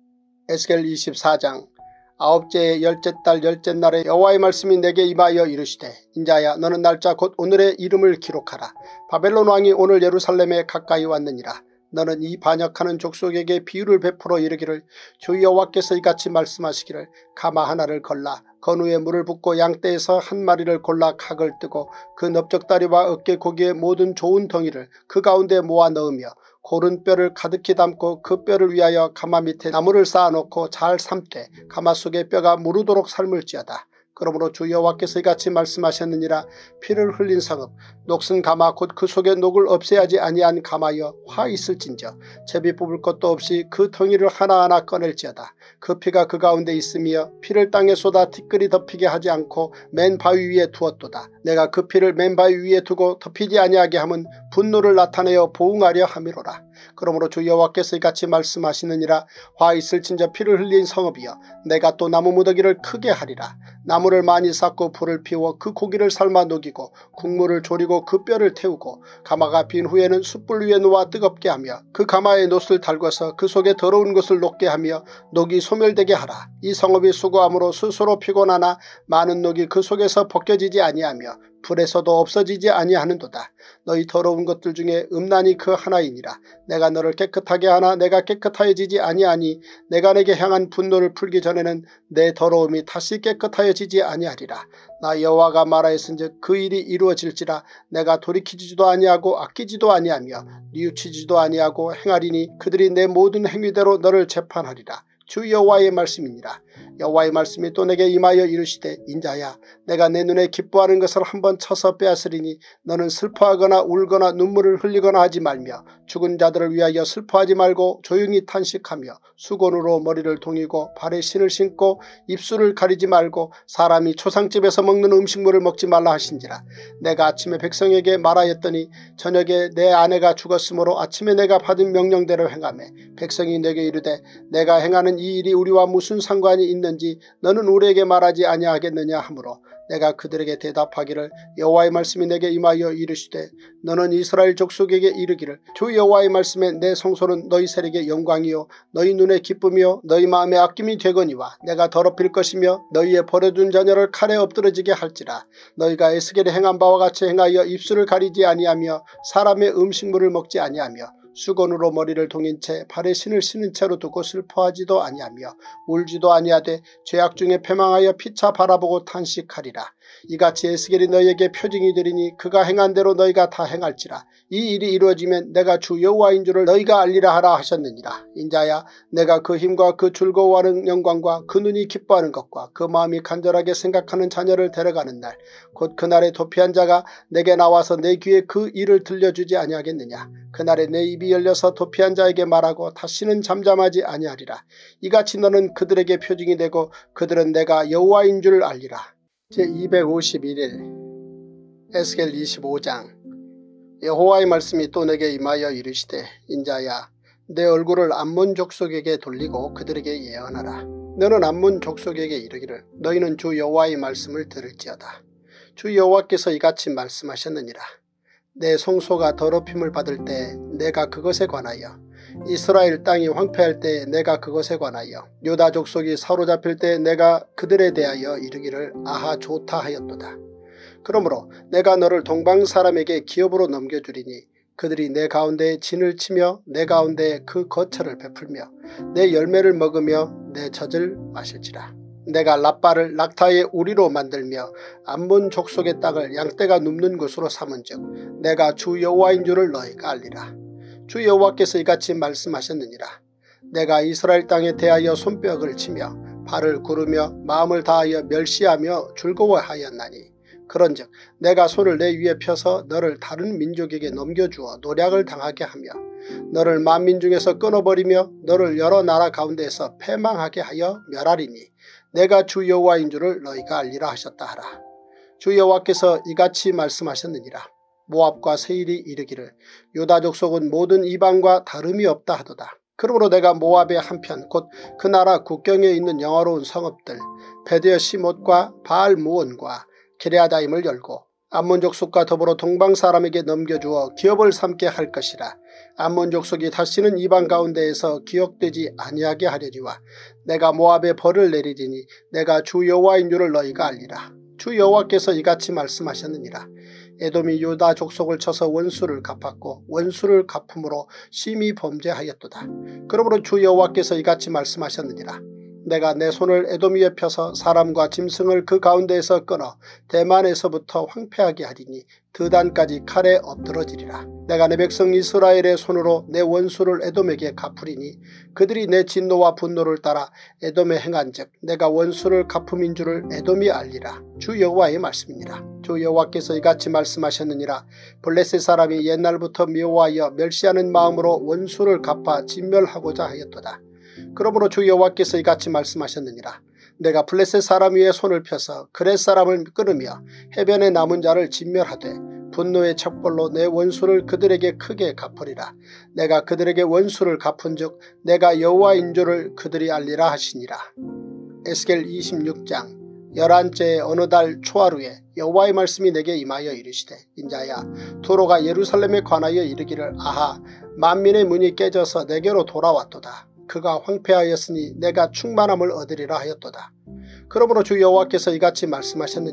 에스겔 24장. 아홉째의 열째 달 열째 날에 여호와의 말씀이 내게 임하여 이르시되 인자야, 너는 날짜 곧 오늘의 이름을 기록하라. 바벨론 왕이 오늘 예루살렘에 가까이 왔느니라. 너는 이 반역하는 족속에게 비유를 베풀어 이르기를 주 여호와께서 이같이 말씀하시기를 가마 하나를 걸라. 건우에 물을 붓고 양떼에서 한 마리를 골라 각을 뜨고 그 넓적다리와 어깨 고기의 모든 좋은 덩이를 그 가운데 모아 넣으며 고른 뼈를 가득히 담고 그 뼈를 위하여 가마 밑에 나무를 쌓아놓고 잘 삶되 가마 속에 뼈가 무르도록 삶을지어다. 그러므로 주 여호와께서 이같이 말씀하셨느니라. 피를 흘린 성읍 녹슨 가마 곧 그 속에 녹을 없애야지 아니한 가마여 화 있을진저 제비 뽑을 것도 없이 그 덩이를 하나하나 꺼낼지어다. 그 피가 그 가운데 있으며 피를 땅에 쏟아 티끌이 덮이게 하지 않고 맨 바위 위에 두었도다. 내가 그 피를 맨 바위 위에 두고 덮이지 아니하게 함은 분노를 나타내어 보응하려 함이로라. 그러므로 주 여호와께서 이같이 말씀하시느니라. 화 있을진저 피를 흘린 성읍이여 내가 또 나무 무더기를 크게 하리라. 나무를 많이 쌓고 불을 피워 그 고기를 삶아 녹이고 국물을 졸이고 그 뼈를 태우고 가마가 빈 후에는 숯불 위에 놓아 뜨겁게 하며 그 가마에 놋을 달궈서 그 속에 더러운 것을 녹게 하며 녹이 소멸되게 하라. 이 성읍이 수고함으로 스스로 피곤하나 많은 녹이 그 속에서 벗겨지지 아니하며 불에서도 없어지지 아니하는도다. 너희 더러운 것들 중에 음란이 그 하나이니라. 내가 너를 깨끗하게 하나 내가 깨끗하여지지 아니하니 내가 내게 향한 분노를 풀기 전에는 내 더러움이 다시 깨끗하여지지 아니하리라. 나 여호와가 말하였은즉 그 일이 이루어질지라. 내가 돌이키지도 아니하고 아끼지도 아니하며 뉘우치지도 아니하고 행하리니 그들이 내 모든 행위대로 너를 재판하리라. 주 여호와의 말씀이니라. 여호와의 말씀이 또 내게 임하여 이르시되 인자야 내가 내 눈에 기뻐하는 것을 한번 쳐서 빼앗으리니 너는 슬퍼하거나 울거나 눈물을 흘리거나 하지 말며 죽은 자들을 위하여 슬퍼하지 말고 조용히 탄식하며 수건으로 머리를 동이고 발에 신을 신고 입술을 가리지 말고 사람이 초상집에서 먹는 음식물을 먹지 말라 하신지라. 내가 아침에 백성에게 말하였더니 저녁에 내 아내가 죽었으므로 아침에 내가 받은 명령대로 행하매 백성이 내게 이르되 내가 행하는 이 일이 우리와 무슨 상관이 있는지 너는 우리에게 말하지 아니하겠느냐 하므로 내가 그들에게 대답하기를 여호와의 말씀이 내게 임하여 이르시되 너는 이스라엘 족속에게 이르기를 주 여호와의 말씀에 내 성소는 너희 세력의 영광이요 너희 눈에 기쁨이요 너희 마음에 아낌이 되거니와 내가 더럽힐 것이며 너희의 버려둔 자녀를 칼에 엎드러지게 할지라. 너희가 에스겔에 행한 바와 같이 행하여 입술을 가리지 아니하며 사람의 음식물을 먹지 아니하며 수건으로 머리를 동인 채 발에 신을 신은 채로 두고 슬퍼하지도 아니하며 울지도 아니하되 죄악 중에 패망하여 피차 바라보고 탄식하리라. 이같이 에스겔이 너희에게 표징이 되리니 그가 행한 대로 너희가 다 행할지라. 이 일이 이루어지면 내가 주 여호와인 줄을 너희가 알리라 하라 하셨느니라. 인자야 내가 그 힘과 그 즐거워하는 영광과 그 눈이 기뻐하는 것과 그 마음이 간절하게 생각하는 자녀를 데려가는 날 곧 그날에 도피한 자가 내게 나와서 내 귀에 그 일을 들려주지 아니하겠느냐. 그날에 내 입이 열려서 도피한 자에게 말하고 다시는 잠잠하지 아니하리라. 이같이 너는 그들에게 표징이 되고 그들은 내가 여호와인 줄 알리라. 제251일 에스겔 25장. 여호와의 말씀이 또 내게 임하여 이르시되 인자야 내 얼굴을 암몬 족속에게 돌리고 그들에게 예언하라. 너는 암몬 족속에게 이르기를 너희는 주 여호와의 말씀을 들을지어다. 주 여호와께서 이같이 말씀하셨느니라. 내 성소가 더럽힘을 받을 때 내가 그것에 관하여 이스라엘 땅이 황폐할 때 내가 그것에 관하여 유다 족속이 사로잡힐 때 내가 그들에 대하여 이르기를 아하 좋다 하였도다. 그러므로 내가 너를 동방 사람에게 기업으로 넘겨주리니 그들이 내 가운데에 진을 치며 내 가운데에 그 거처를 베풀며 내 열매를 먹으며 내 젖을 마실지라. 내가 랍바를 낙타의 우리로 만들며 암몬 족속의 땅을 양떼가 눕는 곳으로 삼은즉 내가 주 여호와인 줄을 너희가 알리라. 주 여호와께서 이같이 말씀하셨느니라. 내가 이스라엘 땅에 대하여 손뼉을 치며 발을 구르며 마음을 다하여 멸시하며 즐거워하였나니 그런즉 내가 손을 내 위에 펴서 너를 다른 민족에게 넘겨주어 노략을 당하게 하며 너를 만민 중에서 끊어버리며 너를 여러 나라 가운데에서 패망하게 하여 멸하리니 내가 주 여호와인 줄을 너희가 알리라 하셨다 하라. 주 여호와께서 이같이 말씀하셨느니라. 모압과 세일이 이르기를 유다 족속은 모든 이방과 다름이 없다 하도다. 그러므로 내가 모압의 한편 곧 그 나라 국경에 있는 영화로운 성읍들 베드여시못과 바알무온과 기레아다임을 열고 암몬 족속과 더불어 동방 사람에게 넘겨주어 기업을 삼게 할 것이라. 암몬 족속이 다시는 이방 가운데에서 기억되지 아니하게 하려니와 내가 모압에 벌을 내리리니 내가 주 여호와인 줄을 너희가 알리라. 주 여호와께서 이같이 말씀하셨느니라. 에돔이 유다 족속을 쳐서 원수를 갚았고 원수를 갚음으로 심히 범죄하였도다. 그러므로 주 여호와께서 이같이 말씀하셨느니라. 내가 내 손을 에돔 위에 펴서 사람과 짐승을 그 가운데에서 끊어 대만에서부터 황폐하게 하리니 드단까지 칼에 엎드러지리라. 내가 내 백성 이스라엘의 손으로 내 원수를 에돔에게 갚으리니 그들이 내 진노와 분노를 따라 에돔에 행한즉 내가 원수를 갚음인 줄을 에돔이 알리라. 주 여호와의 말씀이니라. 주 여호와께서 이같이 말씀하셨느니라. 블레셋 사람이 옛날부터 미워하여 멸시하는 마음으로 원수를 갚아 진멸하고자 하였도다. 그러므로 주 여호와께서 이같이 말씀하셨느니라. 내가 블레셋 사람 위에 손을 펴서 그렛 사람을 끊으며 해변에 남은 자를 진멸하되 분노의 척벌로 내 원수를 그들에게 크게 갚으리라. 내가 그들에게 원수를 갚은즉 내가 여호와인 줄을 그들이 알리라 하시니라. 에스겔 26장. 11째의 어느 달 초하루에 여호와의 말씀이 내게 임하여 이르시되 인자야 도로가 예루살렘에 관하여 이르기를 아하 만민의 문이 깨져서 내게로 돌아왔도다. 그가 황폐하였으니 내가 충만함을 얻으리라 하였도다. 그러므로 주 여호와께서 이같이 말씀하셨느니라.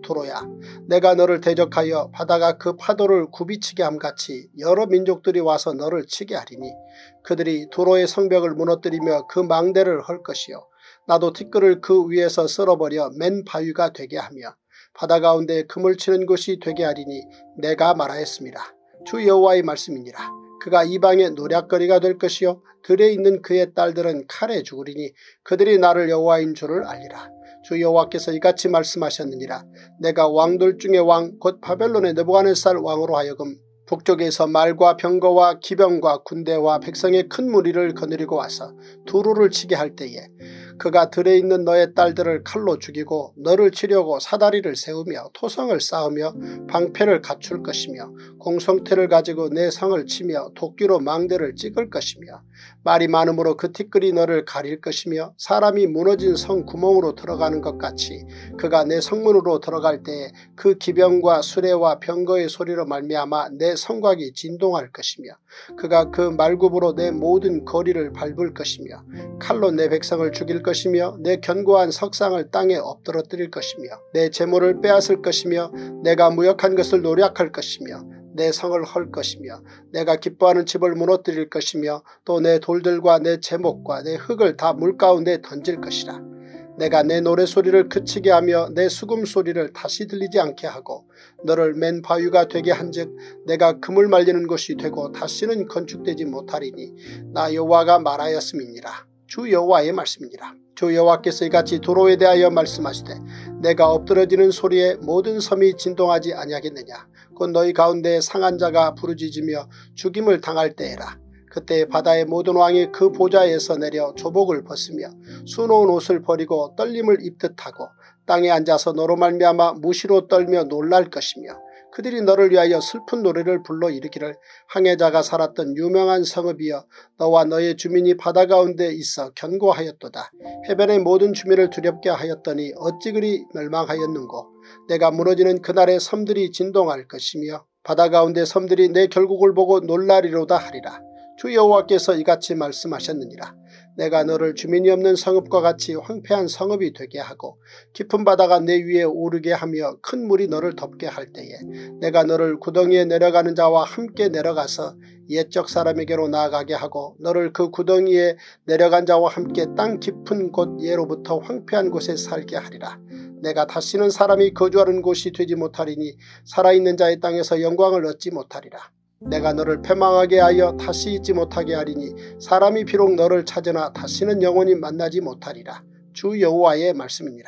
두로야, 내가 너를 대적하여 바다가 그 파도를 굽이치게 함같이 여러 민족들이 와서 너를 치게 하리니 그들이 두로의 성벽을 무너뜨리며 그 망대를 헐 것이요 나도 티끌을 그 위에서 쓸어버려 맨 바위가 되게 하며 바다 가운데 금을 치는 곳이 되게 하리니 내가 말하였습니다. 주 여호와의 말씀이니라. 그가 이방의 노략거리가 될 것이요 들에 있는 그의 딸들은 칼에 죽으리니 그들이 나를 여호와인 줄을 알리라. 주 여호와께서 이같이 말씀하셨느니라. 내가 왕들 중에 왕 곧 바벨론의 느부갓네살 왕으로 하여금 북쪽에서 말과 병거와 기병과 군대와 백성의 큰 무리를 거느리고 와서 두루를 치게 할 때에 그가 들에 있는 너의 딸들을 칼로 죽이고 너를 치려고 사다리를 세우며 토성을 쌓으며 방패를 갖출 것이며 공성태를 가지고 내 성을 치며 도끼로 망대를 찍을 것이며 말이 많음으로 그 티끌이 너를 가릴 것이며 사람이 무너진 성 구멍으로 들어가는 것 같이 그가 내 성문으로 들어갈 때에 그 기병과 수레와 병거의 소리로 말미암아 내 성곽이 진동할 것이며 그가 그 말굽으로 내 모든 거리를 밟을 것이며 칼로 내 백성을 죽일 것이며 내 견고한 석상을 땅에 엎드러뜨릴 것이며 내 재물을 빼앗을 것이며 내가 무역한 것을 노략할 것이며 내 성을 헐 것이며 내가 기뻐하는 집을 무너뜨릴 것이며 또 내 돌들과 내 제목과 내 흙을 다 물가운데 던질 것이라. 내가 내 노래소리를 그치게 하며 내 수금소리를 다시 들리지 않게 하고 너를 맨 바위가 되게 한즉 내가 금을 말리는 곳이 되고 다시는 건축되지 못하리니 나 여호와가 말하였음이니라. 주 여호와의 말씀이니라. 주 여호와께서 이같이 두로에 대하여 말씀하시되 내가 엎드러지는 소리에 모든 섬이 진동하지 아니하겠느냐. 곧 너희 가운데 상한 자가 부르짖으며 죽임을 당할 때에라. 그때 바다의 모든 왕이 그 보좌에서 내려 조복을 벗으며 수놓은 옷을 버리고 떨림을 입듯 하고 땅에 앉아서 너로 말미암아 무시로 떨며 놀랄 것이며 그들이 너를 위하여 슬픈 노래를 불러 이르기를 항해자가 살았던 유명한 성읍이여 너와 너의 주민이 바다 가운데 있어 견고하였도다. 해변의 모든 주민을 두렵게 하였더니 어찌 그리 멸망하였는고. 내가 무너지는 그날의 섬들이 진동할 것이며 바다 가운데 섬들이 내 결국을 보고 놀라리로다 하리라. 주 여호와께서 이같이 말씀하셨느니라. 내가 너를 주민이 없는 성읍과 같이 황폐한 성읍이 되게 하고 깊은 바다가 내 위에 오르게 하며 큰 물이 너를 덮게 할 때에 내가 너를 구덩이에 내려가는 자와 함께 내려가서 옛적 사람에게로 나아가게 하고 너를 그 구덩이에 내려간 자와 함께 땅 깊은 곳 예로부터 황폐한 곳에 살게 하리라. 내가 다시는 사람이 거주하는 곳이 되지 못하리니 살아있는 자의 땅에서 영광을 얻지 못하리라. 내가 너를 패망하게 하여 다시 잊지 못하게 하리니 사람이 비록 너를 찾으나 다시는 영원히 만나지 못하리라. 주 여호와의 말씀이니라.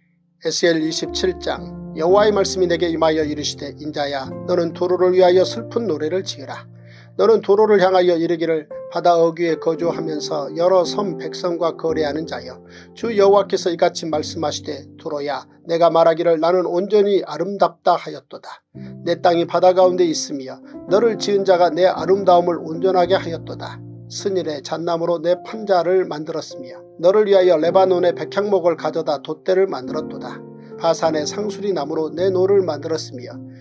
에스겔 27장. 여호와의 말씀이 내게 임하여 이르시되 인자야 너는 두로를 위하여 슬픈 노래를 지으라. 너는 두로를 향하여 이르기를 바다 어귀에 거주하면서 여러 섬 백성과 거래하는 자여 주 여호와께서 이같이 말씀하시되 두로야 내가 말하기를 나는 온전히 아름답다 하였도다. 내 땅이 바다 가운데 있으며 너를 지은 자가 내 아름다움을 온전하게 하였도다. 스닐의 잣나무로 내 판자를 만들었으며 너를 위하여 레바논의 백향목을 가져다 돛대를 만들었도다. 바산의 상수리 나무로 내 노를 만들었으며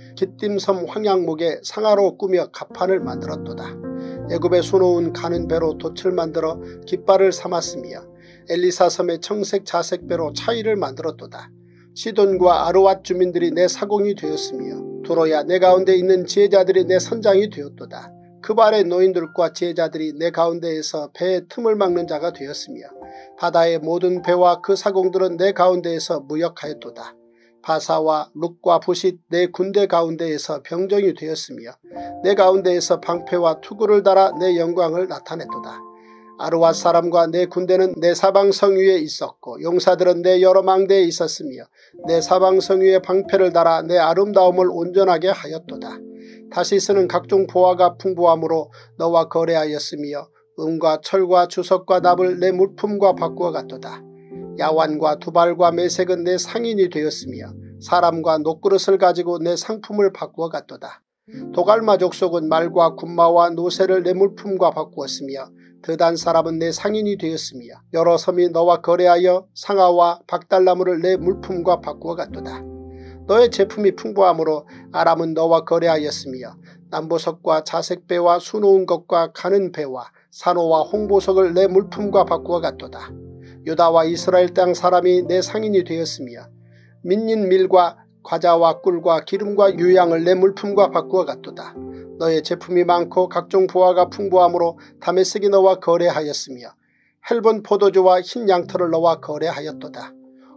깃딤섬 황양목에 상아로 꾸며 갑판을 만들었도다. 애굽에 수놓은 가는 배로 돛을 만들어 깃발을 삼았으며 엘리사섬의 청색 자색 배로 차이를 만들었도다. 시돈과 아르왓 주민들이 내 사공이 되었으며 두로야 내 가운데 있는 지혜자들이 내 선장이 되었도다. 그발의 노인들과 지혜자들이 내 가운데에서 배의 틈을 막는 자가 되었으며 바다의 모든 배와 그 사공들은 내 가운데에서 무역하였도다. 바사와 룩과 부싯 내 군대 가운데에서 병정이 되었으며 내 가운데에서 방패와 투구를 달아 내 영광을 나타냈도다. 아르왓 사람과 내 군대는 내 사방성 위에 있었고 용사들은 내 여러 망대에 있었으며 내 사방성 위에 방패를 달아 내 아름다움을 온전하게 하였도다. 다시스는 각종 보화가 풍부함으로 너와 거래하였으며 은과 철과 주석과 납을 내 물품과 바꾸어 갔도다. 야완과 두발과 메색은 내 상인이 되었으며 사람과 녹그릇을 가지고 내 상품을 바꾸어 갔도다. 도갈마 족속은 말과 군마와 노새를 내 물품과 바꾸었으며 드단 사람은 내 상인이 되었으며 여러 섬이 너와 거래하여 상아와 박달나무를 내 물품과 바꾸어 갔도다. 너의 제품이 풍부함으로 아람은 너와 거래하였으며 남보석과 자색배와 수놓은 것과 가는 배와 산호와 홍보석을 내 물품과 바꾸어 갔도다. 유다와 이스라엘 땅 사람이 내 상인이 되었으며 민닌 밀과 과자와 꿀과 기름과 유향을 내 물품과 바꾸어 갔도다. 너의 제품이 많고 각종 부화가 풍부하므로 다메섹이 너와 거래하였으며 헬본 포도주와 흰 양털을 너와 거래하였도다.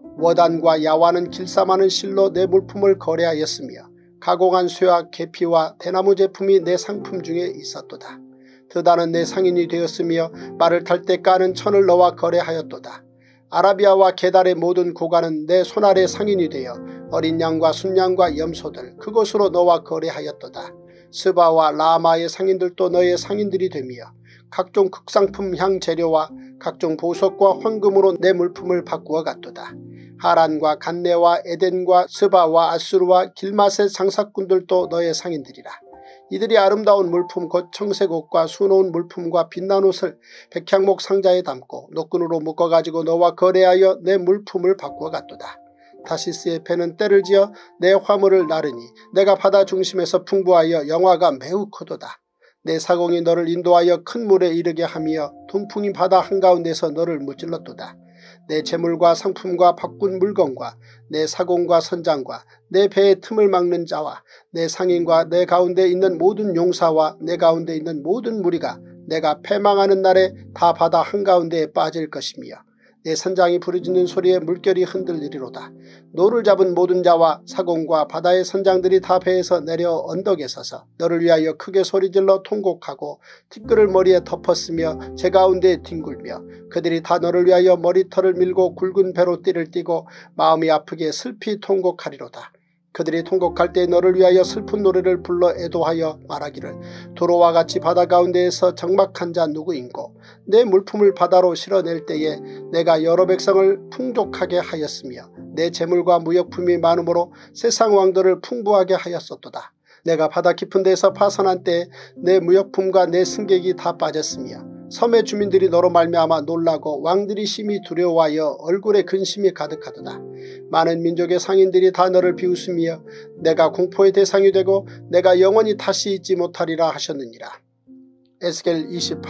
워단과 야와는 길쌈하는 실로 내 물품을 거래하였으며 가공한 쇠와 계피와 대나무 제품이 내 상품 중에 있었도다. 드다는 내 상인이 되었으며 말을 탈 때 까는 천을 너와 거래하였도다. 아라비아와 게달의 모든 고관은 내 손아래 상인이 되어 어린 양과 순양과 염소들 그곳으로 너와 거래하였도다. 스바와 라마의 상인들도 너의 상인들이 되며 각종 극상품 향 재료와 각종 보석과 황금으로 내 물품을 바꾸어 갔도다. 하란과 간네와 에덴과 스바와 아수르와 길맛의 장사꾼들도 너의 상인들이라. 이들이 아름다운 물품 곧 청색 옷과 수놓은 물품과 빛난 옷을 백향목 상자에 담고 노끈으로 묶어가지고 너와 거래하여 내 물품을 바꾸어 갔도다. 다시스의 배는 때를 지어 내 화물을 나르니 내가 바다 중심에서 풍부하여 영화가 매우 크도다. 내 사공이 너를 인도하여 큰 물에 이르게 하며 동풍이 바다 한가운데서 너를 무찔렀도다. 내 재물과 상품과 바꾼 물건과 내 사공과 선장과 내 배의 틈을 막는 자와 내 상인과 내 가운데 있는 모든 용사와 내 가운데 있는 모든 무리가 내가 패망하는 날에 다 바다 한가운데에 빠질 것이며 내 선장이 부르짖는 소리에 물결이 흔들리리로다. 노를 잡은 모든 자와 사공과 바다의 선장들이 다 배에서 내려 언덕에 서서 너를 위하여 크게 소리질러 통곡하고 티끌을 머리에 덮었으며 제 가운데에 뒹굴며 그들이 다 너를 위하여 머리털을 밀고 굵은 배로 띠를 띠고 마음이 아프게 슬피 통곡하리로다. 그들이 통곡할 때 너를 위하여 슬픈 노래를 불러 애도하여 말하기를 도로와 같이 바다 가운데에서 적막한 자 누구인고 내 물품을 바다로 실어낼 때에 내가 여러 백성을 풍족하게 하였으며 내 재물과 무역품이 많으므로 세상 왕들을 풍부하게 하였었도다. 내가 바다 깊은 데서 파선한 때에 내 무역품과 내 승객이 다 빠졌으며 섬의 주민들이 너로 말미암아 놀라고 왕들이 심히 두려워하여 얼굴에 근심이 가득하도다. 많은 민족의 상인들이 다 너를 비웃으며 내가 공포의 대상이 되고 내가 영원히 다시 잊지 못하리라 하셨느니라. 에스겔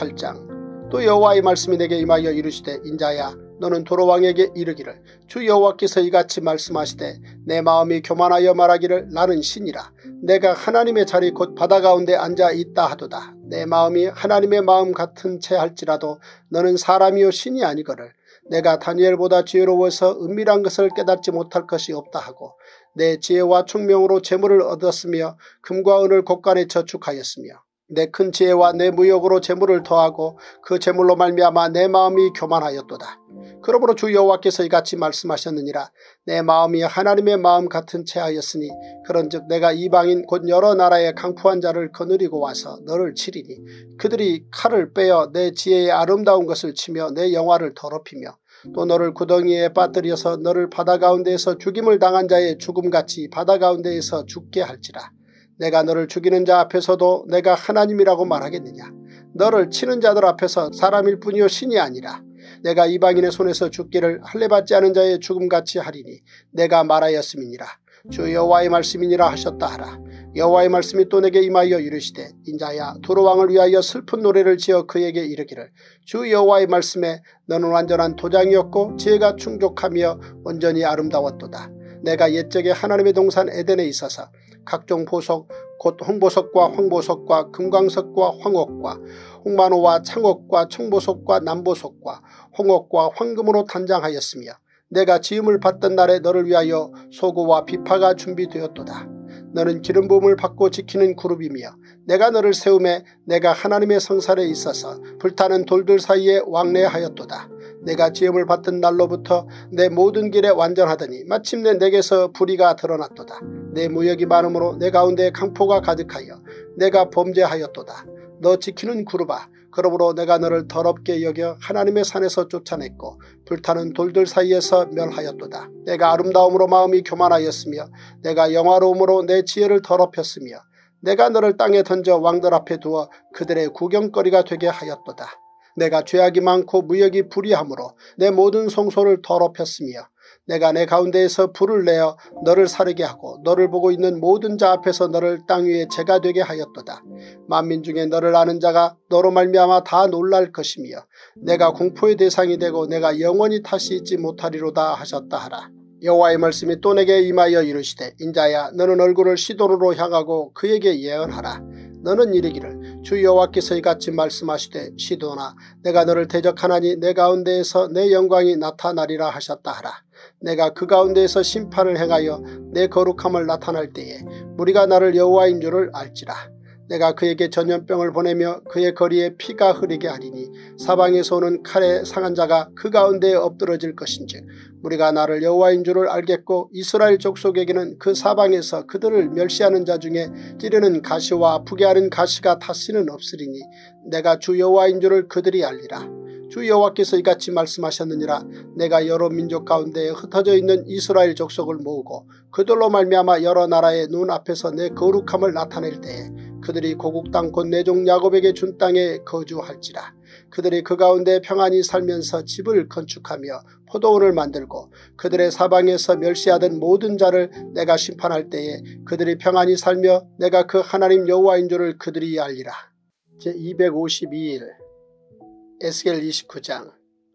28장. 또 여호와의 말씀이 내게 임하여 이르시되 인자야 너는 도로왕에게 이르기를 주 여호와께서 이같이 말씀하시되 내 마음이 교만하여 말하기를 나는 신이라. 내가 하나님의 자리 곧 바다 가운데 앉아 있다 하도다. 내 마음이 하나님의 마음 같은 채 할지라도 너는 사람이요 신이 아니거늘. 내가 다니엘보다 지혜로워서 은밀한 것을 깨닫지 못할 것이 없다 하고 내 지혜와 총명으로 재물을 얻었으며 금과 은을 곳간에 저축하였으며 내 큰 지혜와 내 무역으로 재물을 더하고 그 재물로 말미암아 내 마음이 교만하였도다. 그러므로 주 여호와께서 이같이 말씀하셨느니라. 내 마음이 하나님의 마음 같은 채 하였으니 그런즉 내가 이방인 곧 여러 나라의 강포한 자를 거느리고 와서 너를 치리니 그들이 칼을 빼어 내 지혜의 아름다운 것을 치며 내 영화를 더럽히며 또 너를 구덩이에 빠뜨려서 너를 바다 가운데에서 죽임을 당한 자의 죽음같이 바다 가운데에서 죽게 할지라. 내가 너를 죽이는 자 앞에서도 내가 하나님이라고 말하겠느냐. 너를 치는 자들 앞에서 사람일 뿐이요 신이 아니라. 내가 이방인의 손에서 죽기를 할례받지 않은 자의 죽음같이 하리니 내가 말하였음이니라. 주 여호와의 말씀이니라 하셨다 하라. 여호와의 말씀이 또 내게 임하여 이르시되 인자야 도로왕을 위하여 슬픈 노래를 지어 그에게 이르기를 주 여호와의 말씀에 너는 완전한 도장이었고 지혜가 충족하며 온전히 아름다웠도다. 내가 옛적에 하나님의 동산 에덴에 있어서 각종 보석 곧 홍보석과 황보석과 금광석과 황옥과 홍만호와 창옥과 청보석과 남보석과 홍옥과 황금으로 단장하였으며 내가 지음을 받던 날에 너를 위하여 소고와 비파가 준비되었도다. 너는 기름 부음을 받고 지키는 그룹이며 내가 너를 세우매 내가 하나님의 성살에 있어서 불타는 돌들 사이에 왕래하였도다. 내가 지음을 받던 날로부터 내 모든 길에 완전하더니 마침내 내게서 불의가 드러났도다. 내 무역이 많으므로 내 가운데 강포가 가득하여 내가 범죄하였도다. 너 지키는 그룹아 그러므로 내가 너를 더럽게 여겨 하나님의 산에서 쫓아냈고 불타는 돌들 사이에서 멸하였도다. 내가 아름다움으로 마음이 교만하였으며 내가 영화로움으로 내 지혜를 더럽혔으며 내가 너를 땅에 던져 왕들 앞에 두어 그들의 구경거리가 되게 하였도다. 내가 죄악이 많고 무역이 불의하므로 내 모든 성소를 더럽혔으며 내가 내 가운데에서 불을 내어 너를 사르게 하고 너를 보고 있는 모든 자 앞에서 너를 땅 위에 재가 되게 하였도다. 만민 중에 너를 아는 자가 너로 말미암아 다 놀랄 것이며 내가 공포의 대상이 되고 내가 영원히 다시 잊지 못하리로다 하셨다 하라. 여호와의 말씀이 또 내게 임하여 이르시되 인자야 너는 얼굴을 시돈으로 향하고 그에게 예언하라. 너는 이르기를 주 여호와께서 이같이 말씀하시되 시돈아 내가 너를 대적하나니 내 가운데에서 내 영광이 나타나리라 하셨다 하라. 내가 그 가운데에서 심판을 행하여 내 거룩함을 나타날 때에 무리가 나를 여호와인 줄을 알지라. 내가 그에게 전염병을 보내며 그의 거리에 피가 흐르게 하리니 사방에서 오는 칼에 상한 자가 그 가운데에 엎드러질 것인즉 무리가 나를 여호와인 줄을 알겠고 이스라엘 족속에게는 그 사방에서 그들을 멸시하는 자 중에 찌르는 가시와 아프게 하는 가시가 다시는 없으리니 내가 주 여호와인 줄을 그들이 알리라. 주 여호와께서 이같이 말씀하셨느니라. 내가 여러 민족 가운데에 흩어져 있는 이스라엘 족속을 모으고 그들로 말미암아 여러 나라의 눈앞에서 내 거룩함을 나타낼 때에 그들이 고국 땅 곧 내 종 야곱에게 준 땅에 거주할지라. 그들이 그 가운데 평안히 살면서 집을 건축하며 포도원을 만들고 그들의 사방에서 멸시하던 모든 자를 내가 심판할 때에 그들이 평안히 살며 내가 그 하나님 여호와인 줄을 그들이 알리라. 제252일 에스겔 29장.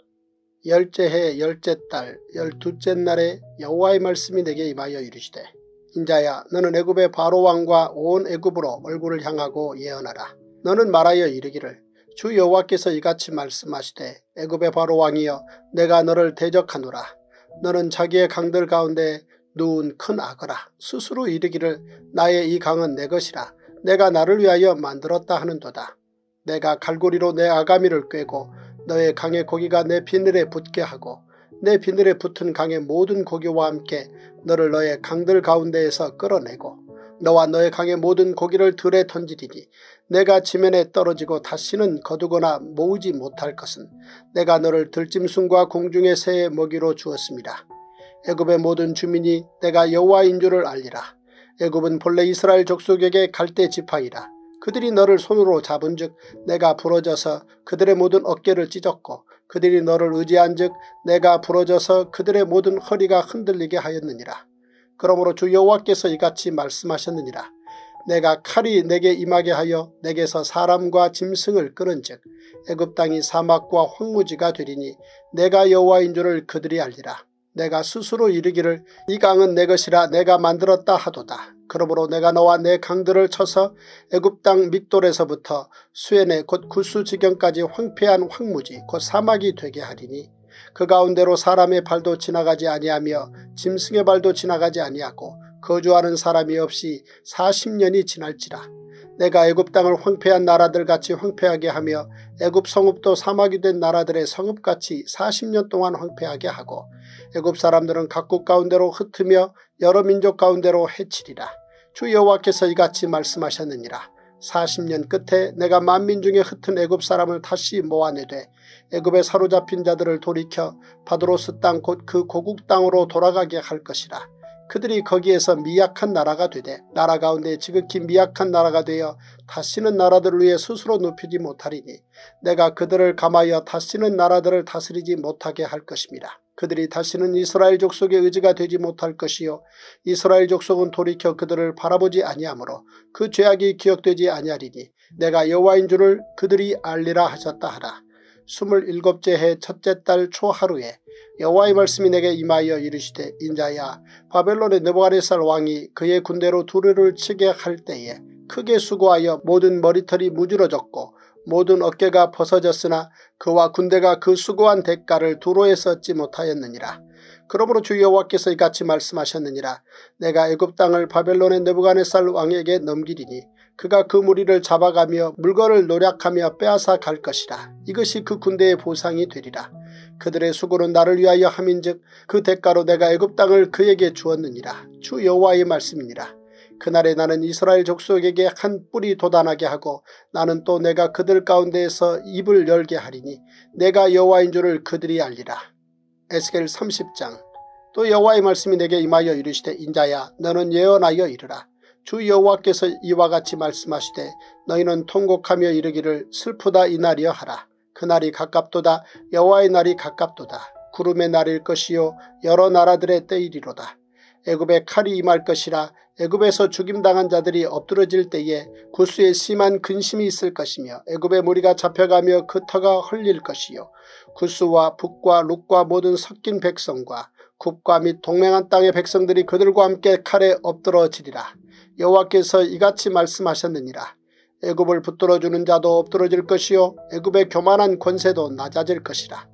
열째 해 열째 달 열둘째 날에 여호와의 말씀이 내게 임하여 이르시되 인자야 너는 애굽의 바로 왕과 온 애굽으로 얼굴을 향하고 예언하라. 너는 말하여 이르기를 주 여호와께서 이같이 말씀하시되 애굽의 바로 왕이여 내가 너를 대적하노라. 너는 자기의 강들 가운데 누운 큰 악어라. 스스로 이르기를 나의 이 강은 내 것이라. 내가 나를 위하여 만들었다 하는도다. 내가 갈고리로 내 아가미를 꿰고 너의 강의 고기가 내 비늘에 붙게 하고 내 비늘에 붙은 강의 모든 고기와 함께 너를 너의 강들 가운데에서 끌어내고 너와 너의 강의 모든 고기를 들에 던지리니 내가 지면에 떨어지고 다시는 거두거나 모으지 못할 것은 내가 너를 들짐승과 공중의 새의 먹이로 주었습니다. 애굽의 모든 주민이 내가 여호와인 줄을 알리라. 애굽은 본래 이스라엘 족속에게 갈대 지팡이라. 그들이 너를 손으로 잡은즉 내가 부러져서 그들의 모든 어깨를 찢었고 그들이 너를 의지한즉 내가 부러져서 그들의 모든 허리가 흔들리게 하였느니라. 그러므로 주 여호와께서 이같이 말씀하셨느니라. 내가 칼이 내게 임하게 하여 내게서 사람과 짐승을 끊은즉 애굽 땅이 사막과 황무지가 되리니 내가 여호와인 줄을 그들이 알리라. 내가 스스로 이르기를 이 강은 내 것이라 내가 만들었다 하도다. 그러므로 내가 너와 내 강들을 쳐서 애굽 땅 믹돌에서부터 수엔에 곧 구스 지경까지 황폐한 황무지 곧 사막이 되게 하리니 그 가운데로 사람의 발도 지나가지 아니하며 짐승의 발도 지나가지 아니하고 거주하는 사람이 없이 40년이 지날지라. 내가 애굽 땅을 황폐한 나라들같이 황폐하게 하며 애굽 성읍도 사막이 된 나라들의 성읍같이 40년 동안 황폐하게 하고 애굽 사람들은 각국 가운데로 흩으며 여러 민족 가운데로 해치리라. 주 여호와께서 이같이 말씀하셨느니라. 40년 끝에 내가 만민 중에 흩은 애굽 사람을 다시 모아내되 애굽에 사로잡힌 자들을 돌이켜 바드로스 땅 곧 그 고국 땅으로 돌아가게 할 것이라. 그들이 거기에서 미약한 나라가 되되 나라 가운데 지극히 미약한 나라가 되어 다시는 나라들을 위해 스스로 눕히지 못하리니 내가 그들을 감하여 다시는 나라들을 다스리지 못하게 할 것입니다. 그들이 다시는 이스라엘 족속의 의지가 되지 못할 것이요 이스라엘 족속은 돌이켜 그들을 바라보지 아니하므로 그 죄악이 기억되지 아니하리니 내가 여호와인 줄을 그들이 알리라 하셨다 하라. 27째 해 첫째 달 초하루에 여호와의 말씀이 내게 임하여 이르시되 인자야 바벨론의 느부갓네살 왕이 그의 군대로 두루를 치게 할 때에 크게 수고하여 모든 머리털이 무지러졌고 모든 어깨가 벗어졌으나 그와 군대가 그 수고한 대가를 두로에서 얻지 못하였느니라. 그러므로 주 여호와께서 이같이 말씀하셨느니라. 내가 애굽 땅을 바벨론의 느부갓네살 왕에게 넘기리니 그가 그 무리를 잡아가며 물건을 노략하며 빼앗아 갈 것이라. 이것이 그 군대의 보상이 되리라. 그들의 수고는 나를 위하여 함인즉 그 대가로 내가 애굽 땅을 그에게 주었느니라. 주 여호와의 말씀이니라. 그날에 나는 이스라엘 족속에게 한 뿔이 돋아나게 하고 나는 또 내가 그들 가운데에서 입을 열게 하리니 내가 여호와인 줄을 그들이 알리라. 에스겔 30장. 또 여호와의 말씀이 내게 임하여 이르시되 인자야 너는 예언하여 이르라. 주 여호와께서 이와 같이 말씀하시되 너희는 통곡하며 이르기를 슬프다 이날이여 하라. 그날이 가깝도다. 여호와의 날이 가깝도다. 구름의 날일 것이요 여러 나라들의 때이리로다. 애굽에 칼이 임할 것이라. 애굽에서 죽임당한 자들이 엎드러질 때에 구스에 심한 근심이 있을 것이며 애굽의 무리가 잡혀가며 그 터가 흘릴 것이요. 구스와 북과 룻과 모든 섞인 백성과 굽과 및 동맹한 땅의 백성들이 그들과 함께 칼에 엎드러지리라. 여호와께서 이같이 말씀하셨느니라. 애굽을 붙들어주는 자도 엎드러질 것이요 애굽의 교만한 권세도 낮아질 것이라.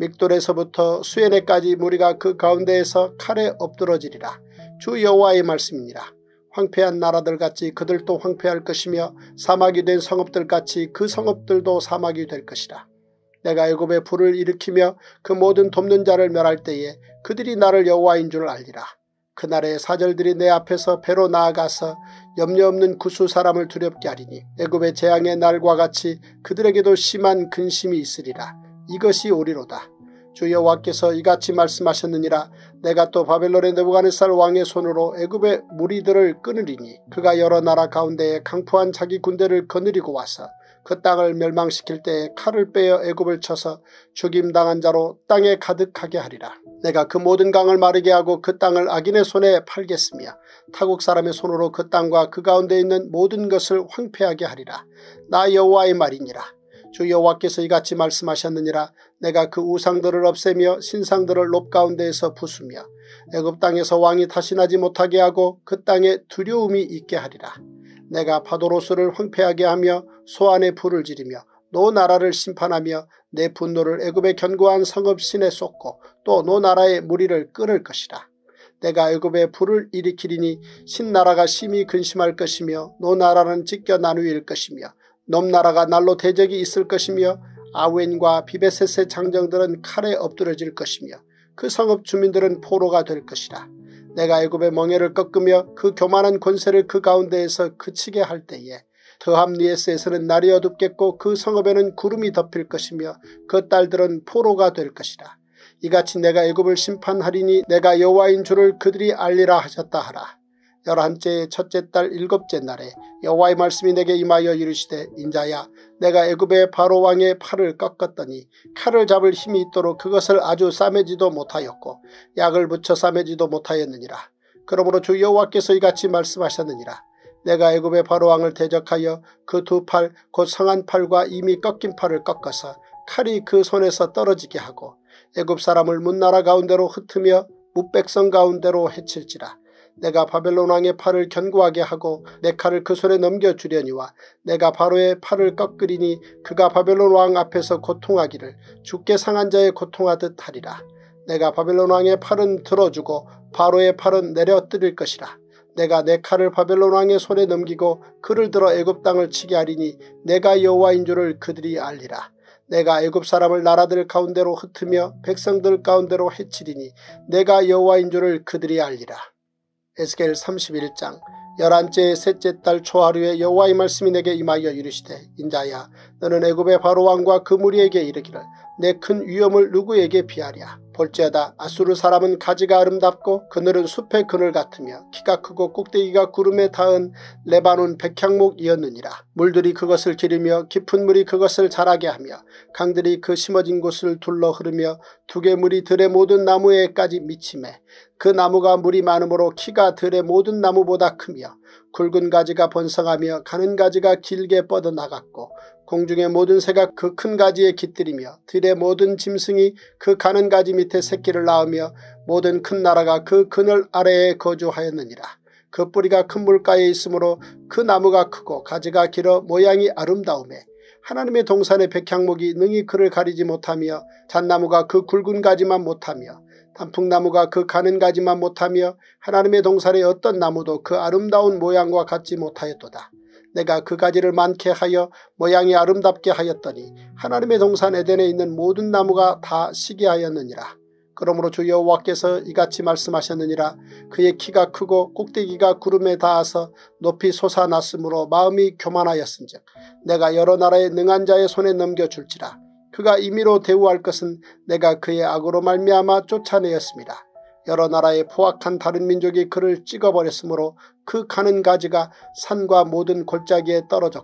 믹돌에서부터 수에네까지 무리가 그 가운데에서 칼에 엎드러지리라. 주 여호와의 말씀이니라. 황폐한 나라들같이 그들도 황폐할 것이며 사막이 된 성읍들같이 그 성읍들도 사막이 될 것이라. 내가 애굽에 불을 일으키며 그 모든 돕는 자를 멸할 때에 그들이 나를 여호와인 줄 알리라. 그날에 사절들이 내 앞에서 배로 나아가서 염려 없는 구스 사람을 두렵게 하리니 애굽의 재앙의 날과 같이 그들에게도 심한 근심이 있으리라. 이것이 오리로다. 주 여호와께서 이같이 말씀하셨느니라. 내가 또 바벨론의 느부갓네살 왕의 손으로 애굽의 무리들을 끊으리니 그가 여러 나라 가운데에 강포한 자기 군대를 거느리고 와서 그 땅을 멸망시킬 때에 칼을 빼어 애굽을 쳐서 죽임당한 자로 땅에 가득하게 하리라. 내가 그 모든 강을 마르게 하고 그 땅을 악인의 손에 팔겠으며 타국 사람의 손으로 그 땅과 그 가운데 있는 모든 것을 황폐하게 하리라. 나 여호와의 말이니라. 주 여호와께서 이같이 말씀하셨느니라. 내가 그 우상들을 없애며 신상들을 높 가운데에서 부수며 애굽 땅에서 왕이 다시 나지 못하게 하고 그 땅에 두려움이 있게 하리라. 내가 파도로스를 황폐하게 하며 소안에 불을 지르며 노 나라를 심판하며 내 분노를 애굽의 견고한 성읍 신에 쏟고 또 노 나라의 무리를 끊을 것이라. 내가 애굽에 불을 일으키리니 신나라가 심히 근심할 것이며 노 나라는 찢겨 나누일 것이며 넘나라가 날로 대적이 있을 것이며 아웬과 비베셋의 장정들은 칼에 엎드러질 것이며 그 성읍 주민들은 포로가 될 것이라. 내가 애굽의 멍에를 꺾으며 그 교만한 권세를 그 가운데에서 그치게 할 때에 드함리에스에서는 날이 어둡겠고 그 성읍에는 구름이 덮일 것이며 그 딸들은 포로가 될 것이라. 이같이 내가 애굽을 심판하리니 내가 여호와인 줄을 그들이 알리라 하셨다 하라. 11째의 첫째 달 7째 날에 여호와의 말씀이 내게 임하여 이르시되 인자야 내가 애굽의 바로 왕의 팔을 꺾었더니 칼을 잡을 힘이 있도록 그것을 아주 싸매지도 못하였고 약을 붙여 싸매지도 못하였느니라. 그러므로 주 여호와께서 이같이 말씀하셨느니라. 내가 애굽의 바로 왕을 대적하여 그 두 팔 곧 성한 팔과 이미 꺾인 팔을 꺾어서 칼이 그 손에서 떨어지게 하고 애굽 사람을 문나라 가운데로 흩으며 뭇백성 가운데로 해칠지라. 내가 바벨론 왕의 팔을 견고하게 하고 내 칼을 그 손에 넘겨주려니와 내가 바로의 팔을 꺾으리니 그가 바벨론 왕 앞에서 고통하기를 죽게 상한 자의 고통하듯 하리라. 내가 바벨론 왕의 팔은 들어주고 바로의 팔은 내려뜨릴 것이라. 내가 내 칼을 바벨론 왕의 손에 넘기고 그를 들어 애굽 땅을 치게 하리니 내가 여호와인 줄을 그들이 알리라. 내가 애굽 사람을 나라들 가운데로 흩으며 백성들 가운데로 해치리니 내가 여호와인 줄을 그들이 알리라. 에스겔 31장 11째 셋째 달 초하루에 여호와의 말씀이 내게 임하여 이르시되 인자야 너는 애굽의 바로 왕과 그 무리에게 이르기를 내 큰 위엄을 누구에게 비하랴. 볼지어다 아수르 사람은 가지가 아름답고 그늘은 숲의 그늘 같으며 키가 크고 꼭대기가 구름에 닿은 레바논 백향목이었느니라. 물들이 그것을 기르며 깊은 물이 그것을 자라게 하며 강들이 그 심어진 곳을 둘러 흐르며 두개물이 들의 모든 나무에까지 미치매 그 나무가 물이 많으므로 키가 들의 모든 나무보다 크며 굵은 가지가 번성하며 가는 가지가 길게 뻗어나갔고 공중의 모든 새가 그 큰 가지에 깃들이며 들의 모든 짐승이 그 가는 가지 밑에 새끼를 낳으며 모든 큰 나라가 그 그늘 아래에 거주하였느니라. 그 뿌리가 큰 물가에 있으므로 그 나무가 크고 가지가 길어 모양이 아름다우매 하나님의 동산의 백향목이 능히 그를 가리지 못하며 잣나무가 그 굵은 가지만 못하며 단풍나무가 그 가는 가지만 못하며 하나님의 동산의 어떤 나무도 그 아름다운 모양과 같지 못하였도다. 내가 그 가지를 많게 하여 모양이 아름답게 하였더니 하나님의 동산 에덴에 있는 모든 나무가 다 시게 하였느니라. 그러므로 주 여호와께서 이같이 말씀하셨느니라. 그의 키가 크고 꼭대기가 구름에 닿아서 높이 솟아났으므로 마음이 교만하였은즉 내가 여러 나라의 능한 자의 손에 넘겨줄지라. 그가 임의로 대우할 것은 내가 그의 악으로 말미암아 쫓아내었습니다. 여러 나라의 포악한 다른 민족이 그를 찍어버렸으므로 그 가는 가지가 산과 모든 골짜기에 떨어졌고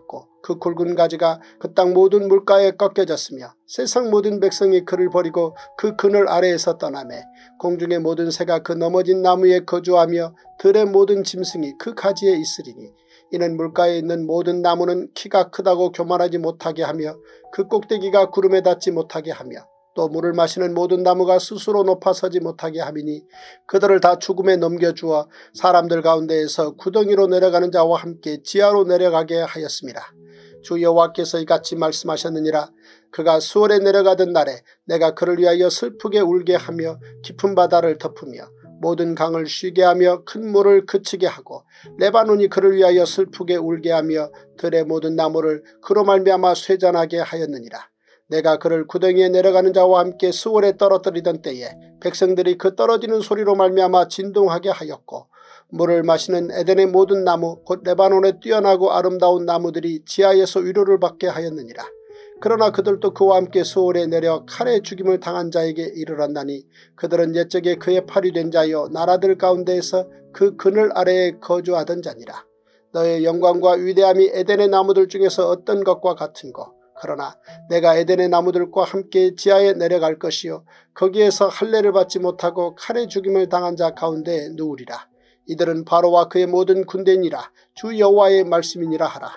그 굵은 가지가 그 땅 모든 물가에 꺾여졌으며 세상 모든 백성이 그를 버리고 그 그늘 아래에서 떠나매 공중의 모든 새가 그 넘어진 나무에 거주하며 들의 모든 짐승이 그 가지에 있으리니 이는 물가에 있는 모든 나무는 키가 크다고 교만하지 못하게 하며 그 꼭대기가 구름에 닿지 못하게 하며 또 물을 마시는 모든 나무가 스스로 높아 서지 못하게 함이니 그들을 다 죽음에 넘겨주어 사람들 가운데에서 구덩이로 내려가는 자와 함께 지하로 내려가게 하였습니다. 주 여호와께서 이같이 말씀하셨느니라. 그가 수월에 내려가던 날에 내가 그를 위하여 슬프게 울게 하며 깊은 바다를 덮으며 모든 강을 쉬게 하며 큰 물을 그치게 하고 레바논이 그를 위하여 슬프게 울게 하며 들의 모든 나무를 그로 말미암아 쇠잔하게 하였느니라. 내가 그를 구덩이에 내려가는 자와 함께 수월에 떨어뜨리던 때에 백성들이 그 떨어지는 소리로 말미암아 진동하게 하였고 물을 마시는 에덴의 모든 나무 곧 레바논의 뛰어나고 아름다운 나무들이 지하에서 위로를 받게 하였느니라. 그러나 그들도 그와 함께 수월에 내려 칼에 죽임을 당한 자에게 이르렀나니 그들은 옛적에 그의 팔이 된 자여 나라들 가운데에서 그 그늘 아래에 거주하던 자니라. 너의 영광과 위대함이 에덴의 나무들 중에서 어떤 것과 같은고. 그러나 내가 에덴의 나무들과 함께 지하에 내려갈 것이요 거기에서 할례를 받지 못하고 칼에 죽임을 당한 자 가운데 누우리라. 이들은 바로와 그의 모든 군대니라. 주 여호와의 말씀이니라 하라.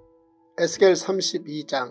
에스겔 32장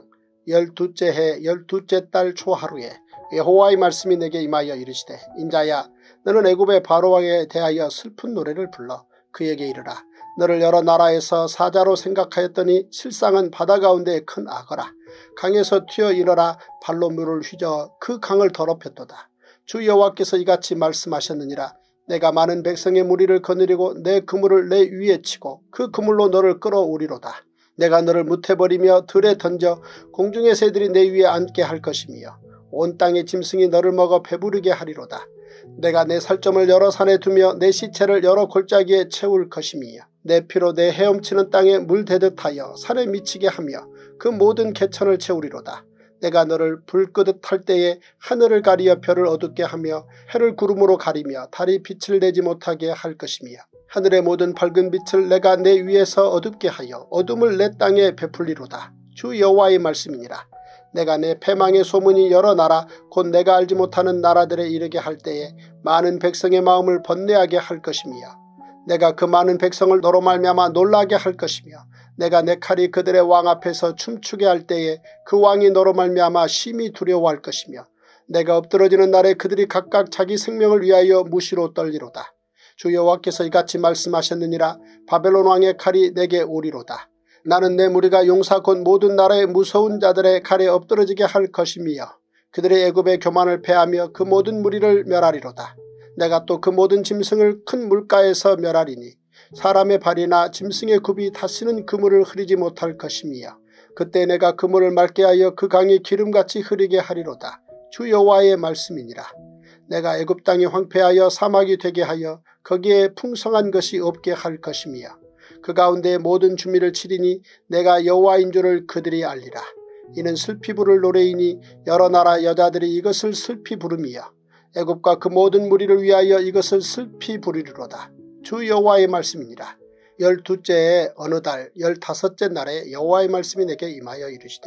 12째 해 12째 달 초하루에 여호와의 말씀이 내게 임하여 이르시되 인자야 너는 애굽의 바로왕에 대하여 슬픈 노래를 불러 그에게 이르라. 너를 여러 나라에서 사자로 생각하였더니 실상은 바다 가운데에 큰 악어라. 강에서 튀어 일어나 발로 물을 휘저 그 강을 더럽혔도다. 주 여호와께서 이같이 말씀하셨느니라. 내가 많은 백성의 무리를 거느리고 내 그물을 내 위에 치고 그 그물로 너를 끌어오리로다. 내가 너를 무태버리며 들에 던져 공중의 새들이 내 위에 앉게 할 것이며 온 땅의 짐승이 너를 먹어 배부르게 하리로다. 내가 내 살점을 여러 산에 두며 내 시체를 여러 골짜기에 채울 것이며 내 피로 내 헤엄치는 땅에 물 대듯 하여 산에 미치게 하며 그 모든 개천을 채우리로다. 내가 너를 불 끄듯 할 때에 하늘을 가리어 별을 어둡게 하며 해를 구름으로 가리며 달이 빛을 내지 못하게 할 것이며 하늘의 모든 밝은 빛을 내가 내 위에서 어둡게 하여 어둠을 내 땅에 베풀리로다. 주 여호와의 말씀이니라. 내가 내 패망의 소문이 여러 나라 곧 내가 알지 못하는 나라들에 이르게 할 때에 많은 백성의 마음을 번뇌하게 할 것이며 내가 그 많은 백성을 너로 말미암아 놀라게 할 것이며 내가 내 칼이 그들의 왕 앞에서 춤추게 할 때에 그 왕이 너로 말미암아 심히 두려워할 것이며 내가 엎드러지는 날에 그들이 각각 자기 생명을 위하여 무시로 떨리로다. 주 여호와께서 이같이 말씀하셨느니라. 바벨론 왕의 칼이 내게 오리로다. 나는 내 무리가 용사 곧 모든 나라의 무서운 자들의 칼에 엎드러지게 할 것이며 그들의 애굽의 교만을 패하며 그 모든 무리를 멸하리로다. 내가 또 그 모든 짐승을 큰 물가에서 멸하리니 사람의 발이나 짐승의 굽이 다시는 그물을 흐리지 못할 것이며 그때 내가 그물을 맑게 하여 그 강이 기름같이 흐리게 하리로다. 주 여호와의 말씀이니라. 내가 애굽 땅이 황폐하여 사막이 되게 하여 거기에 풍성한 것이 없게 할 것이며 그 가운데 모든 주민을 치리니 내가 여호와인 줄을 그들이 알리라. 이는 슬피 부를 노래이니 여러 나라 여자들이 이것을 슬피 부르며 애굽과 그 모든 무리를 위하여 이것을 슬피 부르리로다. 주 여호와의 말씀이니라. 12째의 어느 달 15째 날에 여호와의 말씀이 내게 임하여 이르시되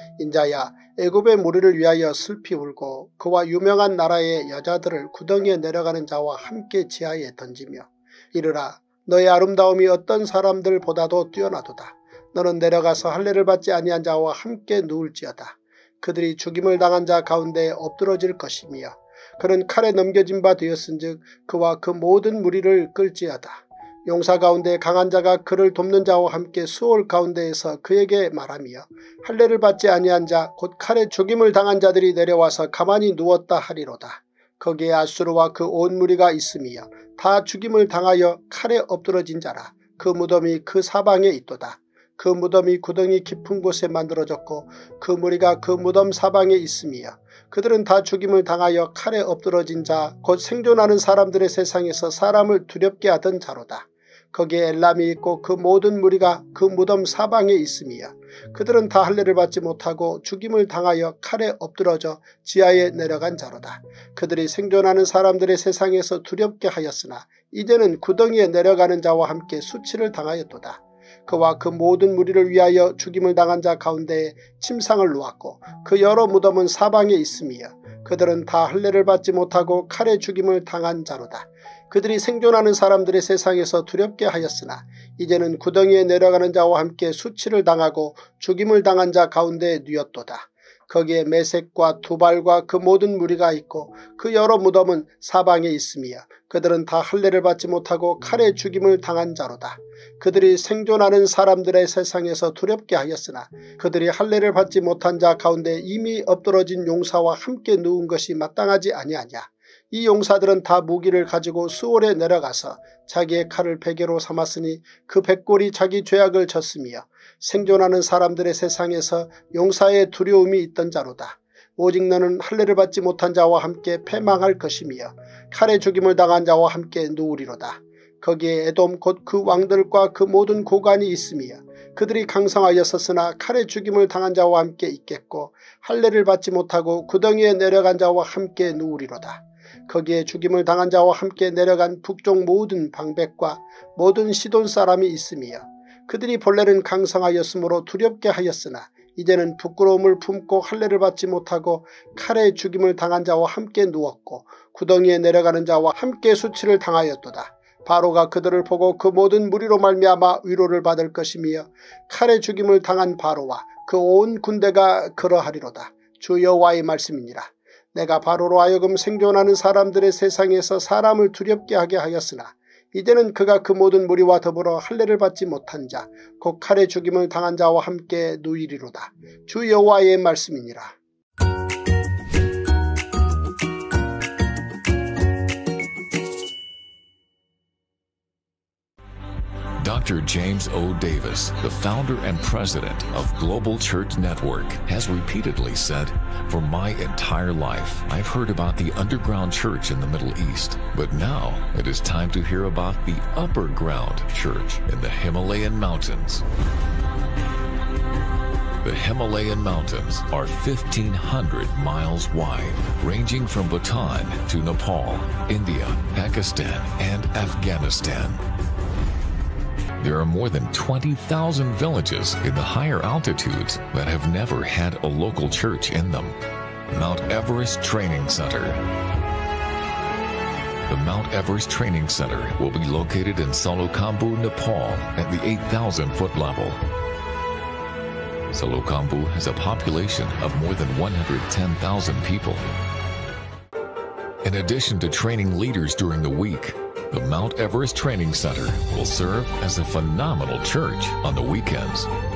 인자야 애굽의 무리를 위하여 슬피 울고 그와 유명한 나라의 여자들을 구덩이에 내려가는 자와 함께 지하에 던지며 이르라. 너의 아름다움이 어떤 사람들보다도 뛰어나도다. 너는 내려가서 할례를 받지 아니한 자와 함께 누울지어다. 그들이 죽임을 당한 자 가운데 엎드러질 것이며 그는 칼에 넘겨진 바 되었은즉 그와 그 모든 무리를 끌지어다. 용사 가운데 강한 자가 그를 돕는 자와 함께 수월 가운데에서 그에게 말하며 할례를 받지 아니한 자 곧 칼에 죽임을 당한 자들이 내려와서 가만히 누웠다 하리로다. 거기에 아수르와 그 온 무리가 있으며 다 죽임을 당하여 칼에 엎드러진 자라. 그 무덤이 그 사방에 있도다. 그 무덤이 구덩이 깊은 곳에 만들어졌고 그 무리가 그 무덤 사방에 있으며 그들은 다 죽임을 당하여 칼에 엎드러진 자 곧 생존하는 사람들의 세상에서 사람을 두렵게 하던 자로다. 거기에 엘람이 있고 그 모든 무리가 그 무덤 사방에 있으며 그들은 다 할례를 받지 못하고 죽임을 당하여 칼에 엎드러져 지하에 내려간 자로다. 그들이 생존하는 사람들의 세상에서 두렵게 하였으나 이제는 구덩이에 내려가는 자와 함께 수치를 당하였도다. 그와 그 모든 무리를 위하여 죽임을 당한 자 가운데에 침상을 놓았고 그 여러 무덤은 사방에 있으며 그들은 다 할례를 받지 못하고 칼에 죽임을 당한 자로다. 그들이 생존하는 사람들의 세상에서 두렵게 하였으나 이제는 구덩이에 내려가는 자와 함께 수치를 당하고 죽임을 당한 자 가운데에 누였도다. 거기에 메섹과 두발과 그 모든 무리가 있고 그 여러 무덤은 사방에 있으며 그들은 다 할례를 받지 못하고 칼에 죽임을 당한 자로다. 그들이 생존하는 사람들의 세상에서 두렵게 하였으나 그들이 할례를 받지 못한 자 가운데 이미 엎드러진 용사와 함께 누운 것이 마땅하지 아니하냐. 이 용사들은 다 무기를 가지고 수월에 내려가서 자기의 칼을 베개로 삼았으니 그 백골이 자기 죄악을 졌으며 생존하는 사람들의 세상에서 용사의 두려움이 있던 자로다. 오직 너는 할례를 받지 못한 자와 함께 패망할 것이며 칼에 죽임을 당한 자와 함께 누우리로다. 거기에 에돔 곧 그 왕들과 그 모든 고관이 있으며 그들이 강성하였었으나 칼에 죽임을 당한 자와 함께 있겠고 할례를 받지 못하고 구덩이에 내려간 자와 함께 누우리로다. 거기에 죽임을 당한 자와 함께 내려간 북쪽 모든 방백과 모든 시돈 사람이 있으며 그들이 본래는 강성하였으므로 두렵게 하였으나 이제는 부끄러움을 품고 할례를 받지 못하고 칼에 죽임을 당한 자와 함께 누웠고 구덩이에 내려가는 자와 함께 수치를 당하였도다. 바로가 그들을 보고 그 모든 무리로 말미암아 위로를 받을 것이며 칼에 죽임을 당한 바로와 그 온 군대가 그러하리로다. 주 여호와의 말씀이니라. 내가 바로로 하여금 생존하는 사람들의 세상에서 사람을 두렵게 하게 하였으나 이제는 그가 그 모든 무리와 더불어 할례를 받지 못한 자 곧 칼에 죽임을 당한 자와 함께 누이리로다. 주 여호와의 말씀이니라. Dr. James O. Davis, the founder and president of Global Church Network, has repeatedly said, "For my entire life, I've heard about the underground church in the Middle East, but now it is time to hear about the upper ground church in the Himalayan mountains." The Himalayan mountains are 1,500 miles wide, ranging from Bhutan to Nepal, India, Pakistan, and Afghanistan. There are more than 20,000 villages in the higher altitudes that have never had a local church in them. Mount Everest Training Center. The Mount Everest Training Center will be located in Salokhambu, Nepal at the 8,000-foot level. Salokhambu has a population of more than 110,000 people. In addition to training leaders during the week, the Mount Everest Training Center will serve as a phenomenal church on the weekends.